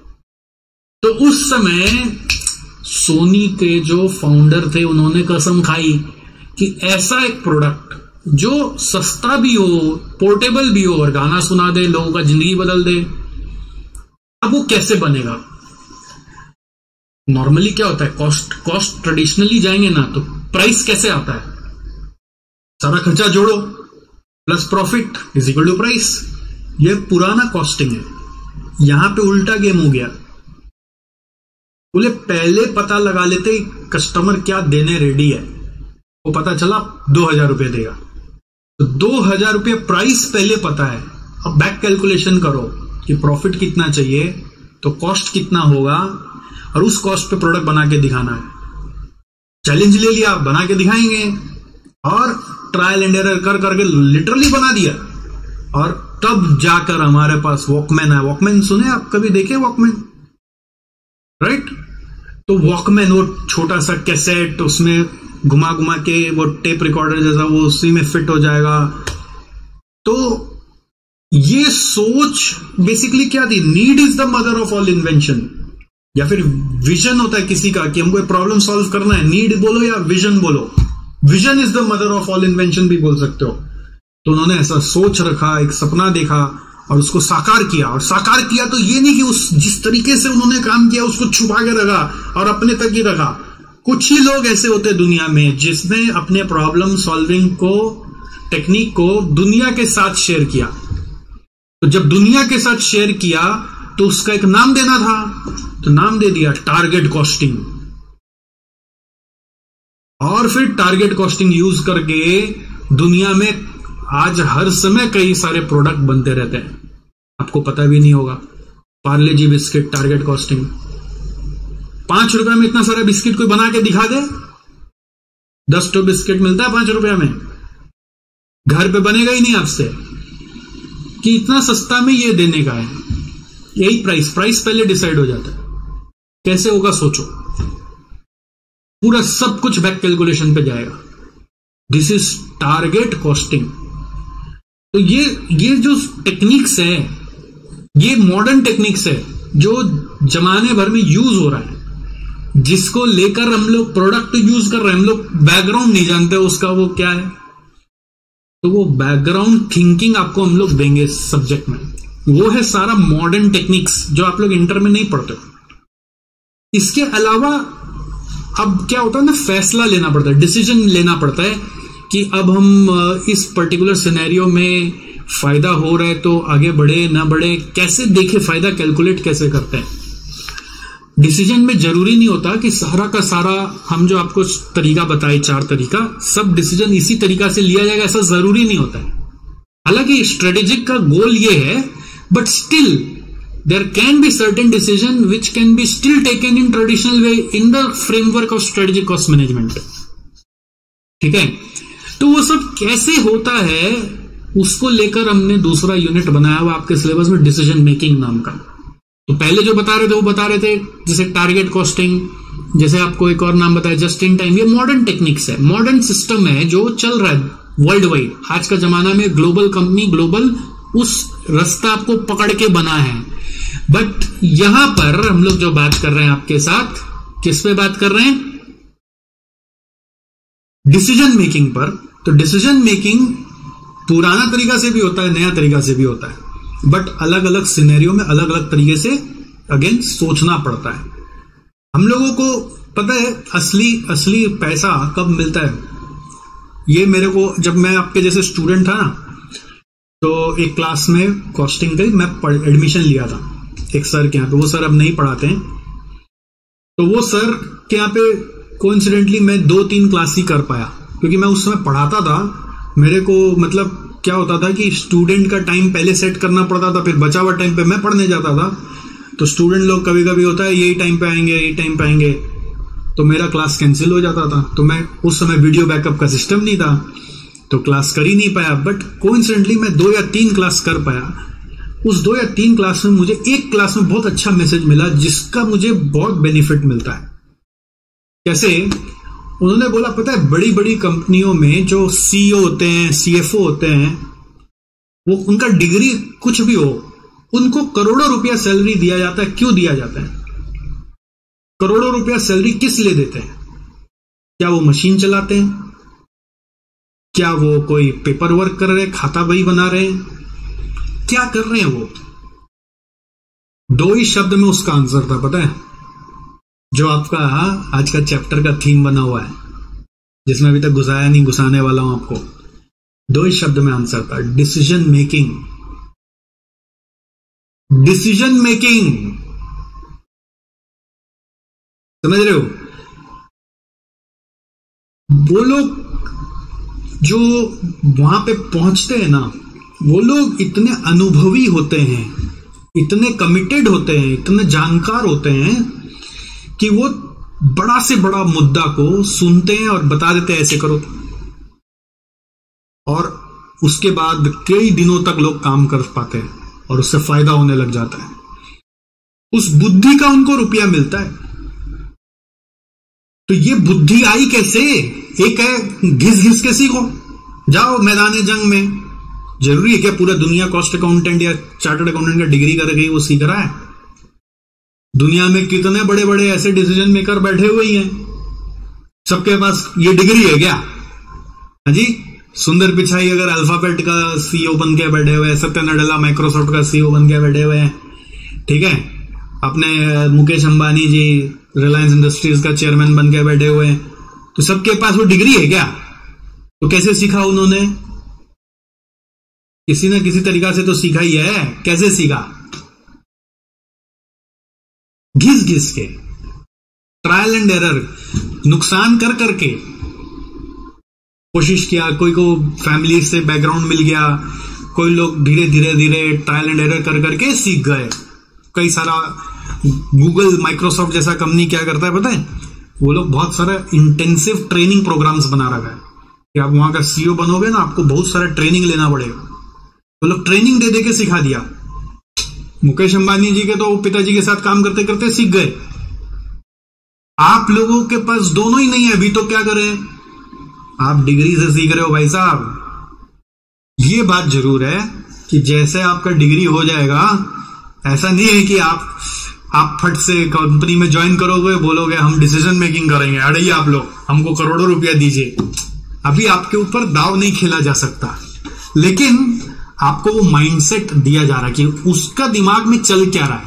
तो उस समय सोनी के जो फाउंडर थे, उन्होंने कसम खाई कि ऐसा एक प्रोडक्ट जो सस्ता भी हो, पोर्टेबल भी हो, और गाना सुना दे, लोगों का जिंदगी बदल दे। अब वो कैसे बनेगा? नॉर्मली क्या होता है, कॉस्ट ट्रेडिशनली जाएंगे ना, तो प्राइस कैसे आता है? सारा खर्चा जोड़ो plus profit is equal to price. ये पुराना कॉस्टिंग है। यहां पे उल्टा गेम हो गया। बोले पहले पता लगा लेते कस्टमर क्या देने रेडी है, वो पता चला 2000 रुपये देगा, तो 2000 रुपये प्राइस पहले पता है। अब बैक कैलकुलेशन करो कि प्रॉफिट कितना चाहिए, तो कॉस्ट कितना होगा, और उस कॉस्ट पे प्रोडक्ट बना के दिखाना है। चैलेंज ले लिया, बना के दिखाएंगे, और ट्रायल एंड एरर कर करके लिटरली बना दिया। और तब जाकर हमारे पास वॉकमैन है। वॉकमैन सुने आप, कभी देखे वॉकमैन? राइट, तो वॉकमैन, वो छोटा सा कैसेट, उसमें घुमा घुमा के वो टेप रिकॉर्डर जैसा, वो उसी में फिट हो जाएगा। तो ये सोच बेसिकली क्या थी? Need is the mother of all invention, या फिर विजन होता है किसी का कि हमको प्रॉब्लम सॉल्व करना है। नीड बोलो या विजन बोलो, vision is the mother of all invention भी बोल सकते हो। तो उन्होंने ऐसा सोच रखा, एक सपना देखा और उसको साकार किया। और साकार किया तो ये नहीं कि उस जिस तरीके से उन्होंने काम किया उसको छुपा के रखा और अपने तक ही रखा। कुछ ही लोग ऐसे होते दुनिया में जिसने अपने प्रॉब्लम सॉल्विंग को, टेक्निक को दुनिया के साथ शेयर किया। तो जब दुनिया के साथ शेयर किया तो उसका एक नाम देना था, तो नाम दे दिया टारगेट कॉस्टिंग। और फिर टारगेट कॉस्टिंग यूज करके दुनिया में आज हर समय कई सारे प्रोडक्ट बनते रहते हैं, आपको पता भी नहीं होगा। Parle G biscuit, target costing. 5 रुपए में इतना सारा बिस्किट कोई बना के दिखा दे? 10 तो बिस्किट मिलता है 5 रुपए में, घर पे बनेगा ही नहीं आपसे कि इतना सस्ता में ये देने का है। यही प्राइस पहले डिसाइड हो जाता है। कैसे होगा सोचो, पूरा सब कुछ बैक कैलकुलेशन पे जाएगा। This is target costing. तो ये जो टेक्निक्स है, ये मॉडर्न टेक्निक्स है जो जमाने भर में यूज हो रहा है, जिसको लेकर हम लोग प्रोडक्ट यूज कर रहे हैं। हम लोग बैकग्राउंड नहीं जानते उसका, वो क्या है। तो वो बैकग्राउंड थिंकिंग आपको हम लोग देंगे इस सब्जेक्ट में। वो है सारा मॉडर्न टेक्निक्स जो आप लोग इंटर में नहीं पढ़ते। इसके अलावा अब क्या होता है ना, फैसला लेना पड़ता है, डिसीजन लेना पड़ता है कि अब हम इस पर्टिकुलर सिनेरियो में फायदा हो रहा है तो आगे बढ़े ना बढ़े, कैसे देखे, फायदा कैलकुलेट कैसे करते हैं। डिसीजन में जरूरी नहीं होता कि सारा का सारा हम जो आपको तरीका बताए, 4 तरीका, सब डिसीजन इसी तरीका से लिया जाएगा, ऐसा जरूरी नहीं होता है। हालांकि स्ट्रेटेजिक का गोल ये है, but still there can be certain decision which can be still taken in traditional way in the framework of strategic cost management. ठीक है, तो वो सब कैसे होता है उसको लेकर हमने दूसरा यूनिट बनाया हुआ आपके सिलेबस में, डिसीजन मेकिंग नाम का। तो पहले जो बता रहे थे वो बता रहे थे जैसे टारगेट कॉस्टिंग, जैसे आपको एक और नाम बताया जस्ट इन टाइम। ये मॉडर्न टेक्निक्स है, मॉडर्न सिस्टम है जो चल रहा है वर्ल्ड वाइड। आज का जमाना में ग्लोबल कंपनी, ग्लोबल उस रास्ता आपको पकड़ के बना है। बट यहां पर हम लोग जो बात कर रहे हैं आपके साथ, किस पे बात कर रहे हैं? डिसीजन मेकिंग पर। तो डिसीजन मेकिंग पुराना तरीका से भी होता है, नया तरीका से भी होता है, बट अलग अलग सिनेरियो में अलग अलग तरीके से अगेन सोचना पड़ता है। हम लोगों को पता है असली पैसा कब मिलता है। ये मेरे को, जब मैं आपके जैसे स्टूडेंट था ना, तो एक क्लास में कॉस्टिंग का मैं एडमिशन लिया था एक सर के यहाँ पे। वो सर अब नहीं पढ़ाते हैं, तो वो सर के यहाँ पे कोइंसिडेंटली मैं 2-3 क्लास ही कर पाया, क्योंकि मैं उस समय पढ़ाता था। मेरे को मतलब क्या होता था कि स्टूडेंट का टाइम पहले सेट करना पड़ता था, फिर बचा हुआ टाइम पे मैं पढ़ने जाता था। तो स्टूडेंट लोग कभी कभी होता है यही टाइम पे आएंगे, यही टाइम पे आएंगे, तो मेरा क्लास कैंसिल हो जाता था। तो मैं उस समय वीडियो बैकअप का सिस्टम नहीं था, तो क्लास कर ही नहीं पाया। बट कोइंसिडेंटली मैं 2 या 3 क्लास कर पाया। उस 2 या 3 क्लास में मुझे एक क्लास में बहुत अच्छा मैसेज मिला, जिसका मुझे बहुत बेनिफिट मिलता है। कैसे? उन्होंने बोला, पता है बड़ी बड़ी कंपनियों में जो सीईओ होते हैं, सीएफओ होते हैं, वो उनका डिग्री कुछ भी हो, उनको करोड़ों रुपया सैलरी दिया जाता है। क्यों दिया जाता है? करोड़ों रुपया सैलरी किस लिए देते हैं? क्या वो मशीन चलाते हैं? क्या वो कोई पेपर वर्क कर रहे हैं, खाता बही बना रहे हैं? क्या कर रहे हैं वो? 2 ही शब्द में उसका आंसर था, पता है? जो आपका आज का चैप्टर का थीम बना हुआ है, जिसमें अभी तक घुसाया नहीं, घुसाने वाला हूं आपको। 2 ही शब्द में आंसर था, डिसीजन मेकिंग। डिसीजन मेकिंग, समझ रहे हो? वो लोग जो वहां पे पहुंचते हैं ना, वो लोग इतने अनुभवी होते हैं, इतने कमिटेड होते हैं, इतने जानकार होते हैं कि वो बड़ा से बड़ा मुद्दा को सुनते हैं और बता देते हैं ऐसे करो, और उसके बाद कई दिनों तक लोग काम कर पाते हैं और उससे फायदा होने लग जाता है। उस बुद्धि का उनको रुपया मिलता है। तो ये बुद्धि आई कैसे? एक है घिस घिस के सीखो, जाओ मैदान जंग में। जरूरी है क्या पूरा दुनिया कॉस्ट अकाउंटेंट या चार्टर्ड अकाउंटेंट का डिग्री कर गई वो सीख रहा है? दुनिया में कितने बड़े बड़े ऐसे डिसीजन मेकर बैठे हुए ही हैं, सबके पास ये डिग्री है क्या? हाँ जी, सुंदर पिचाई अगर अल्फाबेट का सीईओ बन के बैठे हुए हैं, सत्य नडेला माइक्रोसॉफ्ट का सीईओ बन के बैठे हुए हैं, ठीक है, अपने मुकेश अंबानी जी रिलायंस इंडस्ट्रीज का चेयरमैन बन के बैठे हुए हैं, तो सबके पास वो डिग्री है क्या? तो कैसे सीखा उन्होंने? किसी ना किसी तरीका से तो सीखा ही है। कैसे सीखा? घिस घिस के, ट्रायल एंड एरर, नुकसान कर करके, कोशिश किया, कोई को फैमिली से बैकग्राउंड मिल गया, कोई लोग धीरे धीरे धीरे ट्रायल एंड एरर कर करके सीख गए। कई सारा गूगल, माइक्रोसॉफ्ट जैसा कंपनी क्या करता है पता है, वो लोग बहुत सारा इंटेंसिव ट्रेनिंग प्रोग्राम्स बना रखा है कि आप वहां का सीईओ बनोगे ना, आपको बहुत सारा ट्रेनिंग लेना पड़ेगा। वो लोग ट्रेनिंग दे दे के सिखा दिया। मुकेश अंबानी जी के तो पिताजी के साथ काम करते करते सीख गए। आप लोगों के पास दोनों ही नहीं है, अभी तो क्या करें, आप डिग्री से सीख रहे हो भाई साहब। ये बात जरूर है कि जैसे आपका डिग्री हो जाएगा, ऐसा नहीं है कि आप फट से कंपनी में ज्वाइन करोगे, बोलोगे हम डिसीजन मेकिंग करेंगे, अड़िए आप लोग हमको करोड़ों रुपया दीजिए। अभी आपके ऊपर दाव नहीं खेला जा सकता, लेकिन आपको वो माइंडसेट दिया जा रहा है कि उसका दिमाग में चल क्या रहा है।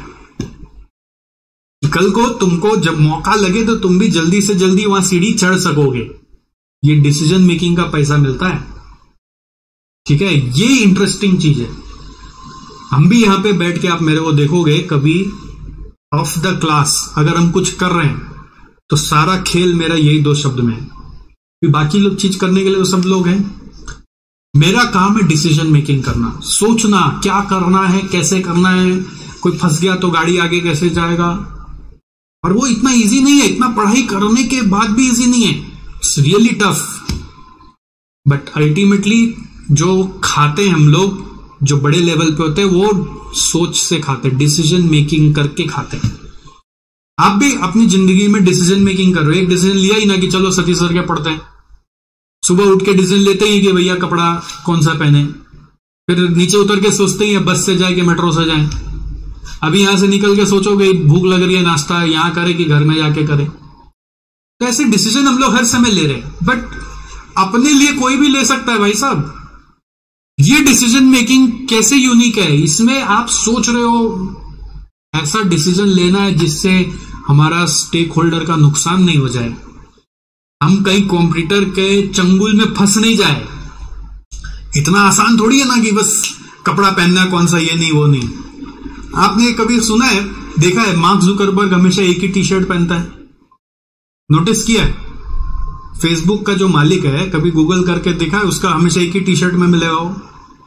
कल को तुमको जब मौका लगे तो तुम भी जल्दी से जल्दी वहां सीढ़ी चढ़ सकोगे। ये डिसीजन मेकिंग का पैसा मिलता है, ठीक है। ये इंटरेस्टिंग चीज है। हम भी यहां पे बैठ के, आप मेरे को देखोगे कभी ऑफ द क्लास, अगर हम कुछ कर रहे हैं तो सारा खेल मेरा यही 2 शब्द में है। बाकी लोग चीज करने के लिए तो सब लोग हैं, मेरा काम है डिसीजन मेकिंग करना, सोचना क्या करना है, कैसे करना है। कोई फंस गया तो गाड़ी आगे कैसे जाएगा। और वो इतना इजी नहीं है, इतना पढ़ाई करने के बाद भी इजी नहीं है, it's really tough. But ultimately जो खाते हैं हम लोग, जो बड़े लेवल पे होते हैं, वो सोच से खाते हैं, डिसीजन मेकिंग करके खाते हैं। आप भी अपनी जिंदगी में डिसीजन मेकिंग कर रहे हो। एक डिसीजन लिया ही ना कि चलो सतीश सर के पढ़ते हैं, सुबह उठ के डिसीजन लेते ही कि भैया कपड़ा कौन सा पहने, फिर नीचे उतर के सोचते ही बस से जाए कि मेट्रो से जाए। अभी यहां से निकल के सोचोगे भूख लग रही है, नाश्ता यहां करे कि घर में जाके करे। तो ऐसे डिसीजन हम लोग हर समय ले रहे हैं, बट अपने लिए कोई भी ले सकता है भाई साहब। ये डिसीजन मेकिंग कैसे यूनिक है, इसमें आप सोच रहे हो ऐसा डिसीजन लेना है जिससे हमारा स्टेक होल्डर का नुकसान नहीं हो जाए, हम कहीं कॉम्पिटिटर के चंगुल में फंस नहीं जाए। इतना आसान थोड़ी है ना कि बस कपड़ा पहनना है, कौन सा ये नहीं वो नहीं। आपने कभी सुना है, देखा है, मार्क जुकरबर्ग हमेशा एक ही टी शर्ट पहनता है, नोटिस किया है? फेसबुक का जो मालिक है, कभी गूगल करके देखा है, उसका हमेशा एक ही टी शर्ट में मिलेगा वो,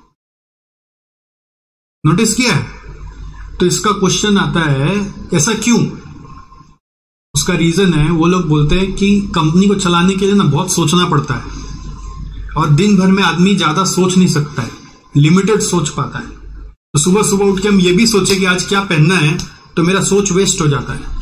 नोटिस किया है? तो इसका क्वेश्चन आता है ऐसा क्यों? उसका रीजन है, वो लोग बोलते हैं कि कंपनी को चलाने के लिए ना बहुत सोचना पड़ता है और दिन भर में आदमी ज्यादा सोच नहीं सकता है, लिमिटेड सोच पाता है। तो सुबह सुबह उठ के हम ये भी सोचे कि आज क्या पहनना है, तो मेरा सोच वेस्ट हो जाता है।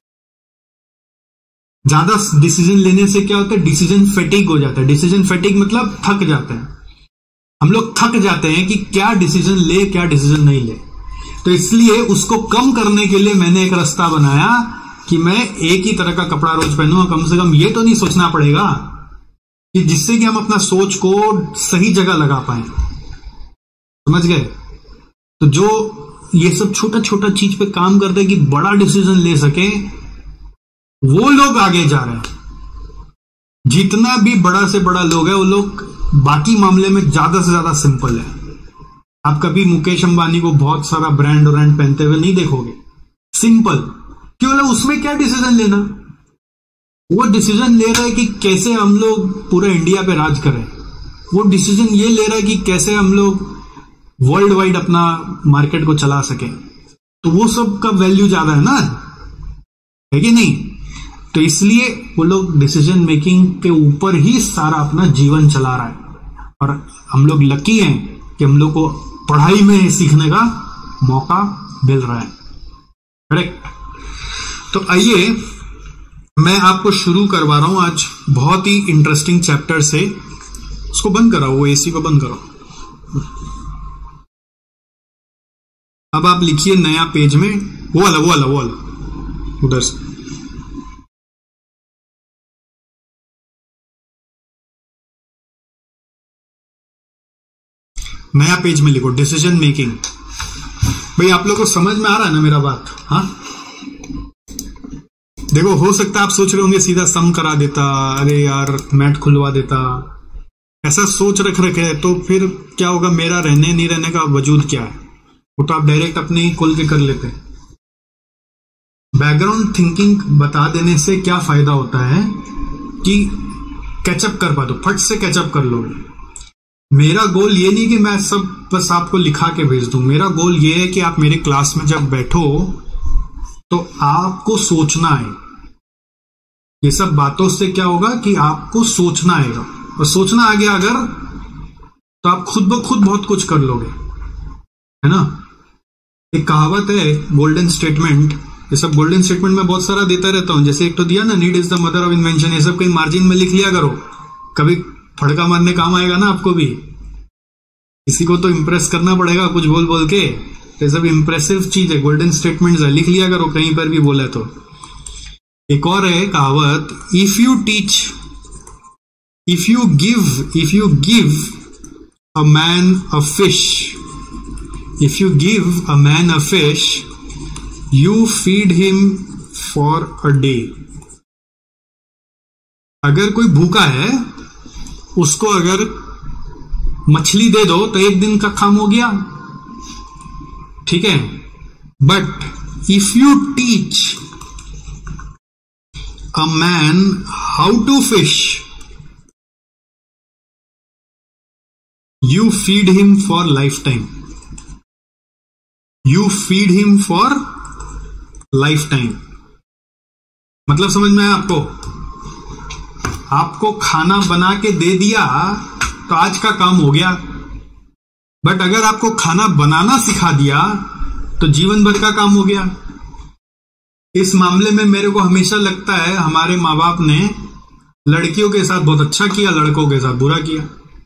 ज्यादा डिसीजन लेने से क्या होता है, डिसीजन फेटिग हो जाता है। डिसीजन फेटिग मतलब थक जाते हैं हम लोग, थक जाते हैं कि क्या डिसीजन ले क्या डिसीजन नहीं ले। तो इसलिए उसको कम करने के लिए मैंने एक रास्ता बनाया कि मैं एक ही तरह का कपड़ा रोज पहनूंगा। कम से कम ये तो नहीं सोचना पड़ेगा कि जिससे कि हम अपना सोच को सही जगह लगा पाए, समझ गए? तो जो ये सब छोटा छोटा चीज पे काम करते हैं कि बड़ा डिसीजन ले सके, वो लोग आगे जा रहे हैं। जितना भी बड़ा से बड़ा लोग है, वो लोग बाकी मामले में ज्यादा से ज्यादा सिंपल है। आप कभी मुकेश अंबानी को बहुत सारा ब्रांड पहनते हुए नहीं देखोगे, सिंपल। क्यों? उसमें क्या डिसीजन लेना, वो डिसीजन ले रहा है कि कैसे हम लोग पूरे इंडिया पे राज करें। वो डिसीजन ये ले रहा है कि कैसे हम लोग वर्ल्ड वाइड अपना मार्केट को चला सके। तो वो सब का वैल्यू ज्यादा है ना, है कि नहीं? तो इसलिए वो लोग डिसीजन मेकिंग के ऊपर ही सारा अपना जीवन चला रहा है। और हम लोग लकी हैं कि हम लोग को पढ़ाई में सीखने का मौका मिल रहा है, करेक्ट? तो आइए मैं आपको शुरू करवा रहा हूं आज बहुत ही इंटरेस्टिंग चैप्टर से। उसको बंद कराओ, वो एसी को बंद कराओ। अब आप लिखिए नया पेज में, वो वाला उधर से। नया पेज में लिखो डिसीजन मेकिंग। भाई आप लोगों को समझ में आ रहा है ना मेरा बात? हाँ, देखो, हो सकता है आप सोच रहे होंगे सीधा सम करा देता, अरे यार मैट खुलवा देता, ऐसा सोच रखे है तो फिर क्या होगा, मेरा रहने नहीं रहने का वजूद क्या है? वो तो आप डायरेक्ट अपने ही खोल के कर लेते। बैकग्राउंड थिंकिंग बता देने से क्या फायदा होता है कि कैचअप कर पाते हो, फट से कैचअप कर लोगे। मेरा गोल ये नहीं कि मैं सब बस आपको लिखा के भेज दूं, मेरा गोल ये है कि आप मेरे क्लास में जब बैठो तो आपको सोचना है। ये सब बातों से क्या होगा कि आपको सोचना आएगा, और सोचना आ गया अगर, तो आप खुद ब खुद बहुत कुछ कर लोगे, है ना। एक कहावत है गोल्डन स्टेटमेंट, ये सब गोल्डन स्टेटमेंट में बहुत सारा देता रहता हूं। जैसे एक तो दिया ना, need is the mother of invention, ये सब कहीं मार्जिन में लिख लिया करो, कभी फड़का मारने काम आएगा ना आपको भी। किसी को तो इंप्रेस करना पड़ेगा कुछ बोल बोल के, ये सब इंप्रेसिव चीज है, गोल्डन स्टेटमेंट है, लिख लिया करो कहीं पर भी बोला तो। एक और है कहावत, if you give a man a fish, if you give a man a fish you feed him for a day. अगर कोई भूखा है उसको अगर मछली दे दो तो एक दिन का काम हो गया, ठीक है। But if you teach a man how to fish you feed him for life time, you feed him for life time. मतलब समझ में आया आपको? आपको खाना बना के दे दिया तो आज का काम हो गया, बट अगर आपको खाना बनाना सिखा दिया तो जीवन भर का काम हो गया। इस मामले में मेरे को हमेशा लगता है हमारे माँ बाप ने लड़कियों के साथ बहुत अच्छा किया, लड़कों के साथ बुरा किया,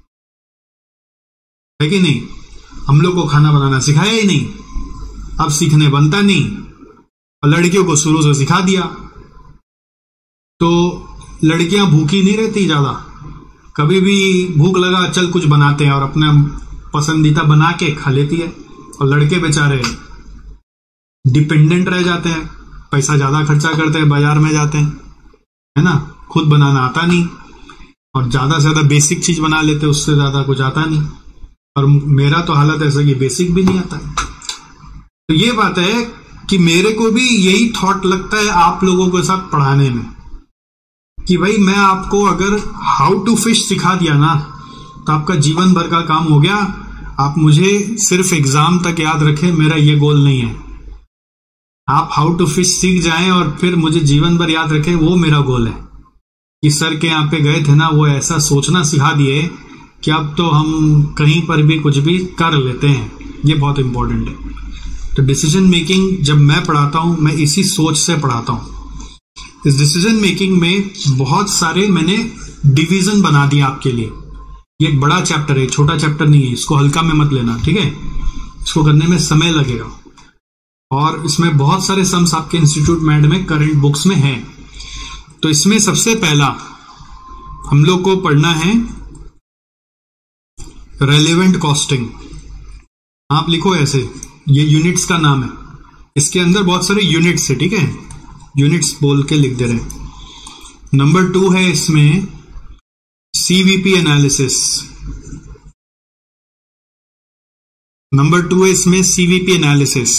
है कि नहीं। हम लोग को खाना बनाना सिखाया ही नहीं, अब सीखने बनता नहीं, और लड़कियों को शुरू से सिखा दिया तो लड़कियां भूखी नहीं रहती ज्यादा। कभी भी भूख लगा चल कुछ बनाते हैं और अपना पसंदीदा बना के खा लेती है, और लड़के बेचारे डिपेंडेंट रह जाते हैं, पैसा ज्यादा खर्चा करते हैं, बाजार में जाते हैं, है ना, खुद बनाना आता नहीं, और ज्यादा से ज्यादा बेसिक चीज बना लेते, उससे ज्यादा कुछ आता नहीं। और मेरा तो हालत ऐसा कि बेसिक भी नहीं आता है। तो ये बात है कि मेरे को भी यही थॉट लगता है आप लोगों के साथ पढ़ाने में, कि भाई मैं आपको अगर हाउ टू फिश सिखा दिया ना तो आपका जीवन भर का काम हो गया। आप मुझे सिर्फ एग्जाम तक याद रखें, मेरा ये गोल नहीं है। आप हाउ टू फिश सीख जाएं और फिर मुझे जीवन भर याद रखें, वो मेरा गोल है। कि सर के यहाँ पे गए थे ना, वो ऐसा सोचना सिखा दिए कि अब तो हम कहीं पर भी कुछ भी कर लेते हैं। ये बहुत इंपॉर्टेंट है। तो डिसीजन मेकिंग जब मैं पढ़ाता हूं, मैं इसी सोच से पढ़ाता हूं। इस डिसीजन मेकिंग में बहुत सारे मैंने डिवीजन बना दिया आपके लिए। ये एक बड़ा चैप्टर है, छोटा चैप्टर नहीं है, इसको हल्का में मत लेना, ठीक है। इसको करने में समय लगेगा, और इसमें बहुत सारे सम्स आपके इंस्टीट्यूट मैड में करंट बुक्स में है। तो इसमें सबसे पहला हम लोग को पढ़ना है रेलेवेंट कॉस्टिंग। आप लिखो ऐसे, ये यूनिट्स का नाम है, इसके अंदर बहुत सारे यूनिट्स है, ठीक है, यूनिट्स बोल के लिख दे रहे हैं। नंबर 2 है इसमें सीवीपी एनालिसिस। नंबर 2 है इसमें सीवीपी एनालिसिस।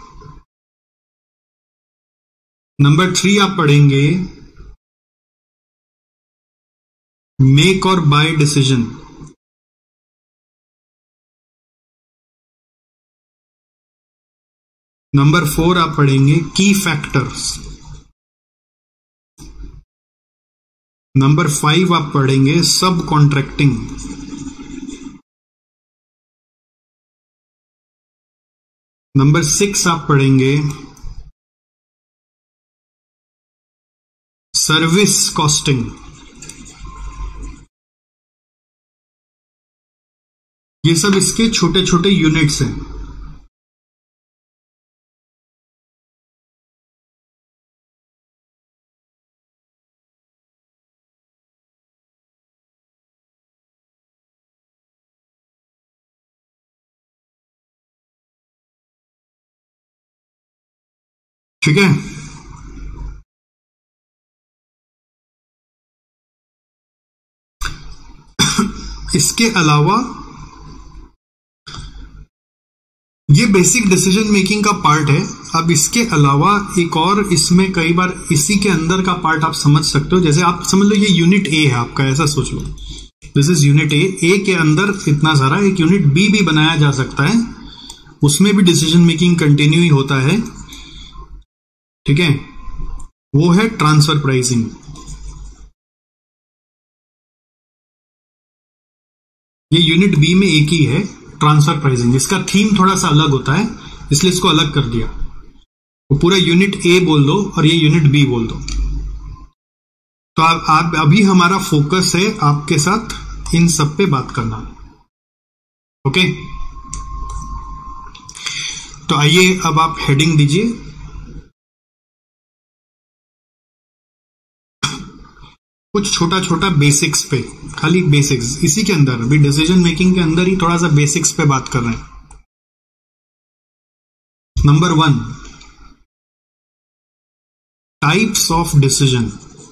नंबर 3 आप पढ़ेंगे मेक और बाय डिसीजन। नंबर 4 आप पढ़ेंगे की फैक्टर्स। नंबर 5 आप पढ़ेंगे सब कॉन्ट्रैक्टिंग। नंबर 6 आप पढ़ेंगे सर्विस कॉस्टिंग। ये सब इसके छोटे छोटे यूनिट्स हैं। ठीक है, इसके अलावा ये बेसिक डिसीजन मेकिंग का पार्ट है। अब इसके अलावा एक और इसमें कई बार इसी के अंदर का पार्ट आप समझ सकते हो। जैसे आप समझ लो ये यूनिट ए है आपका, ऐसा सोच लो, दिस इज यूनिट ए के अंदर इतना सारा एक यूनिट बी भी बनाया जा सकता है, उसमें भी डिसीजन मेकिंग कंटिन्यू ही होता है, ठीक है। वो है ट्रांसफर प्राइसिंग। ये यूनिट बी में एक ही है ट्रांसफर प्राइसिंग, इसका थीम थोड़ा सा अलग होता है इसलिए इसको अलग कर दिया। वो पूरा यूनिट ए बोल दो और ये यूनिट बी बोल दो। तो आप अभी हमारा फोकस है आपके साथ इन सब पे बात करना, ओके। तो आइए अब आप हेडिंग दीजिए, कुछ छोटा छोटा बेसिक्स पे, खाली बेसिक्स इसी के अंदर, अभी डिसीजन मेकिंग के अंदर ही थोड़ा सा बेसिक्स पे बात कर रहे हैं। Number 1, types of decision.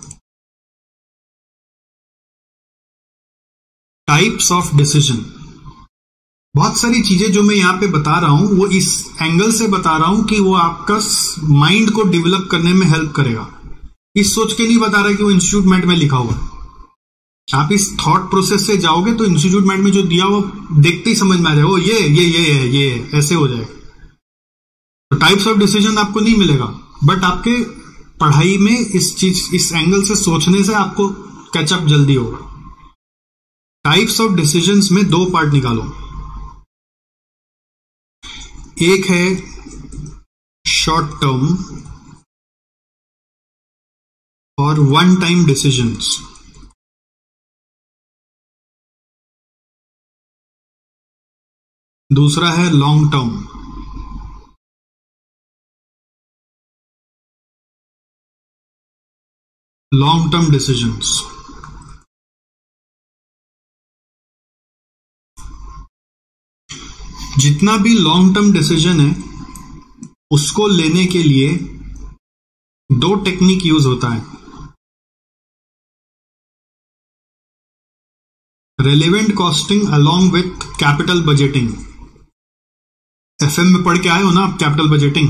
Types of decision, बहुत सारी चीजें जो मैं यहां पे बता रहा हूं वो इस एंगल से बता रहा हूं कि वो आपका माइंड को डेवलप करने में हेल्प करेगा। इस सोच के नहीं बता रहा कि वो इंस्टीट्यूट मैट में लिखा हुआ है। आप इस थॉट प्रोसेस से जाओगे तो इंस्टीट्यूट मैट में जो दिया वो देखते ही समझ में आ जाएगा, वो ये ऐसे हो जाएगा। तो टाइप्स ऑफ डिसीजन आपको नहीं मिलेगा, बट आपके पढ़ाई में इस एंगल से सोचने से आपको कैचअप जल्दी होगा। टाइप्स ऑफ डिसीजंस में 2 पार्ट निकालो, एक है शॉर्ट टर्म और वन टाइम डिसीजंस। दूसरा है long term. Long term decisions, जितना भी लॉन्ग टर्म डिसीजन है उसको लेने के लिए 2 टेक्निक यूज होता है। Relevant costing along with capital budgeting. FM में पढ़ के आए हो ना आप कैपिटल बजटिंग,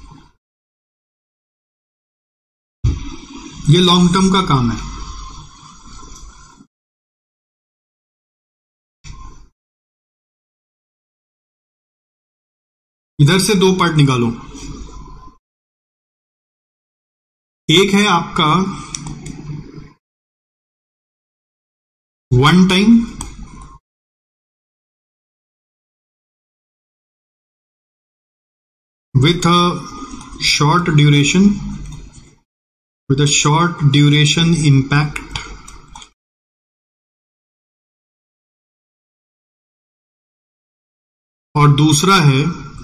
ये लॉन्ग टर्म का काम है। इधर से 2 पार्ट निकालो, एक है आपका one time with a short duration, with a short duration impact, और दूसरा है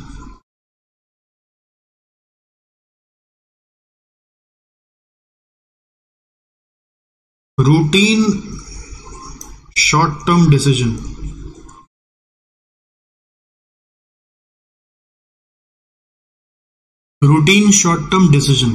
routine short term decision. Routine short term decision,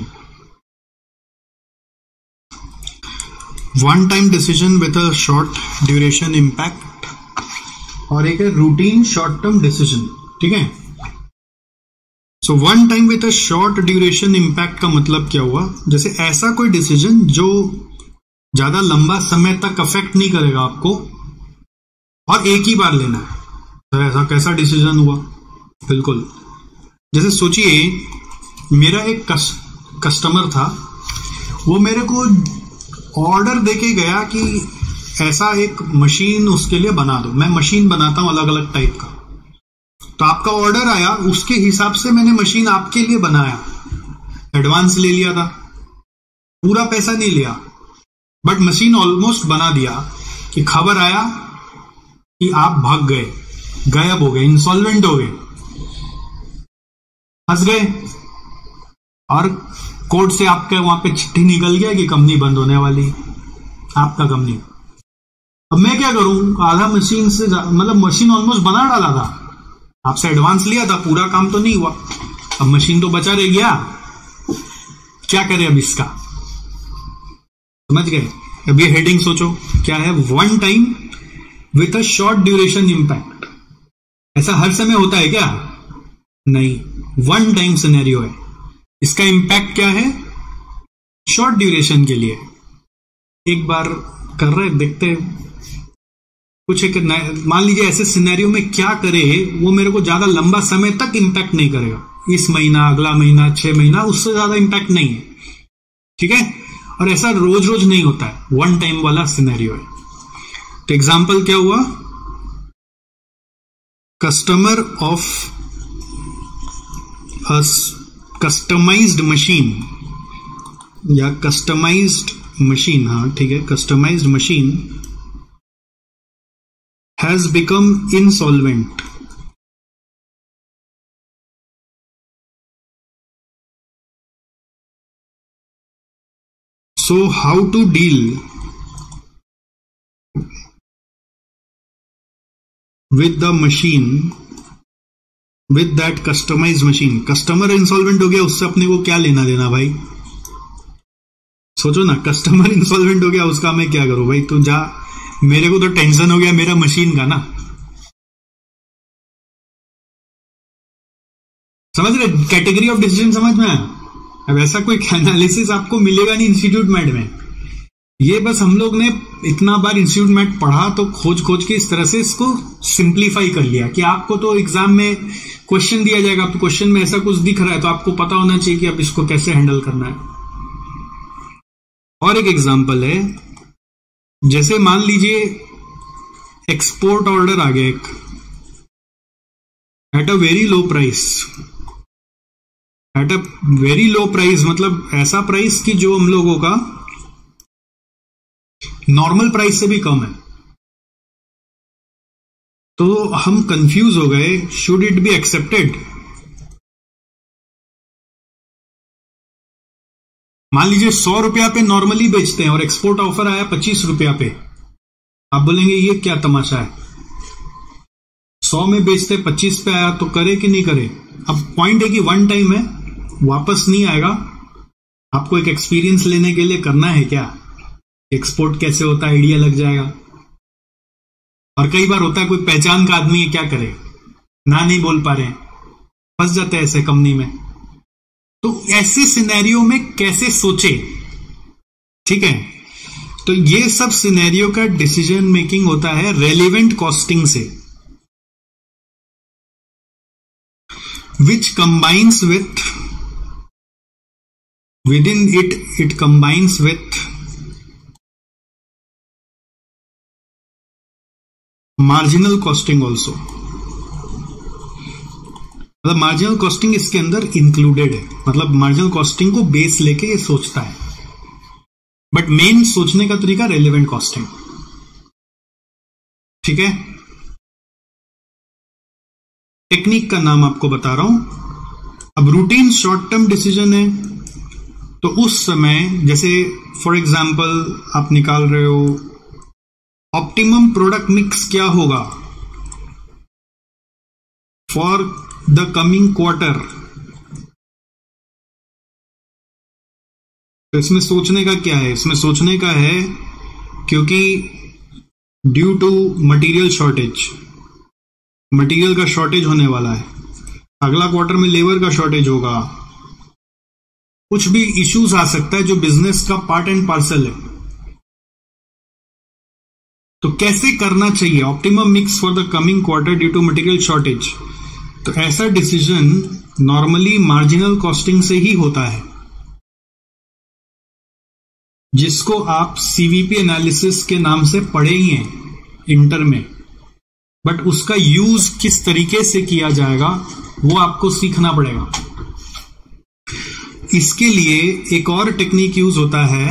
one time decision with a short duration impact, और एक है रूटीन शॉर्ट टर्म डिसीजन, ठीक है। So one time with a short duration impact का मतलब क्या हुआ, जैसे ऐसा कोई डिसीजन जो ज्यादा लंबा समय तक अफेक्ट नहीं करेगा आपको और एक ही बार लेना है। तो ऐसा कैसा डिसीजन हुआ, बिल्कुल जैसे सोचिए मेरा एक कस्टमर था, वो मेरे को ऑर्डर देके गया कि ऐसा एक मशीन उसके लिए बना दो। मैं मशीन बनाता हूं अलग अलग टाइप का, तो आपका ऑर्डर आया, उसके हिसाब से मैंने मशीन आपके लिए बनाया। एडवांस ले लिया था, पूरा पैसा नहीं लिया, बट मशीन ऑलमोस्ट बना दिया कि खबर आया कि आप भाग गए, गायब हो गए, इंसॉल्वेंट हो गए, फंस गए, और कोर्ट से आपके वहां पे चिट्ठी निकल गया कि कंपनी बंद होने वाली, आपका कंपनी। अब मैं क्या करूं, आधा मशीन से मतलब मशीन ऑलमोस्ट बना डाला था, आपसे एडवांस लिया था, पूरा काम तो नहीं हुआ, अब मशीन तो बचा रह गया, क्या करें अब इसका, समझ गए। अब ये हेडिंग सोचो क्या है, one time with a short duration impact. ऐसा हर समय होता है क्या, नहीं, वन टाइम सिनेरियो है। इसका इम्पैक्ट क्या है? शॉर्ट ड्यूरेशन के लिए एक बार कर रहे, देखते हैं कुछ एक, मान लीजिए ऐसे सिनेरियो में क्या करे वो मेरे को ज्यादा लंबा समय तक इंपैक्ट नहीं करेगा, इस महीना, अगला महीना, 6 महीना, उससे ज्यादा इंपैक्ट नहीं है, ठीक है। और ऐसा रोज रोज नहीं होता है, वन टाइम वाला सिनेरियो है। तो एग्जांपल क्या हुआ? Customer of a customized machine या कस्टमाइज्ड मशीन, हाँ ठीक है, customized machine has become insolvent. So how to deal with the machine, with that customized machine? Customer insolvent हो गया, उससे अपने को क्या लेना देना भाई? सोचो ना, कस्टमर इंसॉल्वेंट हो गया, उसका मैं क्या करूं भाई? तू जा, मेरे को तो टेंशन हो गया मेरा मशीन का ना। समझ रहे? कैटेगरी ऑफ डिसीजन समझ में आया? अब ऐसा कोई एनालिसिस आपको मिलेगा नहीं इंस्टीट्यूट मैट में। ये बस हम लोग ने इतना बार इंस्टीट्यूट मैट पढ़ा तो खोज खोज के इस तरह से इसको सिंप्लीफाई कर लिया कि आपको तो एग्जाम में क्वेश्चन दिया जाएगा, तो क्वेश्चन में ऐसा कुछ दिख रहा है तो आपको पता होना चाहिए कि अब इसको कैसे हैंडल करना है। और एक एग्जांपल है, जैसे मान लीजिए एक्सपोर्ट ऑर्डर आ गया एक at a very low price, at a very low price मतलब ऐसा प्राइस कि जो हम लोगों का नॉर्मल प्राइस से भी कम है। तो हम कंफ्यूज हो गए, शुड इट बी एक्सेप्टेड? मान लीजिए 100 रुपया पे नॉर्मली बेचते हैं और एक्सपोर्ट ऑफर आया 25 रुपया पे। आप बोलेंगे ये क्या तमाशा है, 100 में बेचते 25 पे आया, तो करे कि नहीं करे? अब पॉइंट है कि वन टाइम है, वापस नहीं आएगा। आपको एक एक्सपीरियंस लेने के लिए करना है क्या, एक्सपोर्ट कैसे होता है आइडिया लग जाएगा। और कई बार होता है कोई पहचान का आदमी है, क्या करे, ना नहीं बोल पा रहे हैं, फंस जाते हैं ऐसे कंपनी में। तो ऐसे सिनेरियो में कैसे सोचे, ठीक है। तो ये सब सिनेरियो का डिसीजन मेकिंग होता है रेलेवेंट कॉस्टिंग से, which combines with within it combines with marginal costing also। मतलब मार्जिनल कॉस्टिंग इसके अंदर इंक्लूडेड है, मतलब मार्जिनल कॉस्टिंग को बेस लेके ये सोचता है, बट मेन सोचने का तरीका रेलेवेंट कॉस्टिंग, ठीक है। टेक्निक का नाम आपको बता रहा हूं। अब रूटीन शॉर्ट टर्म डिसीजन है, तो उस समय जैसे फॉर एग्जाम्पल आप निकाल रहे हो ऑप्टिमम प्रोडक्ट मिक्स क्या होगा फॉर द कमिंग क्वार्टर। तो इसमें सोचने का क्या है? इसमें सोचने का है क्योंकि due to material shortage, material का शॉर्टेज होने वाला है, अगला क्वार्टर में लेबर का शॉर्टेज होगा, कुछ भी इश्यूज आ सकता है जो बिजनेस का पार्ट एंड पार्सल है। तो कैसे करना चाहिए optimum mix for the coming quarter due to material shortage? तो ऐसा डिसीजन नॉर्मली मार्जिनल कॉस्टिंग से ही होता है, जिसको आप सीवीपी एनालिसिस के नाम से पढ़े ही हैं इंटर में, बट उसका यूज किस तरीके से किया जाएगा वो आपको सीखना पड़ेगा। इसके लिए एक और टेक्निक यूज होता है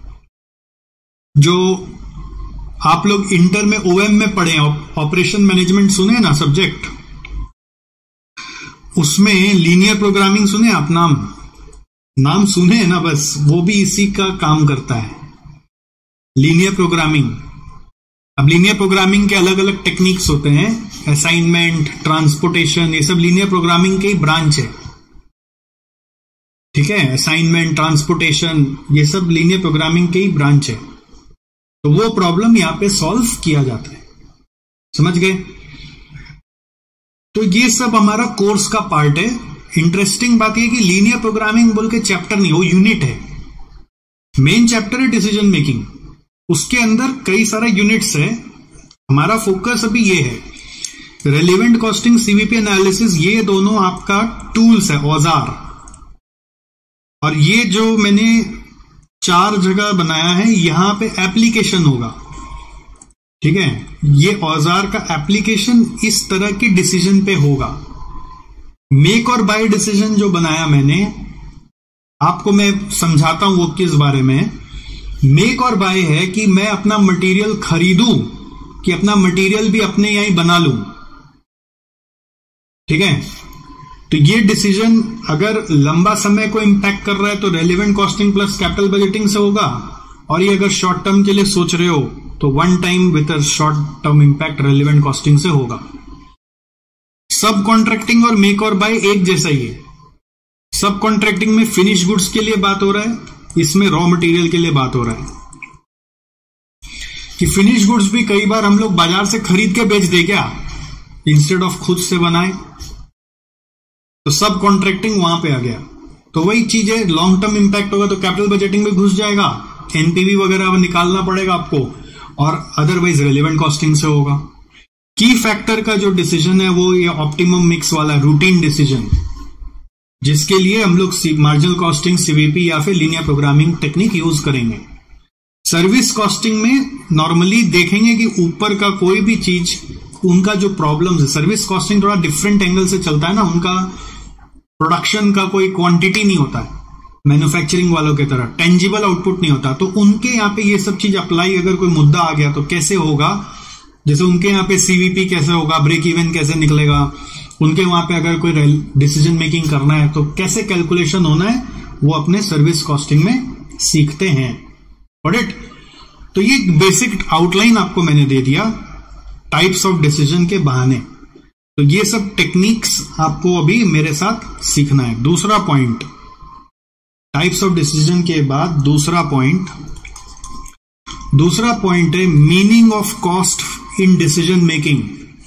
जो आप लोग इंटर में ओएम में पढ़े, ऑपरेशन मैनेजमेंट सुने ना सब्जेक्ट, उसमें लीनियर प्रोग्रामिंग सुने आप? नाम सुने हैं ना, बस वो भी इसी का काम करता है, लीनियर प्रोग्रामिंग। अब लीनियर प्रोग्रामिंग के अलग अलग टेक्निक्स होते हैं, असाइनमेंट, ट्रांसपोर्टेशन, ये सब लीनियर प्रोग्रामिंग के ही ब्रांच है, ठीक है। असाइनमेंट, ट्रांसपोर्टेशन, ये सब लीनियर प्रोग्रामिंग के ही ब्रांच है। तो वो प्रॉब्लम यहां पे सॉल्व किया जाता है, समझ गए? तो ये सब हमारा कोर्स का पार्ट है, इंटरेस्टिंग बात यह कि लीनियर प्रोग्रामिंग बोल के चैप्टर नहीं, वो यूनिट है। मेन चैप्टर है डिसीजन मेकिंग, उसके अंदर कई सारे यूनिट्स है। हमारा फोकस अभी ये है, रेलेवेंट कॉस्टिंग, सीवीपी एनालिसिस, ये दोनों आपका टूल्स है, औजार। और ये जो मैंने 4 जगह बनाया है, यहां पे एप्लीकेशन होगा, ठीक है। ये औजार का एप्लीकेशन इस तरह की डिसीजन पे होगा। मेक और बाय डिसीजन जो बनाया मैंने, आपको मैं समझाता हूं वो किस बारे में। मेक और बाय है कि मैं अपना मटेरियल खरीदूं कि अपना मटेरियल भी अपने यहीं बना लूं, ठीक है। तो ये डिसीजन अगर लंबा समय को इंपैक्ट कर रहा है तो relevant costing plus capital budgeting से होगा, और ये अगर शॉर्ट टर्म के लिए सोच रहे हो तो one time with a short term impact relevant costing से होगा। सब कॉन्ट्रैक्टिंग और मेक और बाय एक जैसा ही है। सब कॉन्ट्रैक्टिंग में फिनिश गुड्स के लिए बात हो रहा है, इसमें रॉ मटेरियल के लिए बात हो रहा है। कि फिनिश गुड्स भी कई बार हम लोग बाजार से खरीद के बेच दे क्या, इंस्टेड ऑफ खुद से बनाए, तो सब कॉन्ट्रैक्टिंग वहां पे आ गया। तो वही चीज है, लॉन्ग टर्म इंपैक्ट होगा तो कैपिटल बजटिंग में घुस जाएगा, एनपीवी वगैरह निकालना पड़ेगा आपको, और अदरवाइज रेलेवेंट कॉस्टिंग से होगा। की फैक्टर का जो डिसीजन है वो ये ऑप्टिमम मिक्स वाला रूटीन डिसीजन, जिसके लिए हम लोग मार्जिनल कॉस्टिंग, सीवीपी या फिर लीनियर प्रोग्रामिंग टेक्निक यूज करेंगे। सर्विस कॉस्टिंग में नॉर्मली देखेंगे कि ऊपर का कोई भी चीज, उनका जो प्रॉब्लम्स है, सर्विस कॉस्टिंग थोड़ा डिफरेंट एंगल से चलता है ना, उनका प्रोडक्शन का कोई क्वांटिटी नहीं होता है मैन्युफैक्चरिंग वालों की तरह, टेंजिबल आउटपुट नहीं होता। तो उनके यहाँ पे ये सब चीज अप्लाई, अगर कोई मुद्दा आ गया तो कैसे होगा, जैसे उनके यहाँ पे सीवीपी कैसे होगा, ब्रेक इवन कैसे निकलेगा, उनके वहां पे अगर कोई डिसीजन मेकिंग करना है तो कैसे कैलकुलेशन होना है, वो अपने सर्विस कॉस्टिंग में सीखते हैं। Got it? तो ये बेसिक आउटलाइन आपको मैंने दे दिया टाइप्स ऑफ डिसीजन के बहाने। तो ये सब टेक्निक्स आपको अभी मेरे साथ सीखना है। दूसरा पॉइंट, टाइप्स ऑफ डिसीजन के बाद दूसरा पॉइंट है meaning of cost in decision making.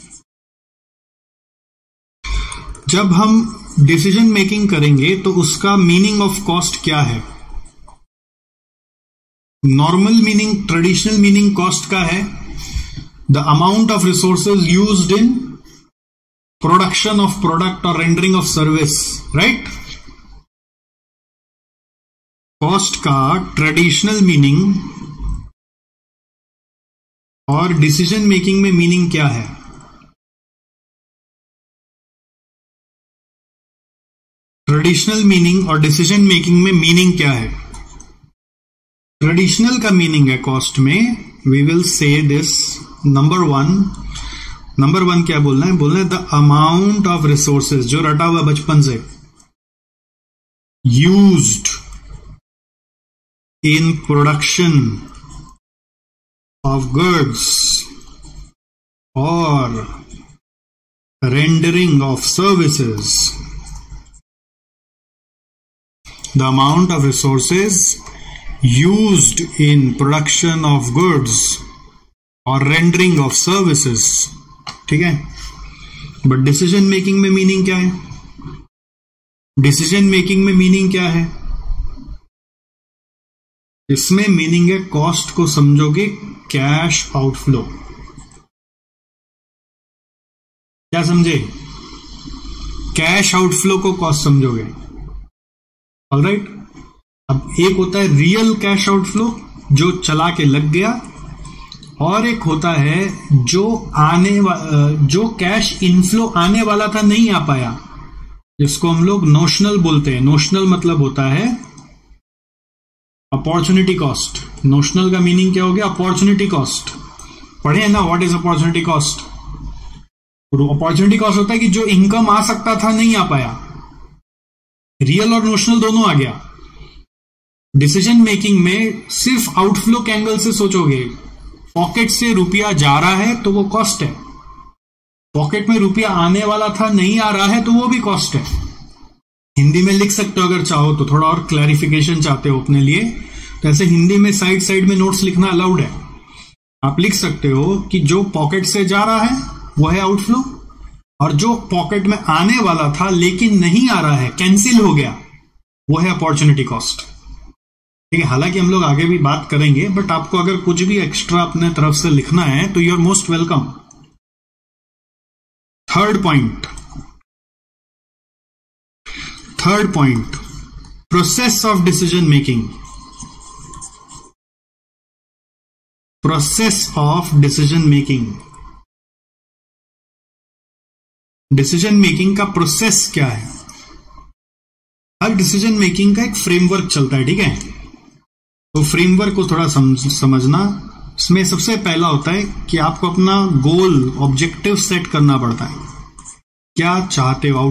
जब हम डिसीजन मेकिंग करेंगे तो उसका मीनिंग ऑफ कॉस्ट क्या है? Normal meaning, traditional meaning cost का है the amount of resources used in production of product और rendering of service, right? Cost का ट्रेडिशनल मीनिंग और डिसीजन मेकिंग में मीनिंग क्या है? ट्रेडिशनल मीनिंग और डिसीजन मेकिंग में मीनिंग क्या है? ट्रेडिशनल का मीनिंग है कॉस्ट में, we will say this, number one क्या बोलना है? बोलना है द अमाउंट ऑफ रिसोर्सेज, जो रटा हुआ बचपन से, used in production of goods और rendering of services. The amount of resources used in production of goods or rendering of services, ठीक है? बट डिसीजन मेकिंग में मीनिंग क्या है? डिसीजन मेकिंग में मीनिंग क्या है? इसमें मीनिंग है, कॉस्ट को समझोगे कैश आउटफ्लो। क्या समझे? कैश आउटफ्लो को कॉस्ट समझोगे। ऑलराइट, अब एक होता है रियल कैश आउटफ्लो जो चला के लग गया, और एक होता है जो कैश इनफ्लो आने वाला था नहीं आ पाया, जिसको हम लोग नोशनल बोलते हैं। नोशनल मतलब होता है अपॉर्चुनिटी कॉस्ट। नोशनल का मीनिंग क्या हो गया? Opportunity cost. पढ़े हैं ना what is opportunity cost? Opportunity cost होता है कि जो इनकम आ सकता था नहीं आ पाया। रियल और नोशनल दोनों आ गया। डिसीजन मेकिंग में सिर्फ आउटफ्लो के एंगल से सोचोगे। पॉकेट से रुपया जा रहा है तो वो कॉस्ट है, पॉकेट में रुपया आने वाला था नहीं आ रहा है तो वो भी कॉस्ट है। हिंदी में लिख सकते हो अगर चाहो तो, थोड़ा और क्लैरिफिकेशन चाहते हो अपने लिए तो ऐसे हिंदी में साइड में नोट्स लिखना अलाउड है। आप लिख सकते हो कि जो पॉकेट से जा रहा है वो है आउटफ्लो, और जो पॉकेट में आने वाला था लेकिन नहीं आ रहा है, कैंसिल हो गया, वो है अपॉर्चुनिटी कॉस्ट। ठीक है, हालांकि हम लोग आगे भी बात करेंगे, बट आपको अगर कुछ भी एक्स्ट्रा अपने तरफ से लिखना है तो you are most welcome. Third point, process of decision making. Process of decision making, decision making का प्रोसेस क्या है? हर डिसीजन मेकिंग का एक फ्रेमवर्क चलता है, ठीक है। तो फ्रेमवर्क को थोड़ा समझना। इसमें सबसे पहला होता है कि आपको अपना गोल, ऑब्जेक्टिव सेट करना पड़ता है। क्या चाहते हो?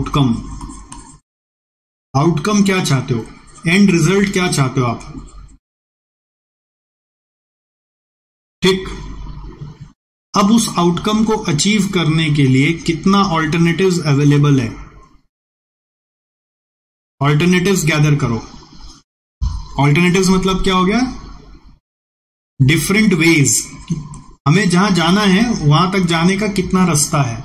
आउटकम क्या चाहते हो? एंड रिजल्ट क्या चाहते हो आप? ठीक। अब उस आउटकम को अचीव करने के लिए कितना ऑल्टरनेटिव्स अवेलेबल है, ऑल्टरनेटिव्स गैदर करो। ऑल्टरनेटिव्स मतलब क्या हो गया? डिफरेंट वेज, हमें जहां जाना है वहां तक जाने का कितना रास्ता है।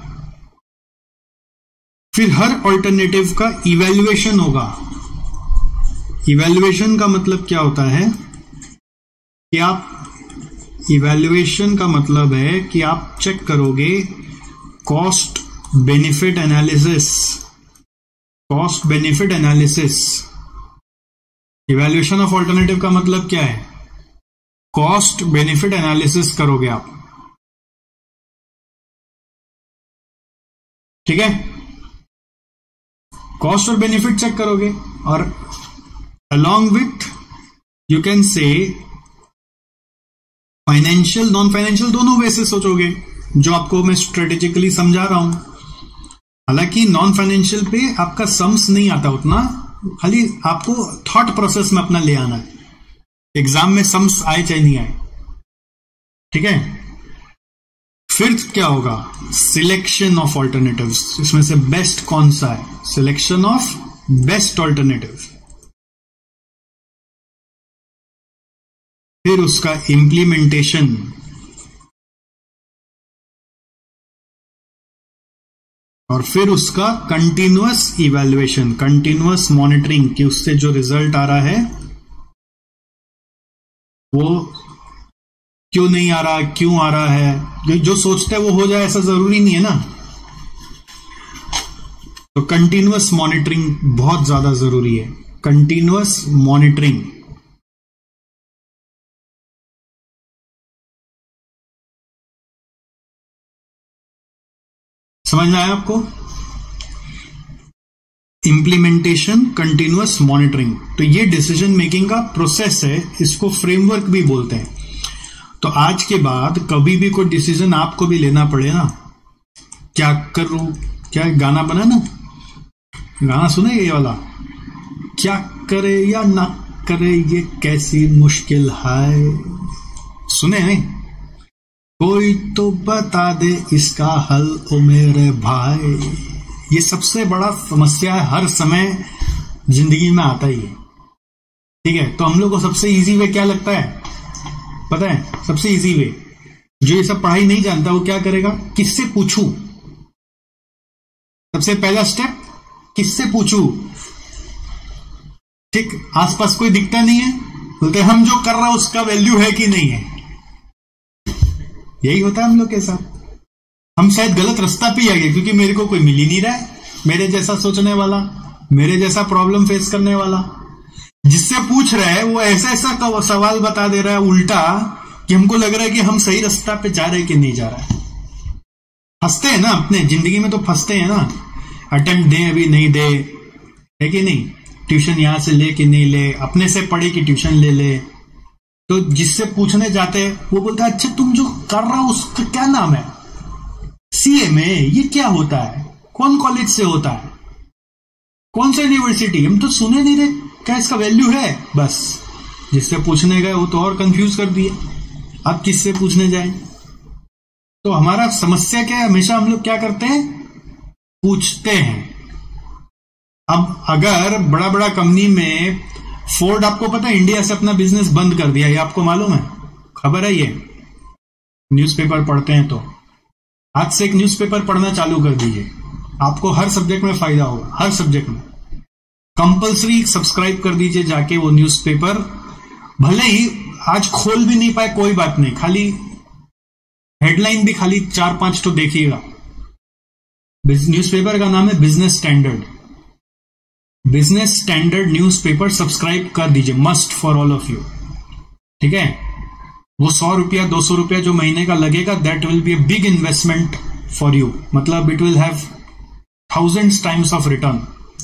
फिर हर ऑल्टरनेटिव का इवैल्यूएशन होगा। इवैल्यूएशन का मतलब क्या होता है कि इवैल्यूएशन का मतलब है कि आप चेक करोगे cost benefit analysis. Cost benefit analysis, evaluation of alternative का मतलब क्या है? कॉस्ट बेनिफिट एनालिसिस करोगे आप, ठीक है। कॉस्ट और बेनिफिट चेक करोगे और along with you can see financial, non financial, दोनों वे से सोचोगे, जो आपको मैं स्ट्रेटेजिकली समझा रहा हूं। हालांकि नॉन फाइनेंशियल पे आपका सम्स नहीं आता उतना, खाली आपको थॉट प्रोसेस में अपना ले आना है। एग्जाम में सम्स आए चाहे नहीं आए, ठीक है। फिर क्या होगा? Selection of alternatives. इसमें से बेस्ट कौन सा है? Selection of best alternative. फिर उसका इंप्लीमेंटेशन, और फिर उसका कंटिन्यूअस इवैल्यूएशन, कंटिन्यूअस मॉनिटरिंग, कि उससे जो रिजल्ट आ रहा है वो क्यों नहीं आ रहा, क्यों आ रहा है। जो सोचते हैं वो हो जाए ऐसा जरूरी नहीं है ना। तो कंटिन्यूअस मॉनिटरिंग बहुत ज्यादा जरूरी है। कंटिन्यूअस मॉनिटरिंग, समझ में आया आपको? इंप्लीमेंटेशन, कंटिन्यूअस मॉनिटरिंग, तो ये डिसीजन मेकिंग का प्रोसेस है। इसको फ्रेमवर्क भी बोलते हैं। तो आज के बाद कभी भी कोई डिसीजन आपको भी लेना पड़े ना, क्या करूं, क्या गाना बना ना, गाना सुने ये वाला, क्या करे या ना करे ये कैसी मुश्किल है, सुने हैं? कोई तो बता दे इसका हल ओ मेरे भाई। ये सबसे बड़ा समस्या है, हर समय जिंदगी में आता ही है, ठीक है। तो हम लोग को सबसे इजी वे क्या लगता है पता है? सबसे इजी वे, जो ये सब पढ़ाई नहीं जानता वो क्या करेगा? किससे पूछूं? सबसे पहला स्टेप, किससे पूछूं? ठीक, आसपास कोई दिखता नहीं है, बोलते हम जो कर रहा उसका वैल्यू है कि नहीं है। यही होता है हम लोग के साथ। हम शायद गलत रास्ता पे ही आ गए, क्योंकि मेरे को कोई मिल ही नहीं रहा है मेरे जैसा सोचने वाला, मेरे जैसा प्रॉब्लम फेस करने वाला। जिससे पूछ रहा है वो ऐसा ऐसा सवाल बता दे रहा है उल्टा, कि हमको लग रहा है कि हम सही रास्ता पे जा रहे हैं कि नहीं जा रहा है। फंसते हैं ना अपने जिंदगी में, तो फंसते हैं ना। अटेम्प्ट दे अभी नहीं दे, है कि नहीं? ट्यूशन यहां से ले कि नहीं ले, अपने से पढ़े कि ट्यूशन ले ले। तो जिससे पूछने जाते हैं वो बोलता है अच्छा तुम जो कर रहा हो उसका क्या नाम है? सीए में ये क्या होता है? कौन कॉलेज से होता है? कौन सा यूनिवर्सिटी? हम तो सुने नहीं रहे, क्या इसका वैल्यू है? बस जिससे पूछने गए वो तो और कंफ्यूज कर दिए। अब किससे पूछने जाए? तो हमारा समस्या क्या है? हमेशा हम लोग क्या करते हैं? पूछते हैं। अब अगर बड़ा बड़ा कंपनी में फोर्ड, आपको पता है इंडिया से अपना बिजनेस बंद कर दिया, ये आपको मालूम है? खबर है ये? न्यूज़पेपर पढ़ते हैं तो आज से एक न्यूज़पेपर पढ़ना चालू कर दीजिए, आपको हर सब्जेक्ट में फायदा होगा, हर सब्जेक्ट में। कंपल्सरी सब्सक्राइब कर दीजिए जाके वो न्यूज़पेपर, भले ही आज खोल भी नहीं पाए कोई बात नहीं, खाली हेडलाइन भी खाली 4-5 तो देखिएगा। न्यूज़पेपर का नाम है Business Standard, Business Standard newspaper subscribe कर दीजिए, must for all of you. ठीक है, वो 100 रुपया 200 रुपया जो महीने का लगेगा, that will be a big investment for you, मतलब it will have thousands times of return.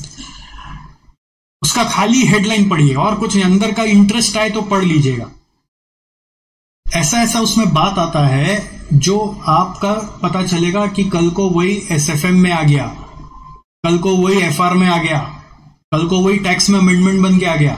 उसका खाली हेडलाइन पढ़िए और कुछ अंदर का इंटरेस्ट आए तो पढ़ लीजिएगा। ऐसा ऐसा उसमें बात आता है जो आपका पता चलेगा कि कल को वही एसएफएम में आ गया, कल को वही एफआर में आ गया, कल को वही टैक्स में अमेंडमेंट बन के आ गया।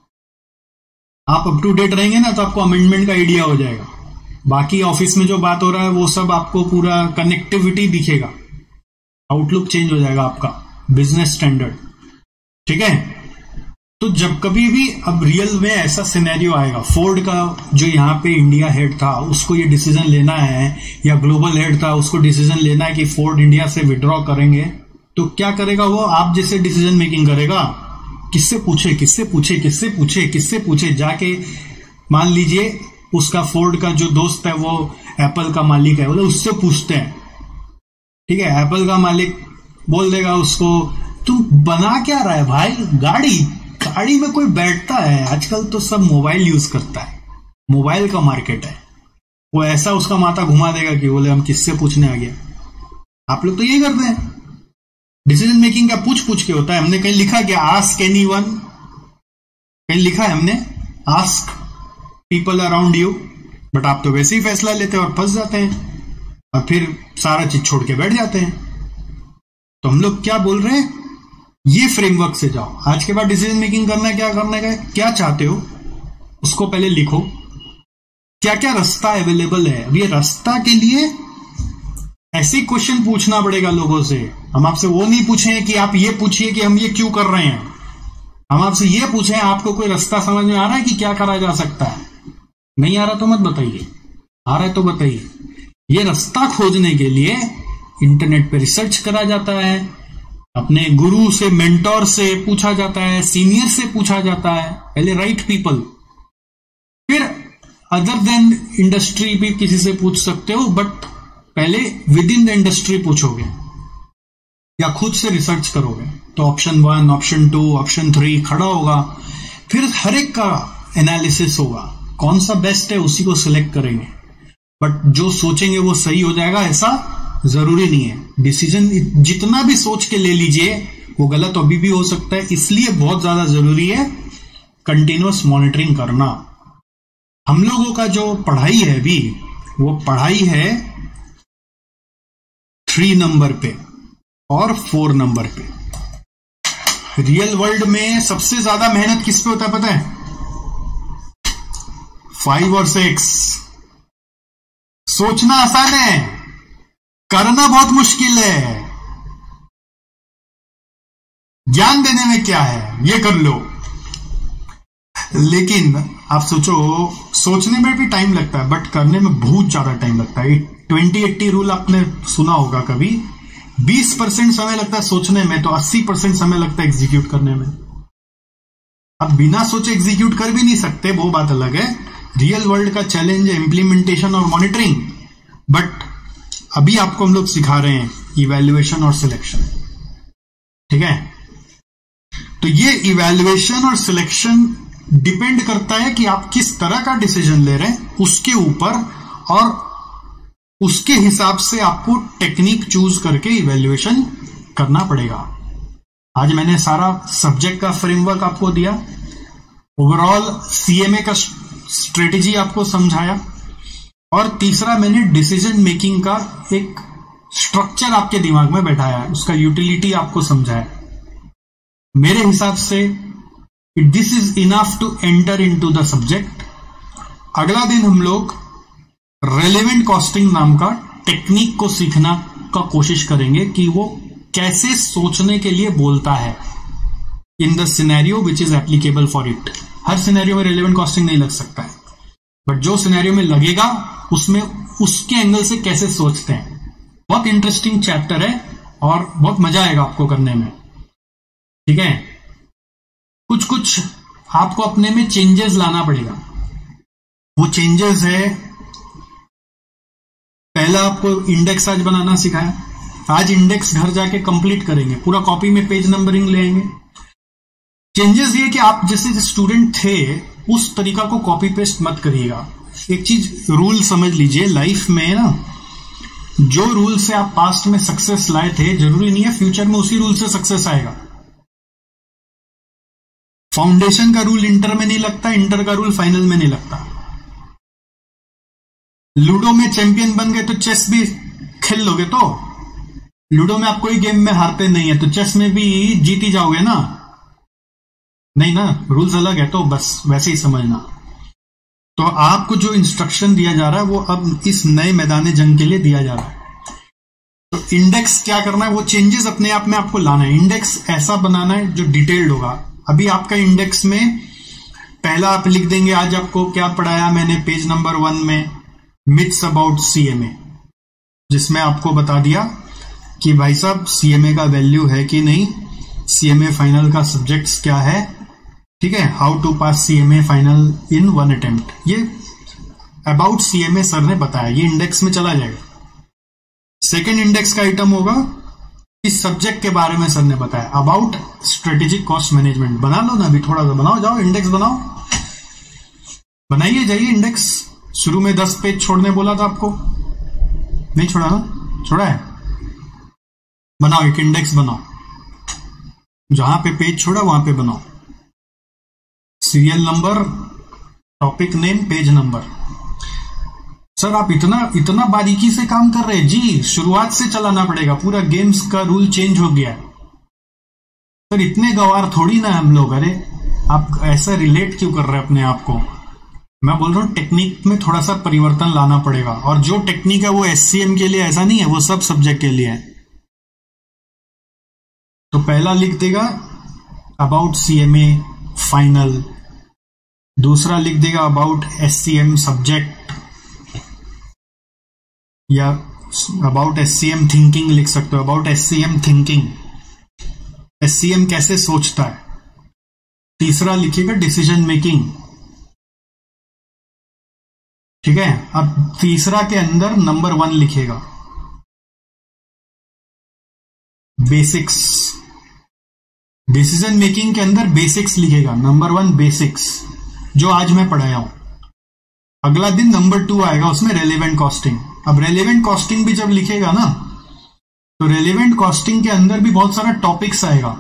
आप अप टू डेट रहेंगे ना तो आपको अमेंडमेंट का आइडिया हो जाएगा। बाकी ऑफिस में जो बात हो रहा है वो सब आपको पूरा कनेक्टिविटी दिखेगा, आउटलुक चेंज हो जाएगा आपका, बिजनेस स्टैंडर्ड। ठीक है, तो जब कभी भी अब रियल में ऐसा सिनेरियो आएगा, फोर्ड का जो यहाँ पे इंडिया हेड था उसको ये डिसीजन लेना है, या ग्लोबल हेड था उसको डिसीजन लेना है कि फोर्ड इंडिया से विड्रॉ करेंगे, तो क्या करेगा वो? आप जैसे डिसीजन मेकिंग करेगा। किससे पूछे किससे पूछे किससे पूछे किससे पूछे, जाके मान लीजिए उसका फोर्ड का जो दोस्त है वो एप्पल का मालिक है, बोले उससे पूछते हैं। ठीक है, एप्पल का मालिक बोल देगा उसको, तुम बना क्या रहा है भाई? गाड़ी में कोई बैठता है? आजकल तो सब मोबाइल यूज करता है, मोबाइल का मार्केट है। वो ऐसा उसका माथा घुमा देगा कि बोले हम किससे पूछने आ गया। आप लोग तो यही करते हैं, डिसीजन मेकिंग का पूछ पूछ के होता है। हमने कहीं लिखा क्या आस्क एनीवन? कहीं लिखा है हमने ask people around you? But आप तो वैसे ही फैसला लेते हैं और फंस जाते हैं और फिर सारा चीज छोड़ के बैठ जाते हैं। तो हम लोग क्या बोल रहे हैं, ये फ्रेमवर्क से जाओ। आज के बाद डिसीजन मेकिंग करना है, क्या करने का, क्या चाहते हो उसको पहले लिखो, क्या क्या रास्ता अवेलेबल है। अब ये रास्ता के लिए ऐसे क्वेश्चन पूछना पड़ेगा लोगों से। हम आपसे वो नहीं पूछे कि आप ये पूछिए कि हम ये क्यों कर रहे हैं, हम आपसे ये पूछे आपको कोई रास्ता समझ में आ रहा है कि क्या करा जा सकता है? नहीं आ रहा तो मत बताइए, आ रहा है तो बताइए। ये रास्ता खोजने के लिए इंटरनेट पे रिसर्च करा जाता है, अपने गुरु से, मेंटोर से पूछा जाता है, सीनियर से पूछा जाता है, पहले राइट पीपल, फिर अदर देन इंडस्ट्री भी किसी से पूछ सकते हो, बट पहले विद इन द इंडस्ट्री पूछोगे या खुद से रिसर्च करोगे तो ऑप्शन 1, ऑप्शन 2, ऑप्शन 3 खड़ा होगा। फिर हर एक का एनालिसिस होगा, कौन सा बेस्ट है उसी को सिलेक्ट करेंगे। बट जो सोचेंगे वो सही हो जाएगा ऐसा जरूरी नहीं है। डिसीजन जितना भी सोच के ले लीजिए वो गलत अभी भी हो सकता है, इसलिए बहुत ज्यादा जरूरी है कंटिन्यूअस मॉनिटरिंग करना। हम लोगों का जो पढ़ाई है अभी, वो पढ़ाई है 3 नंबर पे और 4 नंबर पे। रियल वर्ल्ड में सबसे ज्यादा मेहनत किस पे होता है पता है? 5 और 6। सोचना आसान है, करना बहुत मुश्किल है। ज्ञान देने में क्या है, ये कर लो। लेकिन आप सोचो, सोचने में भी टाइम लगता है बट करने में बहुत ज्यादा टाइम लगता है। 20-80 रूल आपने सुना होगा कभी। 20% समय लगता है सोचने में, तो 80% समय लगता है एग्जीक्यूट करने में। अब बिना सोचे एग्जीक्यूट कर भी नहीं सकते, वो बात अलग है। रियल वर्ल्ड का चैलेंज है इंप्लीमेंटेशन और मॉनिटरिंग। बट अभी आपको हम लोग सिखा रहे हैं इवैल्यूएशन और सिलेक्शन। ठीक है, तो ये इवैल्यूएशन और सिलेक्शन डिपेंड करता है कि आप किस तरह का डिसीजन ले रहे हैं उसके ऊपर, और उसके हिसाब से आपको टेक्निक चूज करके इवैल्यूएशन करना पड़ेगा। आज मैंने सारा सब्जेक्ट का फ्रेमवर्क आपको दिया, ओवरऑल सीएमए का स्ट्रेटेजी आपको समझाया, और तीसरा मैंने डिसीजन मेकिंग का एक स्ट्रक्चर आपके दिमाग में बैठाया, उसका यूटिलिटी आपको समझाया। मेरे हिसाब से this is enough to enter into the subject. अगला दिन हम लोग रेलेवेंट कॉस्टिंग नाम का टेक्निक को सीखना का कोशिश करेंगे कि वो कैसे सोचने के लिए बोलता है in the scenario which is applicable for it. हर सिनेरियो में रेलेवेंट कॉस्टिंग नहीं लग सकता है, बट जो सिनेरियो में लगेगा उसमें उसके एंगल से कैसे सोचते हैं। बहुत इंटरेस्टिंग चैप्टर है, और बहुत मजा आएगा आपको करने में। ठीक है, कुछ कुछ आपको अपने में चेंजेस लाना पड़ेगा। वो चेंजेस है, पहला आपको इंडेक्स आज बनाना सिखाया, आज इंडेक्स घर जाके कंप्लीट करेंगे, पूरा कॉपी में पेज नंबरिंग ले आएंगे। चेंजेस ये कि आप जैसे स्टूडेंट थे उस तरीका को कॉपी पेस्ट मत करिएगा। एक चीज रूल समझ लीजिए, लाइफ में ना जो रूल से आप पास्ट में सक्सेस लाए थे जरूरी नहीं है फ्यूचर में उसी रूल से सक्सेस आएगा। फाउंडेशन का रूल इंटर में नहीं लगता, इंटर का रूल फाइनल में नहीं लगता। लूडो में चैंपियन बन गए तो चेस भी खेल लोगे, तो लूडो में आप कोई गेम में हारते नहीं है तो चेस में भी जीत ही जाओगे ना, नहीं ना, रूल्स अलग है। तो बस वैसे ही समझना। तो आपको जो इंस्ट्रक्शन दिया जा रहा है वो अब इस नए मैदान जंग के लिए दिया जा रहा है। तो इंडेक्स क्या करना है, वो चेंजेस अपने आप में आपको लाना है। इंडेक्स ऐसा बनाना है जो डिटेल्ड होगा। अभी आपका इंडेक्स में पहला आप लिख देंगे, आज आपको क्या पढ़ाया मैंने पेज नंबर 1 में, मिथ्स अबाउट सीएमए, जिसमें आपको बता दिया कि भाई साहब सीएमए का वैल्यू है कि नहीं, सीएमए फाइनल का सब्जेक्ट्स क्या है, ठीक है, how to pass CMA final in 1 attempt, ये अबाउट सीएमए सर ने बताया, ये इंडेक्स में चला जाएगा। सेकेंड इंडेक्स का आइटम होगा इस सब्जेक्ट के बारे में सर ने बताया, अबाउट स्ट्रेटेजिक कॉस्ट मैनेजमेंट। बना लो ना, अभी थोड़ा सा बनाओ, जाओ इंडेक्स बनाओ, बनाइए जाइए इंडेक्स। शुरू में 10 पेज छोड़ने बोला था आपको, नहीं छोड़ा ना, छोड़ा है, बनाओ एक इंडेक्स बनाओ, जहां पे पेज छोड़ा वहां पे बनाओ, serial number, topic name, page number. Sir आप इतना बारीकी से काम कर रहे हैं जी, शुरुआत से चलाना पड़ेगा, पूरा गेम्स का रूल चेंज हो गया है सर, इतने गवार थोड़ी ना हम लोग। अरे आप ऐसा रिलेट क्यों कर रहे हैं अपने आप को? मैं बोल रहा हूं टेक्निक में थोड़ा सा परिवर्तन लाना पड़ेगा, और जो टेक्निक है वो एससीएम के लिए ऐसा नहीं है, वो सब सब्जेक्ट के लिए है। तो पहला लिख देगा अबाउट सीएमए फाइनल, दूसरा लिख देगा अबाउट एससीएम सब्जेक्ट, या अबाउट एससीएम थिंकिंग लिख सकते हो, अबाउट एससीएम थिंकिंग, एससीएम कैसे सोचता है। तीसरा लिखिएगा डिसीजन मेकिंग, ठीक है। अब तीसरा के अंदर नंबर 1 लिखेगा बेसिक्स, डिसीजन मेकिंग के अंदर बेसिक्स लिखेगा, नंबर 1 बेसिक्स, जो आज मैं पढ़ाया हूं। अगला दिन नंबर 2 आएगा, उसमें रेलेवेंट कॉस्टिंग। अब रेलेवेंट कॉस्टिंग भी जब लिखेगा ना, तो रेलेवेंट कॉस्टिंग के अंदर भी बहुत सारा टॉपिक्स आएगा।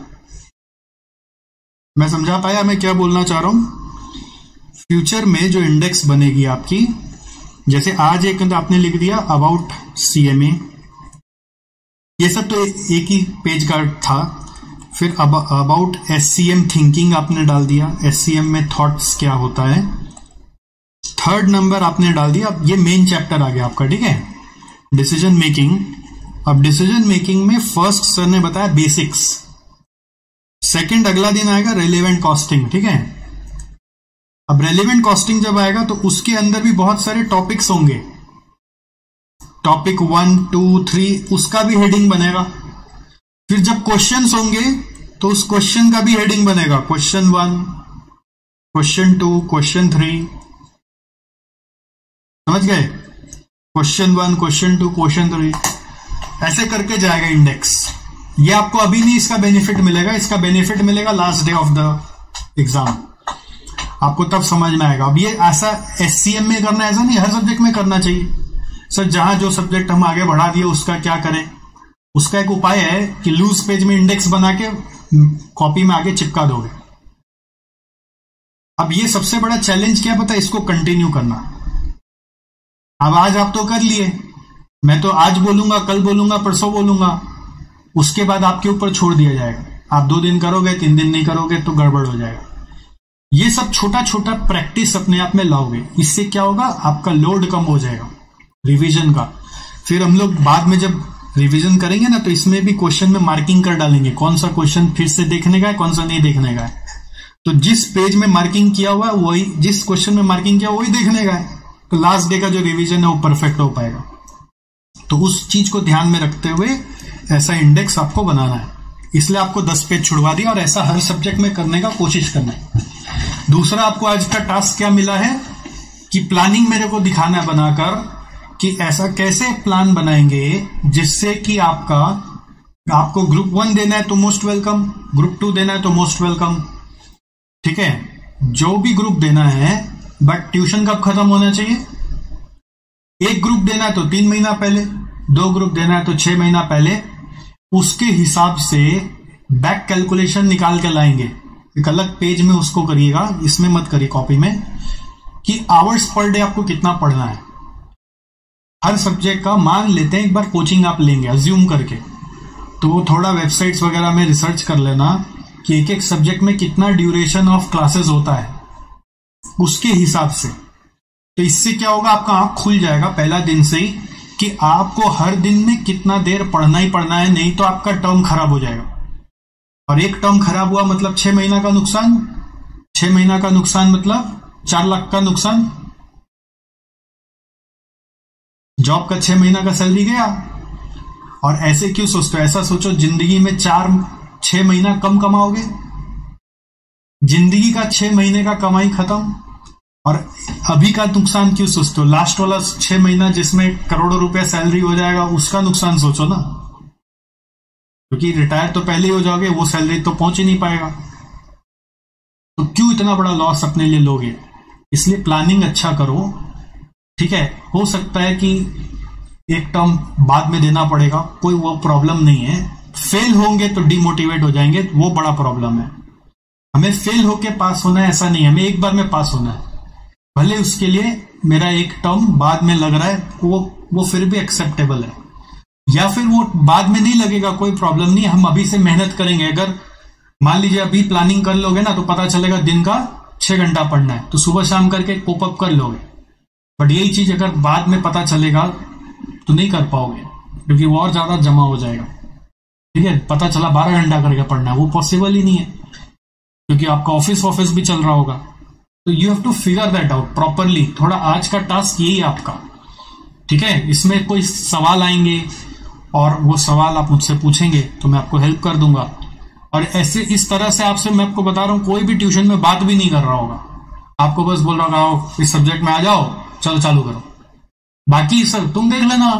मैं समझा पाया मैं क्या बोलना चाह रहा हूं? फ्यूचर में जो इंडेक्स बनेगी आपकी, जैसे आज एक आपने लिख दिया अबाउट सीएमए, ये सब तो एक ही पेज का था। फिर अबाउट एससीएम थिंकिंग आपने डाल दिया, एससीएम में थॉट्स क्या होता है। थर्ड नंबर आपने डाल दिया, अब ये मेन चैप्टर आ गया आपका, ठीक है, डिसीजन मेकिंग। अब डिसीजन मेकिंग में फर्स्ट सर ने बताया बेसिक्स, सेकंड अगला दिन आएगा रेलेवेंट कॉस्टिंग, ठीक है। अब रेलेवेंट कॉस्टिंग जब आएगा तो उसके अंदर भी बहुत सारे टॉपिक्स होंगे, टॉपिक 1, 2, 3, उसका भी हेडिंग बनेगा। फिर जब क्वेश्चंस होंगे तो उस क्वेश्चन का भी हेडिंग बनेगा, क्वेश्चन 1, क्वेश्चन 2, क्वेश्चन 3, समझ गए, क्वेश्चन 1, क्वेश्चन 2, क्वेश्चन 3, ऐसे करके जाएगा इंडेक्स। ये आपको अभी नहीं इसका बेनिफिट मिलेगा, इसका बेनिफिट मिलेगा last day of the exam, आपको तब समझ में आएगा। अब ये ऐसा एससीएम में करना, ऐसा नहीं हर सब्जेक्ट में करना चाहिए। सर जहां जो सब्जेक्ट हम आगे बढ़ा दिए उसका क्या करें? उसका एक उपाय है कि लूज पेज में इंडेक्स बना के कॉपी में आगे चिपका दोगे। अब ये सबसे बड़ा चैलेंज क्या पता है? इसको कंटिन्यू करना। अब आज आप तो कर लिए, मैं तो आज बोलूंगा, कल बोलूंगा, परसों बोलूंगा, उसके बाद आपके ऊपर छोड़ दिया जाएगा। आप 2 दिन करोगे, 3 दिन नहीं करोगे तो गड़बड़ हो जाएगा। ये सब छोटा छोटा प्रैक्टिस अपने आप में लाओगे, इससे क्या होगा, आपका लोड कम हो जाएगा रिवीजन का। फिर हम लोग बाद में जब रिवीजन करेंगे ना, तो इसमें भी क्वेश्चन में मार्किंग कर डालेंगे, कौन सा क्वेश्चन फिर से देखने का है, कौन सा नहीं देखने का है। तो जिस पेज में मार्किंग किया हुआ है वही, जिस क्वेश्चन में मार्किंग किया वही देखने का है, तो लास्ट डे का जो रिवीजन है वो परफेक्ट हो पाएगा। तो उस चीज को ध्यान में रखते हुए ऐसा इंडेक्स आपको बनाना है, इसलिए आपको 10 पेज छुड़वा दिया और ऐसा हर सब्जेक्ट में करने का कोशिश करना है। दूसरा आपको आज का टास्क क्या मिला है कि प्लानिंग मेरे को दिखाना है बनाकर कि ऐसा कैसे प्लान बनाएंगे जिससे कि आपको ग्रुप 1 देना है तो मोस्ट वेलकम, ग्रुप 2 देना है तो मोस्ट वेलकम, ठीक है, जो भी ग्रुप देना है। बट ट्यूशन कब खत्म होना चाहिए? एक ग्रुप देना है तो 3 महीना पहले, 2 ग्रुप देना है तो 6 महीना पहले। उसके हिसाब से बैक कैलकुलेशन निकाल के लाएंगे, एक अलग पेज में उसको करिएगा, इसमें मत करिए कॉपी में, कि आवर्स पर डे आपको कितना पढ़ना है हर सब्जेक्ट का। मान लेते हैं एक बार कोचिंग आप लेंगे अज्यूम करके, तो थोड़ा वेबसाइट्स वगैरह में रिसर्च कर लेना कि एक एक सब्जेक्ट में कितना ड्यूरेशन ऑफ क्लासेस होता है उसके हिसाब से। तो इससे क्या होगा, आपका आंख खुल जाएगा पहला दिन से ही कि आपको हर दिन में कितना देर पढ़ना ही पढ़ना है, नहीं तो आपका टर्म खराब हो जाएगा। और एक टर्म खराब हुआ मतलब 6 महीना का नुकसान, 6 महीना का नुकसान मतलब 4 लाख का नुकसान, जॉब का 6 महीना का सैलरी गया। और ऐसे क्यों सोचते हो? ऐसा सोचो जिंदगी में 6 महीना कम कमाओगे, जिंदगी का 6 महीने का कमाई खत्म। और अभी का नुकसान क्यों सोचते हो? लास्ट वाला 6 महीना जिसमें करोड़ों रुपया सैलरी हो जाएगा उसका नुकसान सोचो ना, क्योंकि रिटायर तो पहले ही हो जाओगे, वो सैलरी तो पहुंच ही नहीं पाएगा। तो क्यों इतना बड़ा लॉस अपने लिए लोगे? इसलिए प्लानिंग अच्छा करो, ठीक है। हो सकता है कि एक टर्म बाद में देना पड़ेगा, कोई वो प्रॉब्लम नहीं है। फेल होंगे तो डिमोटिवेट हो जाएंगे, वो बड़ा प्रॉब्लम है। हमें फेल होके पास होना है ऐसा नहीं है, हमें एक बार में पास होना है। भले उसके लिए मेरा एक टर्म बाद में लग रहा है, वो फिर भी एक्सेप्टेबल है, या फिर वो बाद में नहीं लगेगा, कोई प्रॉब्लम नहीं। हम अभी से मेहनत करेंगे। अगर मान लीजिए अभी प्लानिंग कर लोगे ना तो पता चलेगा दिन का 6 घंटा पढ़ना है, तो सुबह शाम करके कोप अप कर लोगे। बट यही चीज अगर बाद में पता चलेगा तो नहीं कर पाओगे, क्योंकि वो और ज्यादा जमा हो जाएगा, ठीक है। पता चला 12 घंटा करके पढ़ना है, वो पॉसिबल ही नहीं है, क्योंकि आपका ऑफिस भी चल रहा होगा। तो you have to figure that out properly. थोड़ा आज का टास्क यही है आपका, ठीक है। इसमें कोई सवाल आएंगे और वो सवाल आप मुझसे पूछेंगे तो मैं आपको हेल्प कर दूंगा। और ऐसे इस तरह से आपसे मैं आपको बता रहा हूं, कोई भी ट्यूशन में बात भी नहीं कर रहा होगा, आपको बस बोल रहा होगा इस सब्जेक्ट में आ जाओ, चलो चालू करो, बाकी सर तुम देख लेना।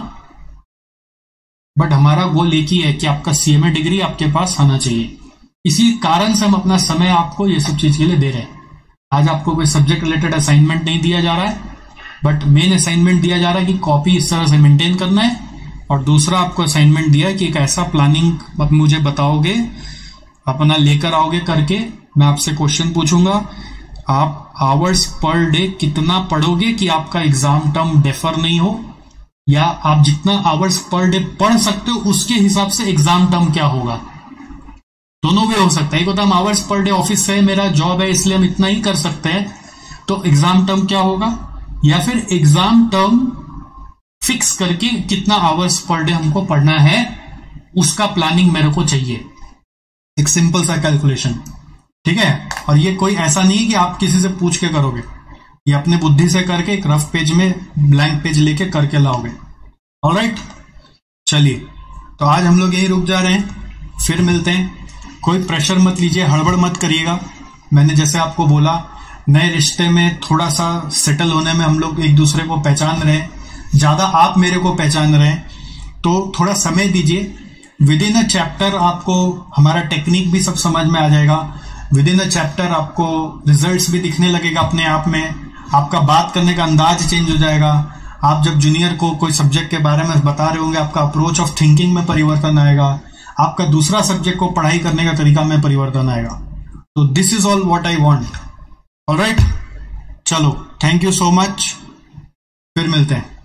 बट हमारा गोल एक ही है कि आपका सीएमए डिग्री आपके पास आना चाहिए। इसी कारण से हम अपना समय आपको ये सब चीज के लिए दे रहे हैं। आज आपको कोई सब्जेक्ट रिलेटेड असाइनमेंट नहीं दिया जा रहा है, बट मेन असाइनमेंट दिया जा रहा है कि कॉपी इस तरह से मेंटेन करना है। और दूसरा आपको असाइनमेंट दिया है कि एक ऐसा प्लानिंग आप मुझे बताओगे, अपना लेकर आओगे करके। मैं आपसे क्वेश्चन पूछूंगा, आप आवर्स पर डे कितना पढ़ोगे कि आपका एग्जाम टर्म डेफर नहीं हो, या आप जितना आवर्स पर डे पढ़ सकते हो उसके हिसाब से एग्जाम टर्म क्या होगा। दोनों वे हो सकता है। एक होता है हम आवर्स पर डे ऑफिस से मेरा जॉब है इसलिए हम इतना ही कर सकते हैं, तो एग्जाम टर्म क्या होगा, या फिर एग्जाम टर्म फिक्स करके कितना आवर्स पर डे हमको पढ़ना है उसका प्लानिंग मेरे को चाहिए। एक सिंपल सा कैलकुलेशन, ठीक है। और ये कोई ऐसा नहीं है कि आप किसी से पूछ के करोगे, ये अपने बुद्धि से करके एक रफ पेज में ब्लैंक पेज लेके करके लाओगे। ऑलराइट, चलिए तो आज हम लोग यही रुक जा रहे हैं, फिर मिलते हैं। कोई प्रेशर मत लीजिए, हड़बड़ मत करिएगा। मैंने जैसे आपको बोला, नए रिश्ते में थोड़ा सा सेटल होने में हम लोग एक दूसरे को पहचान रहे हैं, ज्यादा आप मेरे को पहचान रहे हैं, तो थोड़ा समय दीजिए। विद इन अ चैप्टर आपको हमारा टेक्निक भी सब समझ में आ जाएगा। विद इन अ चैप्टर आपको रिजल्ट्स भी दिखने लगेगा अपने आप में, आपका बात करने का अंदाज चेंज हो जाएगा। आप जब जूनियर को कोई सब्जेक्ट के बारे में बता रहे होंगे, आपका अप्रोच ऑफ थिंकिंग में परिवर्तन आएगा, आपका दूसरा सब्जेक्ट को पढ़ाई करने का तरीका में परिवर्तन आएगा। तो this is all what I want. Alright, चलो थैंक यू सो मच, फिर मिलते हैं।